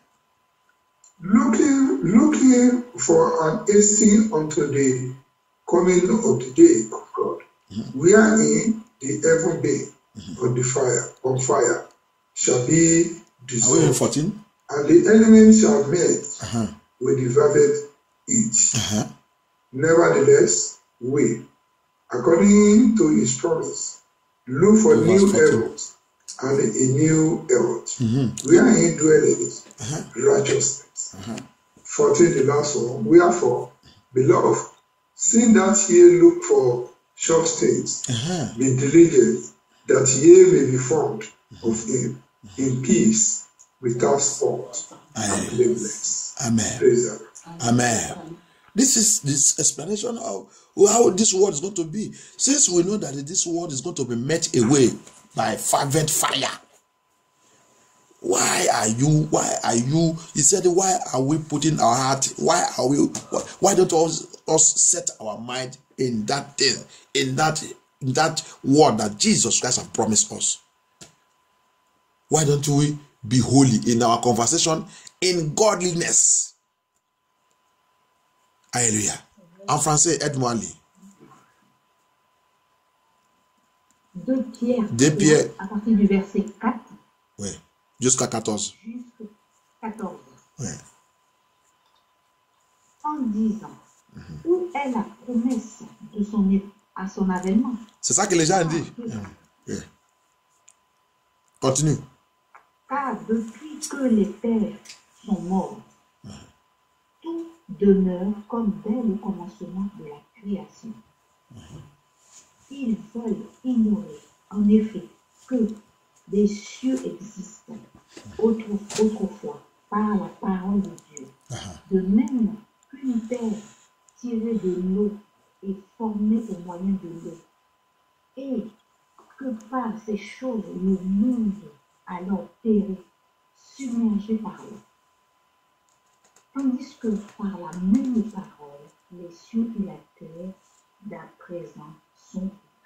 Looking for an hastening unto the coming of the day of God, wherein the heaven being on fire shall be dissolved. Are we in 14? And the elements shall melt with the fervent heat. Nevertheless, we, according to his promise, look for new heavens and a new earth, wherein dwelleth righteousness. 14, the last one. Wherefore, beloved, seeing that ye look for short stays, be diligent that ye may be formed of him in peace, without spot and blameless. Amen. Praise God. Amen. This is this explanation of how this world is going to be. Since we know that this world is going to be met away by fervent fire, Why are you, he said, why are we putting our heart, why don't us set our mind in that thing, in that word that Jesus Christ has promised us? Why don't we be holy in our conversation, in godliness? Alléluia. En français, aide-moi à lire. 2 Pierre, 2 Pierre, à partir du verset 4. Oui, jusqu'à 14. Jusqu'à 14. Oui. En disant, où est la promesse de à son avènement? C'est ça que les gens disent. Oui. Continue. Car depuis que les pères sont morts, tout demeure comme dès le commencement de la création. Ils veulent ignorer, en effet, que des cieux existent autrefois par la parole de Dieu. De même qu'une terre tirée de l'eau est formée au moyen de l'eau, et que par ces choses le monde alors périt, submergé par l'eau. Tandis que par la même parole, les cieux et la terre d'à présent sont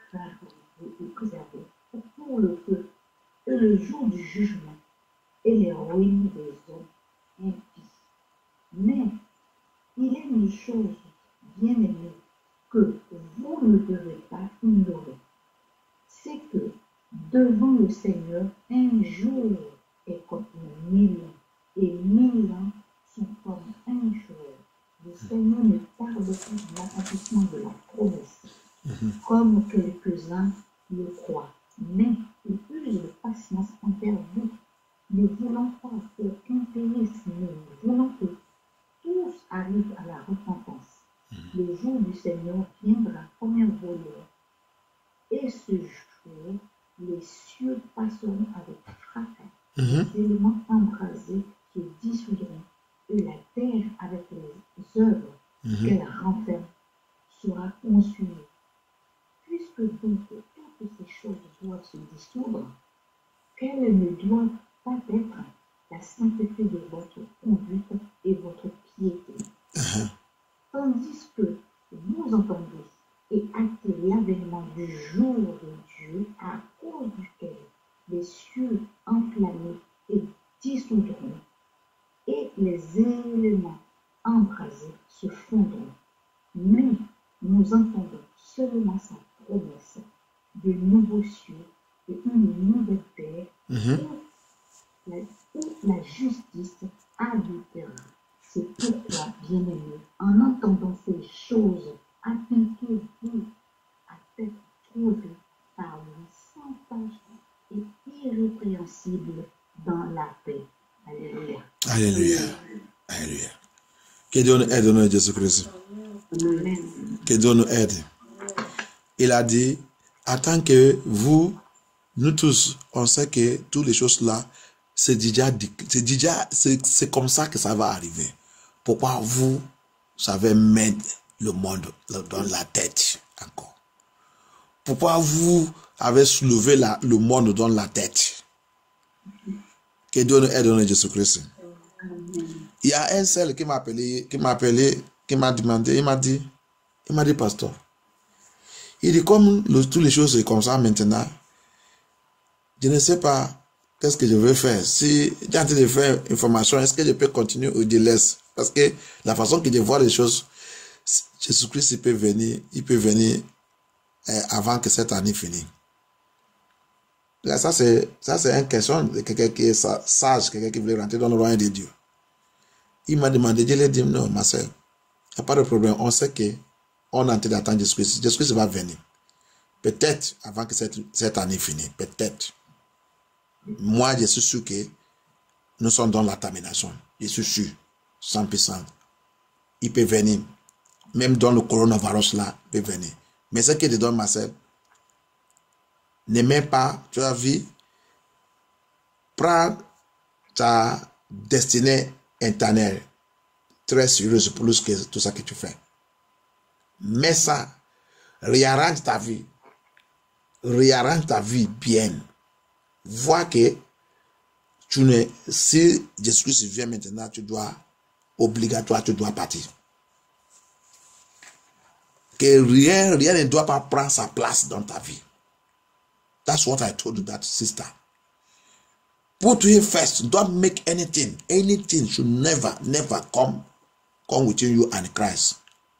préservés pour le feu et le jour du jugement et les ruines des hommes impies. Mais il est une chose bien aimée que vous ne devez pas ignorer, c'est que devant le Seigneur, un jour est comme 1000 ans, et 1000 ans sont comme un jour. Le Seigneur ne tarde pas de l'accomplissement de la promesse, comme quelques-uns le croient, mais il use de patience envers vous, ne voulant pas qu'aucun périsse, mais voulant que tous arrivent à la repentance. Le jour du Seigneur viendra comme un voleur, et ce jour, les cieux passeront avec fracas, les éléments embrasés se dissoudront, et la terre avec les œuvres qu'elle renferme sera consumée. Puisque donc toutes ces choses doivent se dissoudre, quelle ne doit pas être la sainteté de votre conduite et votre piété. Tandis que vous entendez et actez l'avènement du jour de Dieu à cause duquel les cieux enflammés et dissoudront et les éléments embrasés se fondront. Mais nous entendons seulement sa promesse de nouveaux cieux et une nouvelle terre où la justice habitera. C'est pourquoi, bien-aimés, en entendant ces choses, attendez-vous à être trouvés par lui sans tache et irrépréhensible dans la paix. Alléluia. Alléluia. Alléluia. Que Dieu nous aide au nom de Jésus-Christ. Amen. Que Dieu nous aide. Il a dit, attends que vous, nous tous, on sait que toutes les choses là, c'est comme ça que ça va arriver. Pourquoi vous savez mettre le monde dans la tête encore? Pourquoi vous avez soulevé le monde dans la tête? Que Dieu nous aide au nom de Jésus-Christ. Il y a un seul qui m'a appelé, qui m'a demandé, il m'a dit, pasteur, il dit, comme toutes les choses sont comme ça maintenant, je ne sais pas qu'est-ce que je veux faire. Si j'ai en train de faire information, est-ce que je peux continuer ou je laisse? Parce que la façon que je vois les choses, Jésus-Christ, il peut venir avant que cette année finisse. Là, ça c'est une question de quelqu'un qui est sage, quelqu'un qui veut rentrer dans le royaume de Dieu. Il m'a demandé, je lui ai dit, non, ma soeur, il n'y a pas de problème. On sait qu'on est en train d'attendre Jésus-Christ. Jésus-Christ va venir. Peut-être avant que cette année finisse. Peut-être. Moi, je suis sûr que nous sommes dans la termination. Je suis sûr, 100%. Il peut venir. Même dans le coronavirus là, il peut venir. Mais ce que je donne, ma soeur, ne mets pas, tu as vu, prends ta destinée interne très sérieuse plus que tout ça que tu fais. Mets ça, réarrange ta vie bien. Vois que si Jésus-Christ vient maintenant, tu dois partir. Que rien ne doit pas prendre sa place dans ta vie. That's what I told you, that sister. Put him first. Don't make anything. Anything should never come between you and Christ.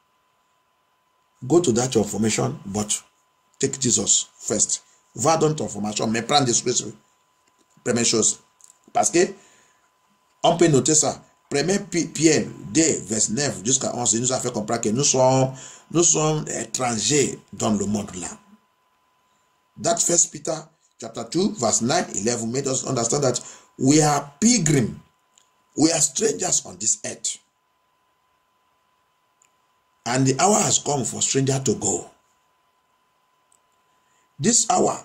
Go to that information, but take Jesus first. Va dans ton formation, mais prends Jésus-Christ. Première chose. Parce que on peut noter ça. 1 Pierre 2, verset 9 jusqu'à 11, il nous a fait comprendre que nous sommes étrangers dans le monde là. That First Peter chapter 2, verse 9, 11 made us understand that we are pilgrims. We are strangers on this earth. And the hour has come for stranger to go. This hour,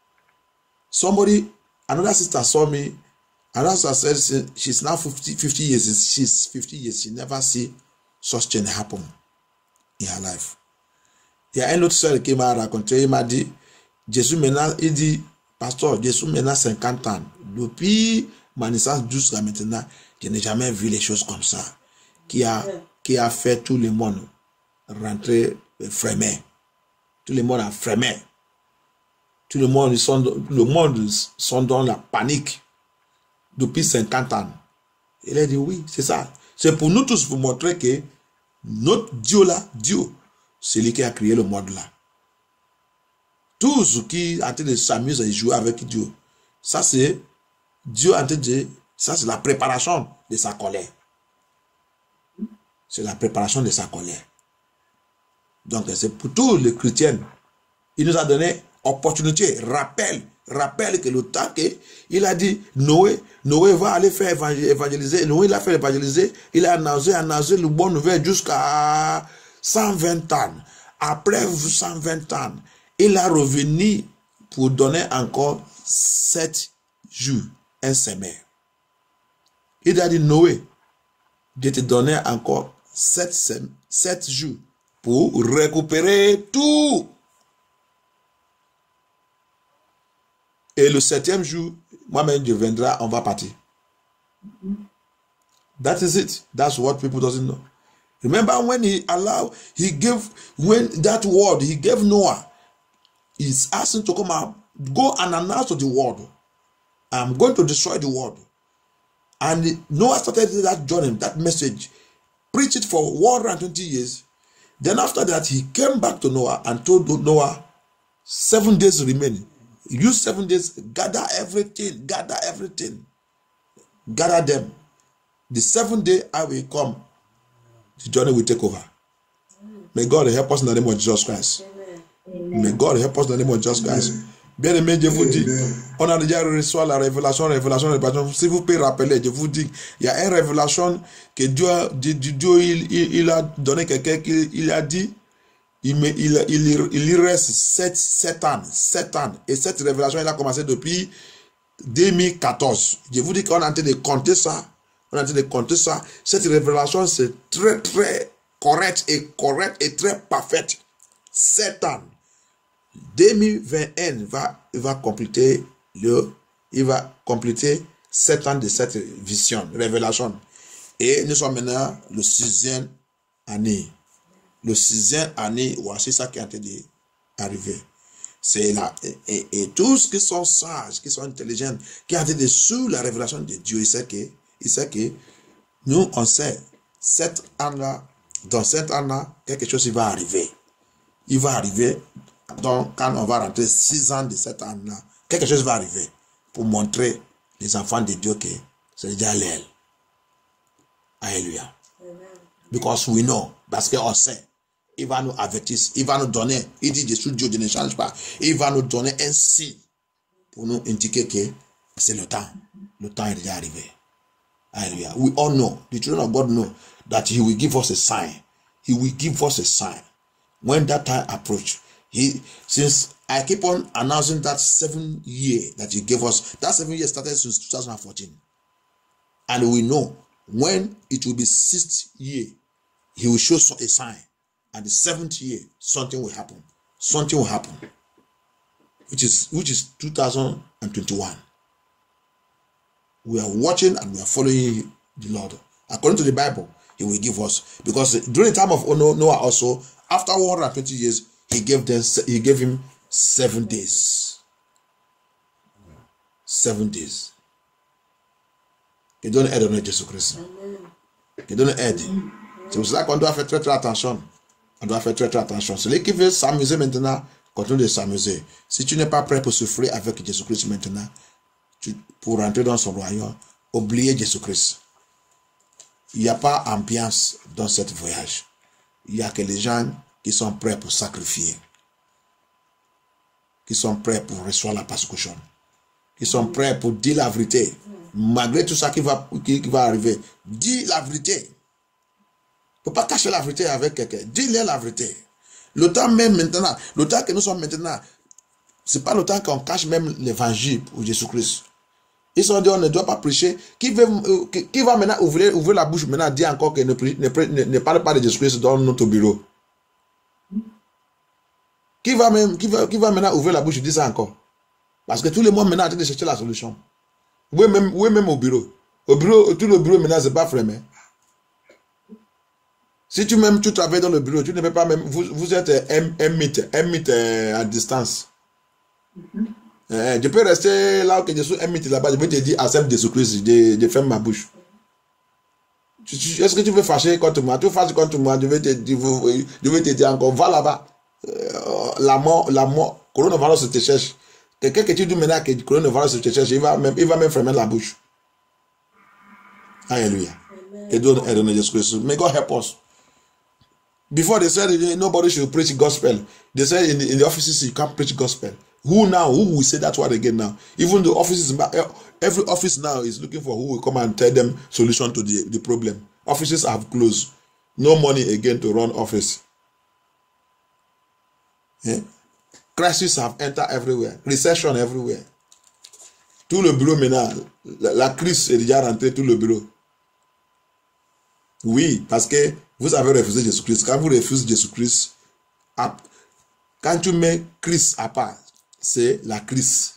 another sister saw me. Another sister said she's now 50 years. She's 50 years. She never see such thing happen in her life. Il y a un autre soeur qui m'a raconté, il m'a dit, Jésus maintenant, il dit, pasteur, Jésus maintenant 50 ans. Depuis ma naissance jusqu'à maintenant, je n'ai jamais vu les choses comme ça. Qui a fait tout le monde rentrer frémé. Tout le monde a frémé. Tout le monde sont dans la panique depuis 50 ans. Il a dit oui, c'est ça. C'est pour nous tous vous montrer que notre Dieu là, Dieu, c'est lui qui a créé le monde là. Tous qui ont en train de s'amuser et jouer avec Dieu, ça c'est Dieu en train de, ça c'est la préparation de sa colère. C'est la préparation de sa colère. Donc c'est pour tous les chrétiens. Il nous a donné opportunité, rappel que le temps qu'il a dit Noé va aller faire évangéliser. Noé l'a fait évangéliser. Il a annoncé le bon nouvelle jusqu'à 120 ans. Après 120 ans, il a revenu pour donner encore 7 jours, un semaine. Il a dit Noé, je te donner encore 7 jours pour récupérer tout. Et le 7e jour, moi-même, je viendrai, on va partir. That is it. That's what people doesn't know. Remember when he gave Noah, he's asking to come out, go and announce to the world, I'm going to destroy the world. And Noah started that journey, that message, preached it for 120 years. Then after that, he came back to Noah and told Noah, 7 days remaining. Use 7 days, gather everything. Gather them. The 7th day I will come. The journey will take over. May God help us in the name of Jesus Christ. Amen. May God help us in the name of Jesus Christ. Bien aimé, je vous dis, on a déjà reçu la révélation. Si vous pouvez rappeler, je vous dis, il y a une révélation que Dieu il a donné quelqu'un qui a dit, il reste 7 ans. Et cette révélation, elle a commencé depuis 2014. Je vous dis qu'on est en train de compter ça. Cette révélation, c'est très, très correct et très parfaite. 7 ans. 2021 il va compléter 7 ans de cette vision, révélation. Et nous sommes maintenant le 6e année. Le 6e année, voici ça qui est en train d'arriver. C'est là. Et tous qui sont sages, qui sont intelligents, qui ont été sous la révélation de Dieu, il sait que nous, on sait, dans 7 ans-là, quelque chose va arriver. Il va arriver, donc quand on va rentrer 6 ans de 7 ans-là, quelque chose va arriver pour montrer les enfants de Dieu que c'est déjà l'aile. Alléluia. Because we know, parce qu'on sait. Il va nous avertir, il va nous donner, il dit Jésus, Dieu ne change pas, il va nous donner un signe pour nous indiquer que c'est le temps est déjà arrivé. Hallelujah. We all know, the children of God know that He will give us a sign. He will give us a sign. When that time approach, since I keep on announcing that 7 year that He gave us, that 7 years started since 2014. And we know when it will be 6th year, He will show a sign. And the 7th year, something will happen. Something will happen. Which is 2021. we are watching and we are following the Lord. According to the Bible, he will give us. Because during the time of Noah also, after 120 years, he gave him 7 days. 7 days. Qui donne aide à Jésus-Christ. Qui donne aide. C'est pour cela qu'on doit faire très très attention. On doit faire très très attention. Celui qui veut s'amuser maintenant, continue de s'amuser. Si tu n'es pas prêt pour souffrir avec Jésus-Christ maintenant, pour rentrer dans son royaume, oubliez Jésus-Christ. Il n'y a pas ambiance dans ce voyage. Il y a que les gens qui sont prêts pour sacrifier, qui sont prêts pour recevoir la persécution, qui sont prêts pour dire la vérité. Malgré tout ça qui va arriver, dis la vérité. Il ne faut pas cacher la vérité avec quelqu'un. Dis-leur la vérité. Le temps même maintenant, le temps que nous sommes maintenant, ce n'est pas le temps qu'on cache même l'évangile pour Jésus-Christ. Ils sont dit, on ne doit pas prêcher. Qui va maintenant ouvrir la bouche maintenant, dire encore qu'il ne parle pas de Jésus-Christ dans notre bureau? Qui va maintenant ouvrir la bouche et dire ça encore? Parce que tout le monde maintenant a en train de chercher la solution. Oui, même au bureau. Tout le bureau maintenant, c'est pas fermé. Si tu travailles dans le bureau, tu ne peux pas même. Vous êtes un mythe à distance. Je peux rester là que je suis un mythe là-bas, je vais te dire, accepte Jésus-Christ, je ferme ma bouche. Est-ce que tu veux fâcher contre moi? Tu fâches contre moi, je vais te dire encore, va là-bas. La mort, coronavirus te cherche. Quelqu'un que tu dis maintenant que le coronavirus te cherche, il va même fermer la bouche. Hallelujah. Que Dieu aide à Jésus-Christ. May God help us. Before they said nobody should preach gospel. They said in the offices you can't preach gospel. Who will say that word again now? Even the offices, every office now is looking for who will come and tell them solution to the problem. Offices have closed. No money again to run office. Yeah? Crises have entered everywhere. Recession everywhere. Tout le bureau maintenant, la crise est déjà rentrée tout le bureau. Oui, parce que vous avez refusé Jésus-Christ. Quand vous refusez Jésus-Christ, quand tu mets Christ à part, c'est la crise.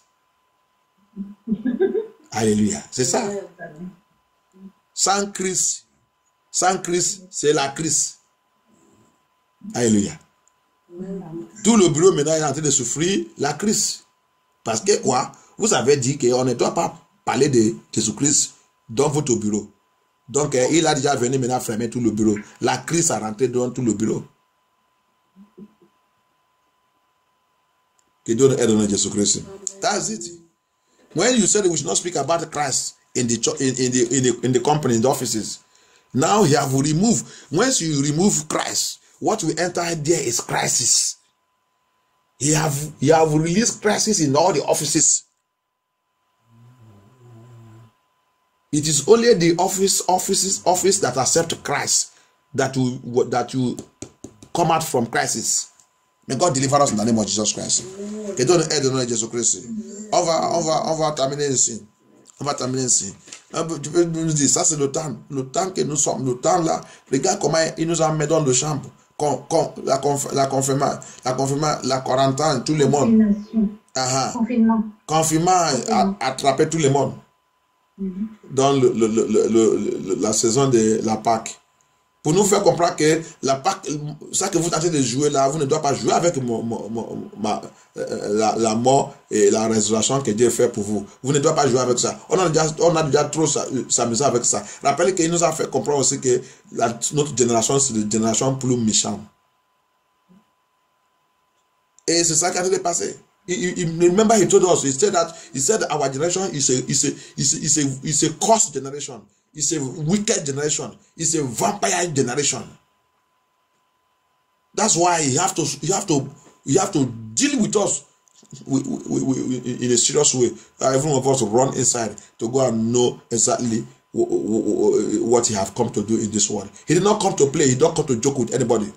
Alléluia. C'est ça. Sans Christ, c'est la crise. Alléluia. Tout le bureau maintenant est en train de souffrir la crise. Parce que quoi? Vous avez dit qu'on ne doit pas parler de Jésus-Christ dans votre bureau. Donc, il a déjà venu maintenant fermer tout le bureau. La crise a rentré dans tout le bureau. Que Dieu nous aide dans Jésus-Christ. That's it. When you said we should not speak about Christ in the company, in the offices, now you have removed. Once you remove Christ, what will enter there is crisis. You have released crisis in all the offices. It is only the office that accept Christ that you come out from crisis. May God deliver us in the name of Jesus Christ. Que Dieu nous aide au nom de Jésus-Christ. On va terminer ici. Tu peux nous dire, ça c'est le temps que nous sommes, le temps là. Regarde comment il nous a mis dans le chambre. La quarantaine, tout le monde. Confinement attraper tout le monde. Dans la saison de la Pâque. Pour nous faire comprendre que la Pâque, ça que vous tentez de jouer là, vous ne devez pas jouer avec la mort et la résurrection que Dieu fait pour vous. Vous ne devez pas jouer avec ça. On a déjà trop s'amusé avec ça. Rappelez qu'il nous a fait comprendre aussi que notre génération, c'est une génération plus méchante. Et c'est ça qui a été passé. Remember, he told us. He said our generation is a cursed generation. It's a wicked generation. It's a vampire generation. That's why you have to deal with us in a serious way. Every one of us run inside to go and know exactly what he have come to do in this world. He did not come to play. He did not come to joke with anybody.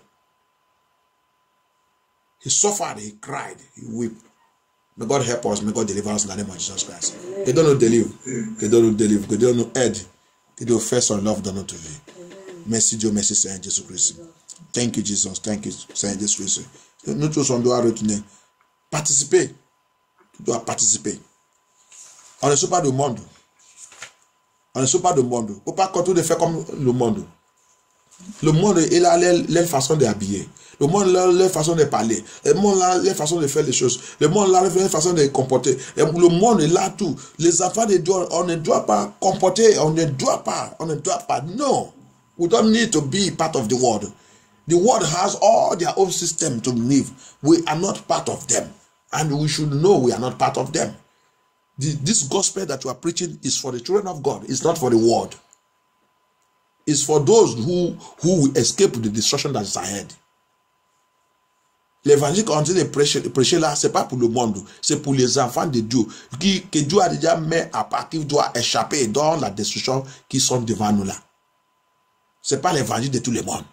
He suffered. He cried. He wept. May God help us. May God deliver us in the name of Jesus Christ. Que Dieu nous délivre. Que Dieu nous délivre. Que Dieu nous aide. Que Dieu fasse son love dans notre vie. Merci Dieu. Merci Seigneur Jésus-Christ. Thank you Jesus. Thank you Seigneur Jésus-Christ. Nous tous on doit retenir. Participer. Tu dois participer. On ne sait pas du monde. On ne suit pas le monde. Il ne faut pas continuer de faire comme le monde. Le monde, il a leur façon d'habiller. Le monde a leur façon de parler. Le monde a leur façon de faire les choses. Le monde a leur façon de comporter. Le monde, il a tout. Les enfants de Dieu, on ne doit pas comporter. On ne doit pas. No. We don't need to be part of the world. The world has all their own system to live. We are not part of them. And we should know we are not part of them. This gospel that you are preaching is for the children of God. It's not for the world. It's for those who will escape the destruction that is ahead. L'évangile qu'on dit de prêcher là, c'est pas pour le monde, c'est pour les enfants de Dieu que Dieu a déjà mis à part, qui doivent échapper dans la destruction qui sont devant nous là. C'est pas l'évangile de tout le monde.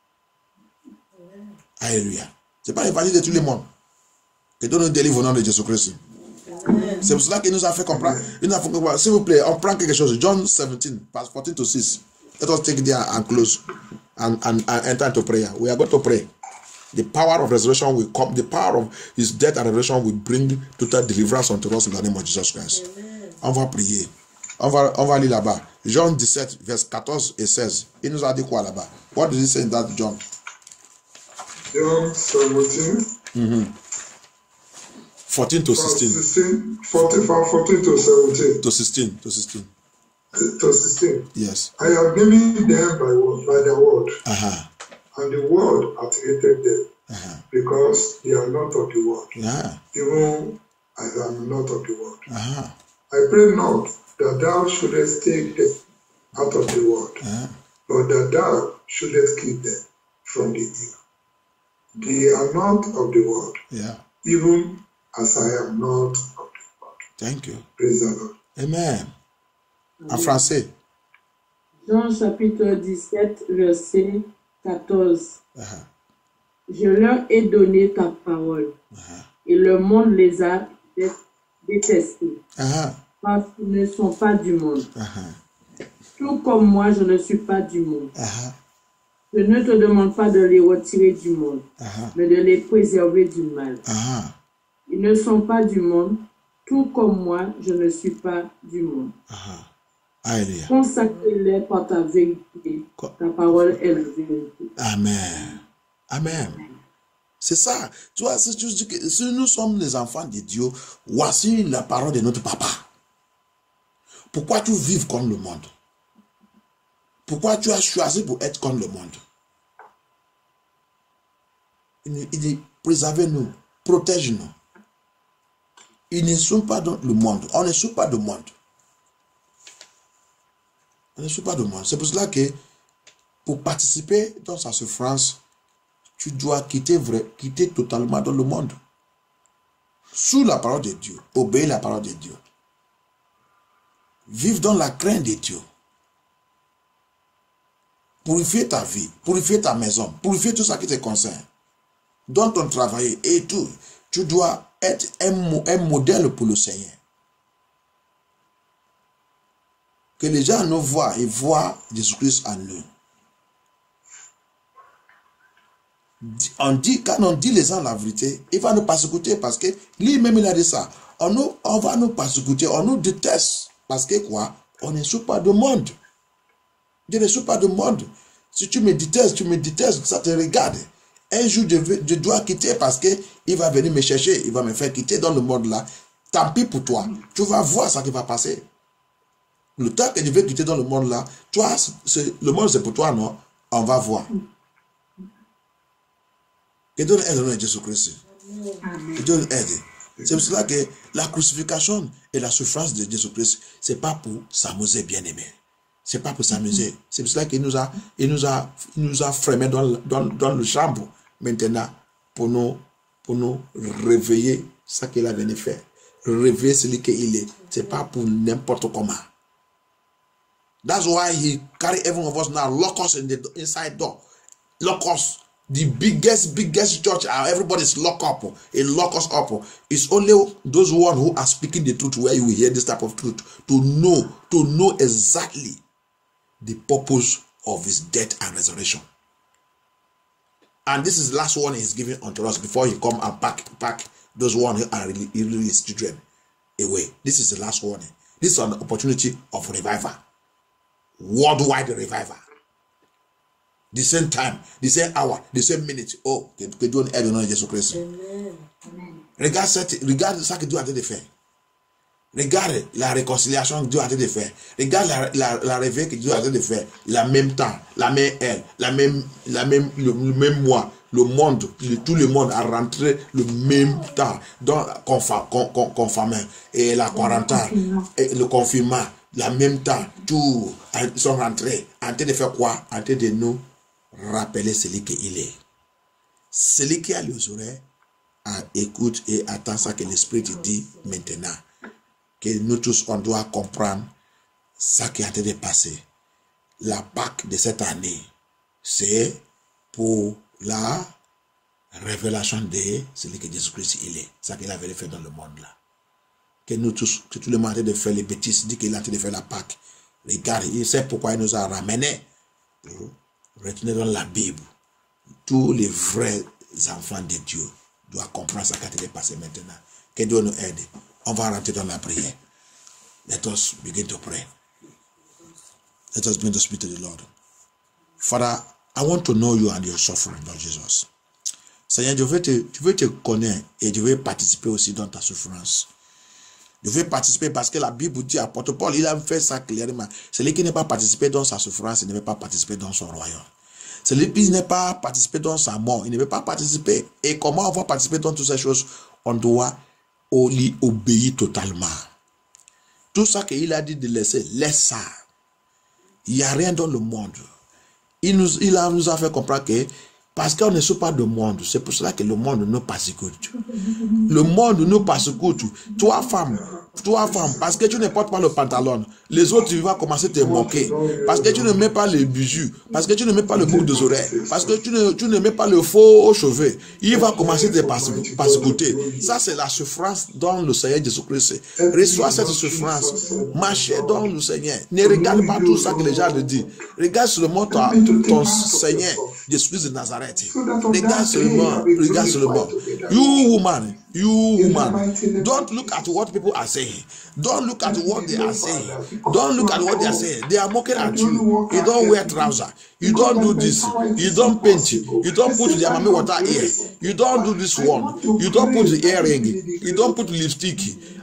Alléluia. C'est pas l'évangile de tout le monde. Que Dieu nous délivre au nom de Jésus-Christ. C'est pour cela qu'il nous a fait comprendre. S'il vous plaît, on prend quelque chose. John 17, verse 14 to 6. Let us take there and close and enter into prayer. We are going to pray. The power of resurrection will come. The power of his death and resurrection will bring total deliverance unto us in the name of Jesus Christ. Amen. On va prier. On va lire là-bas. Jean 17, verset 14 et 16. Il nous a dit quoi là-bas? What does he say in that John? John 17. 14 to 16. 14 to 17. To 16. To 16. To 16. Yes. I have given them by the word. And the world hath hated them, because they are not of the world, even as I am not of the world. I pray not that thou shouldest take them out of the world, but that thou shouldest keep them from the evil. They are not of the world, even as I am not of the world. Thank you. Praise the Lord. Amen. En français. Jean chapitre 17, verset 14. Je leur ai donné ta parole, et le monde les a détestés, parce qu'ils ne sont pas du monde. Tout comme moi, je ne suis pas du monde. Je ne te demande pas de les retirer du monde, mais de les préserver du mal. Ils ne sont pas du monde, tout comme moi, je ne suis pas du monde. Consacre-les par ta vérité. Ta parole est la vérité. Amen. Amen. C'est ça. Tu vois, si nous sommes les enfants de Dieu, voici la parole de notre papa. Pourquoi tu vives comme le monde? Pourquoi tu as choisi pour être comme le monde? Il dit, préservez-nous, protège-nous. Ils ne sont pas dans le monde. On ne suit pas le monde. On ne suit pas le monde. C'est pour cela que pour participer dans sa souffrance, tu dois quitter totalement dans le monde. Sous la parole de Dieu. Obéir la parole de Dieu. Vivre dans la crainte de Dieu. Purifier ta vie. Purifier ta maison. Purifier tout ça qui te concerne. Dans ton travail et tout. Tu dois être un modèle pour le Seigneur. Que les gens nous voient et voient Jésus-Christ en nous. Quand on dit les gens la vérité, il va nous persécuter parce que lui-même il a dit ça. On va nous persécuter, on nous déteste. Parce que quoi? On ne suit pas de monde. Je ne suis pas de monde. Si tu me détestes, ça te regarde. Un jour, je dois quitter parce qu'il va venir me chercher, il va me faire quitter dans le monde là. Tant pis pour toi. Tu vas voir ce qui va passer. Le temps que je vais quitter dans le monde là, toi, le monde c'est pour toi, non? On va voir. Que Dieu aide au nom de Jésus-Christ. Que Dieu aide. C'est pour cela que la crucifixion et la souffrance de Jésus-Christ, ce n'est pas pour s'amuser, bien-aimé. Ce n'est pas pour s'amuser. C'est pour cela qu'il nous a fermés dans le chambre maintenant pour nous réveiller ce qu'il a venu faire. Réveiller celui qu'il est. Ce n'est pas pour n'importe comment. That's why he carry every one of us now, lock us in the inside door. Lock us. The biggest church, everybody's locked up. It lock us up. It's only those one who are speaking the truth where you will hear this type of truth to know exactly the purpose of his death and resurrection. And this is the last one he's giving unto us before he come and pack those one who are really his children away. This is the last warning. This is an opportunity of revival. worldwide revival. The same time, the same hour, the same minute. Oh, que Dieu aide au nom de Jésus-Christ. Regarde ça que Dieu a été fait. Regarde la réconciliation que Dieu a été fait. Regarde la réveil que Dieu a été fait. La même temps, la même heure, le même mois. Le monde, tout le monde a rentré le même temps dans confinement et la quarantaine et le confinement, la même temps, tous sont rentrés en train de faire quoi? En train de nous rappeler celui qu'il est. Celui qui a les oreilles écoute et attend ça que l'Esprit te dit maintenant. Que nous tous, on doit comprendre ça qui a été passé. La Pâque de cette année, c'est pour la révélation de celui que Jésus-Christ il est. Ça qu'il avait fait dans le monde là. Que nous tous, que tout le monde a de faire les bêtises, dit qu'il a de faire la Pâque. Regarde, il sait pourquoi il nous a ramenés. Retenez dans la Bible. Tous les vrais enfants de Dieu doivent comprendre ça qui a été passé maintenant. Que Dieu nous aide. On va rentrer dans la prière. Let us begin to pray. Let us begin to speak to the Lord. Father, I want to know you and your suffering, Lord Jesus. Seigneur, je veux te connaître et je veux participer aussi dans ta souffrance. Je veux participer parce que la Bible dit, apôtre Paul, il a fait ça clairement. Celui qui n'est pas participé dans sa souffrance, il ne veut pas participer dans son royaume. Celui qui n'est pas participé dans sa mort, il ne veut pas participer. Et comment on va participer dans toutes ces choses? On doit lui obéir totalement. Tout ça qu'il a dit de laisser, laisse ça. Il n'y a rien dans le monde. Il nous a fait comprendre que parce qu'on ne suit pas du monde, c'est pour cela que le monde nous persécute. Le monde nous persécute. Toi, femme, parce que tu ne portes pas le pantalon, les autres, tu vas commencer à te moquer. Parce que tu ne mets pas les bijoux, parce que tu ne mets pas le boucle des oreilles, parce que tu ne mets pas le faux cheveux, il va commencer à te persécuter. Ça, c'est la souffrance dans le Seigneur Jésus-Christ. Reçois cette souffrance. Marchez dans le Seigneur. Ne regarde pas tout ça que les gens le disent. Regarde seulement ton Seigneur Jésus-Christ de Nazareth. Regarde seulement. You woman, don't look at what people are saying. Don't look at what they are saying. Don't look at what they are saying. They are mocking at you. You don't wear trousers. You don't do this. You don't paint. You don't put the amami water here. You don't do this one. You don't put the earring. You don't put lipstick.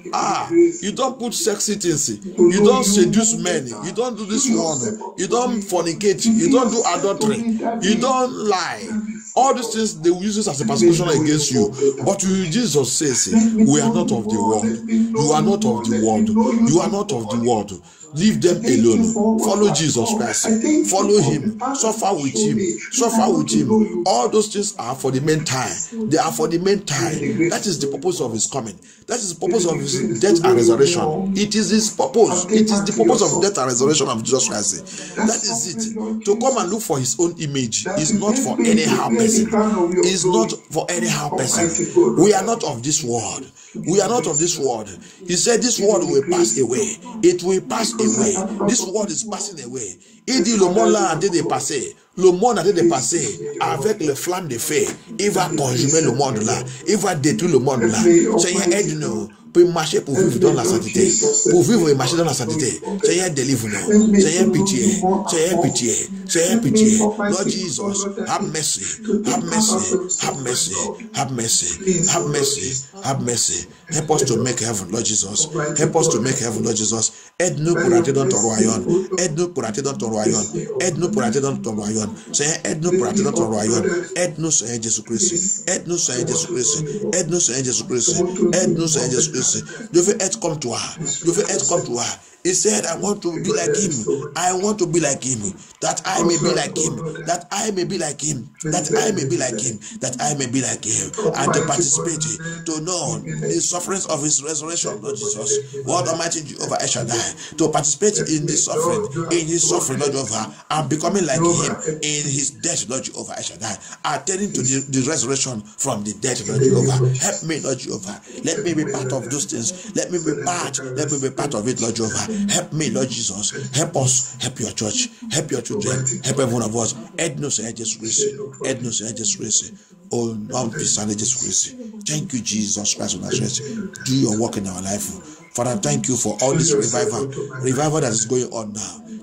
You don't put sexy things. You don't seduce men. You don't do this one. You don't fornicate. You don't do adultery. You don't lie. All these things they will use this as a persecution against you. But Jesus says, we are not of the world. You are not of the world. You are not of the world. Leave them alone. Follow Jesus Christ. Follow him. Suffer with him. Suffer with him. All those things are for the meantime. They are for the meantime. That is the purpose of his coming. That is the purpose of his death and resurrection. It is his purpose. It is the purpose of death and resurrection of Jesus Christ. That is it. To come and look for his own image is not for anyhow person. It's not for anyhow person. We are not of this world. We are not of this world. He said this world will pass away. It will pass away. This world is passing away. Il dit le monde là a été dépassé. Le monde a été dépassé avec le flamme de feu. Il va consumer le monde là. Il va détruire le monde là. Seigneur, aide-nous. Pour marcher, pour vivre dans la sainteté. Pour vivre et marcher dans la sainteté. Seigneur, délivre-nous. Seigneur, pitié. Seigneur, pitié. Seigneur, pitié. Lord Jesus, have mercy. Have mercy. Have mercy. Have mercy. Have mercy. Have mercy. Help us to make heaven, Lord Jesus. Help us to make heaven, Lord Jesus. Aide-nous pour entrer dans ton royaume. Aide-nous pour entrer dans ton royaume. Aide-nous pour entrer dans ton royaume. Seigneur, aide-nous pour entrer dans ton royaume. Aide-nous, Seigneur Jésus-Christ. Aide-nous, Seigneur Jésus-Christ. Aide-nous, Seigneur Jésus-Christ. Aide-nous, Seigneur Jésus-Christ. Je veux être comme toi. Je veux être comme toi. He said, I want to be like him. I want to be like him. That I may be like him. That I may be like him. That I may be like him. That I may be like him. And to participate, to know the sufferings of his resurrection, Lord Jesus. Lord Almighty Jehovah El Shaddai. To participate in this suffering, Lord Jehovah, and becoming like him in his death, Lord Jehovah El Shaddai. Attending to the resurrection from the dead, Lord Jehovah. Help me, Lord Jehovah. Let me be part of those things. Let me be part of it, Lord Jehovah. Help me, Lord Jesus. Help us. Help your church. Help your children. Help every one of us. Aide-nous, Seigneur Jésus-Christ. Aide-nous, Seigneur Jésus-Christ. Oh, non, puissant Jésus-Christ. Thank you, Jesus Christ of Nazareth. Do your work in our life. Father, thank you for all this revival that is going on now.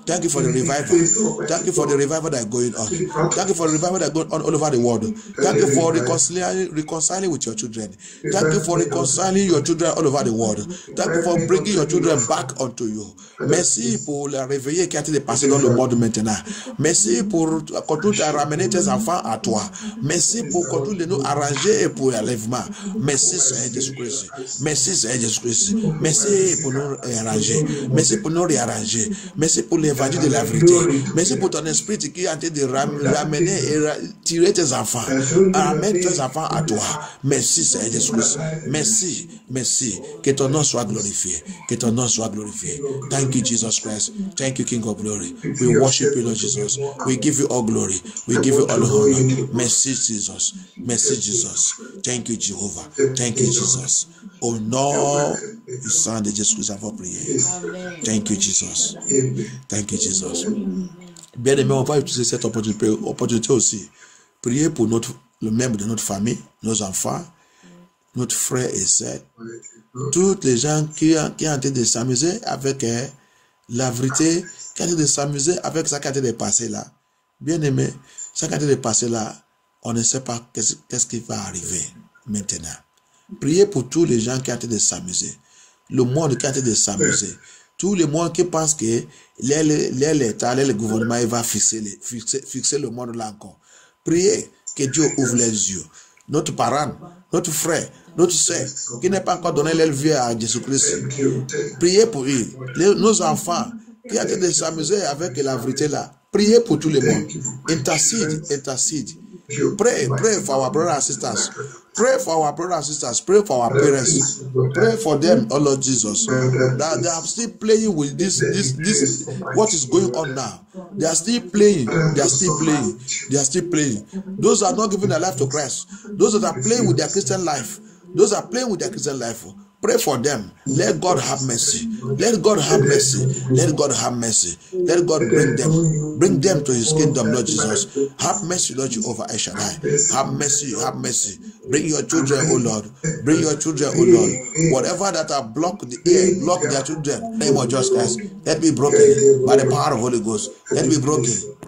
Thank you for the revival. Thank you for the revival that is going on. Thank you for the revival that is going on all over the world. Thank you for reconciling with your children. Thank you for reconciling your children all over the world. Thank you for bringing your children back unto you. Merci pour la réveiller qui a été passé dans le monde maintenant. Merci pour continuer à ramener tes enfants à toi. Merci pour continuer de nous arranger pour l'enlèvement. Merci Seigneur Jésus-Christ. Merci Seigneur Jésus-Christ. Merci pour nous arranger. Merci pour nous réarranger. Merci pour l'évangile de la vérité. Merci pour ton esprit qui a été de ramener et tirer tes enfants. Ramène tes enfants à toi. Merci Seigneur Jésus-Christ. Merci. Merci. Que ton nom soit glorifié. Que ton nom soit glorifié. Thank you, Jesus Christ. Thank you, King of Glory. We worship you, Lord Jesus. We give you all glory. We give you all honor. Merci, Jesus. Merci, Jesus. Thank you, Jehovah. Thank you, Jesus. Au nom du sang de Jésus-Christ, avons prié. Thank you, Jesus. Thank you, Jesus. Bien aimé, on va utiliser cette opportunité aussi. Prier pour le membre de notre famille, nos enfants, notre frère et sœur, toutes les gens qui ont été de s'amuser avec la vérité, qui ont été de s'amuser avec ça qui a été de passer là. Bien aimé, ça qui a été de passer là, on ne sait pas qu'est-ce qui va arriver maintenant. Priez pour tous les gens qui ont été de s'amuser, le monde qui a été de s'amuser, tous les monde qui pensent que l'État, le gouvernement il va fixer le monde là encore. Priez que Dieu ouvre les yeux. Notre parent, notre frère, notre soeur, qui n'a pas encore donné leur vie à Jésus-Christ. Priez pour eux. Nos enfants, qui ont été de s'amuser avec la vérité là. Priez pour tout le monde. Intercede. Pray for our brothers and sisters. Pray for our brothers and sisters. Pray for our parents. Pray for them, oh Lord Jesus. That they are still playing with this. What is going on now? They are still playing. Those are not giving their life to Christ. Those that are playing with their Christian life. Pray for them. Let God have mercy. Let God bring them to his kingdom, Lord Jesus. Have mercy, Lord Jehovah El Shaddai. Have mercy. Bring your children, O Lord. Whatever that are block their children. Name of Jesus Christ. Let be broken by the power of Holy Ghost. Let be broken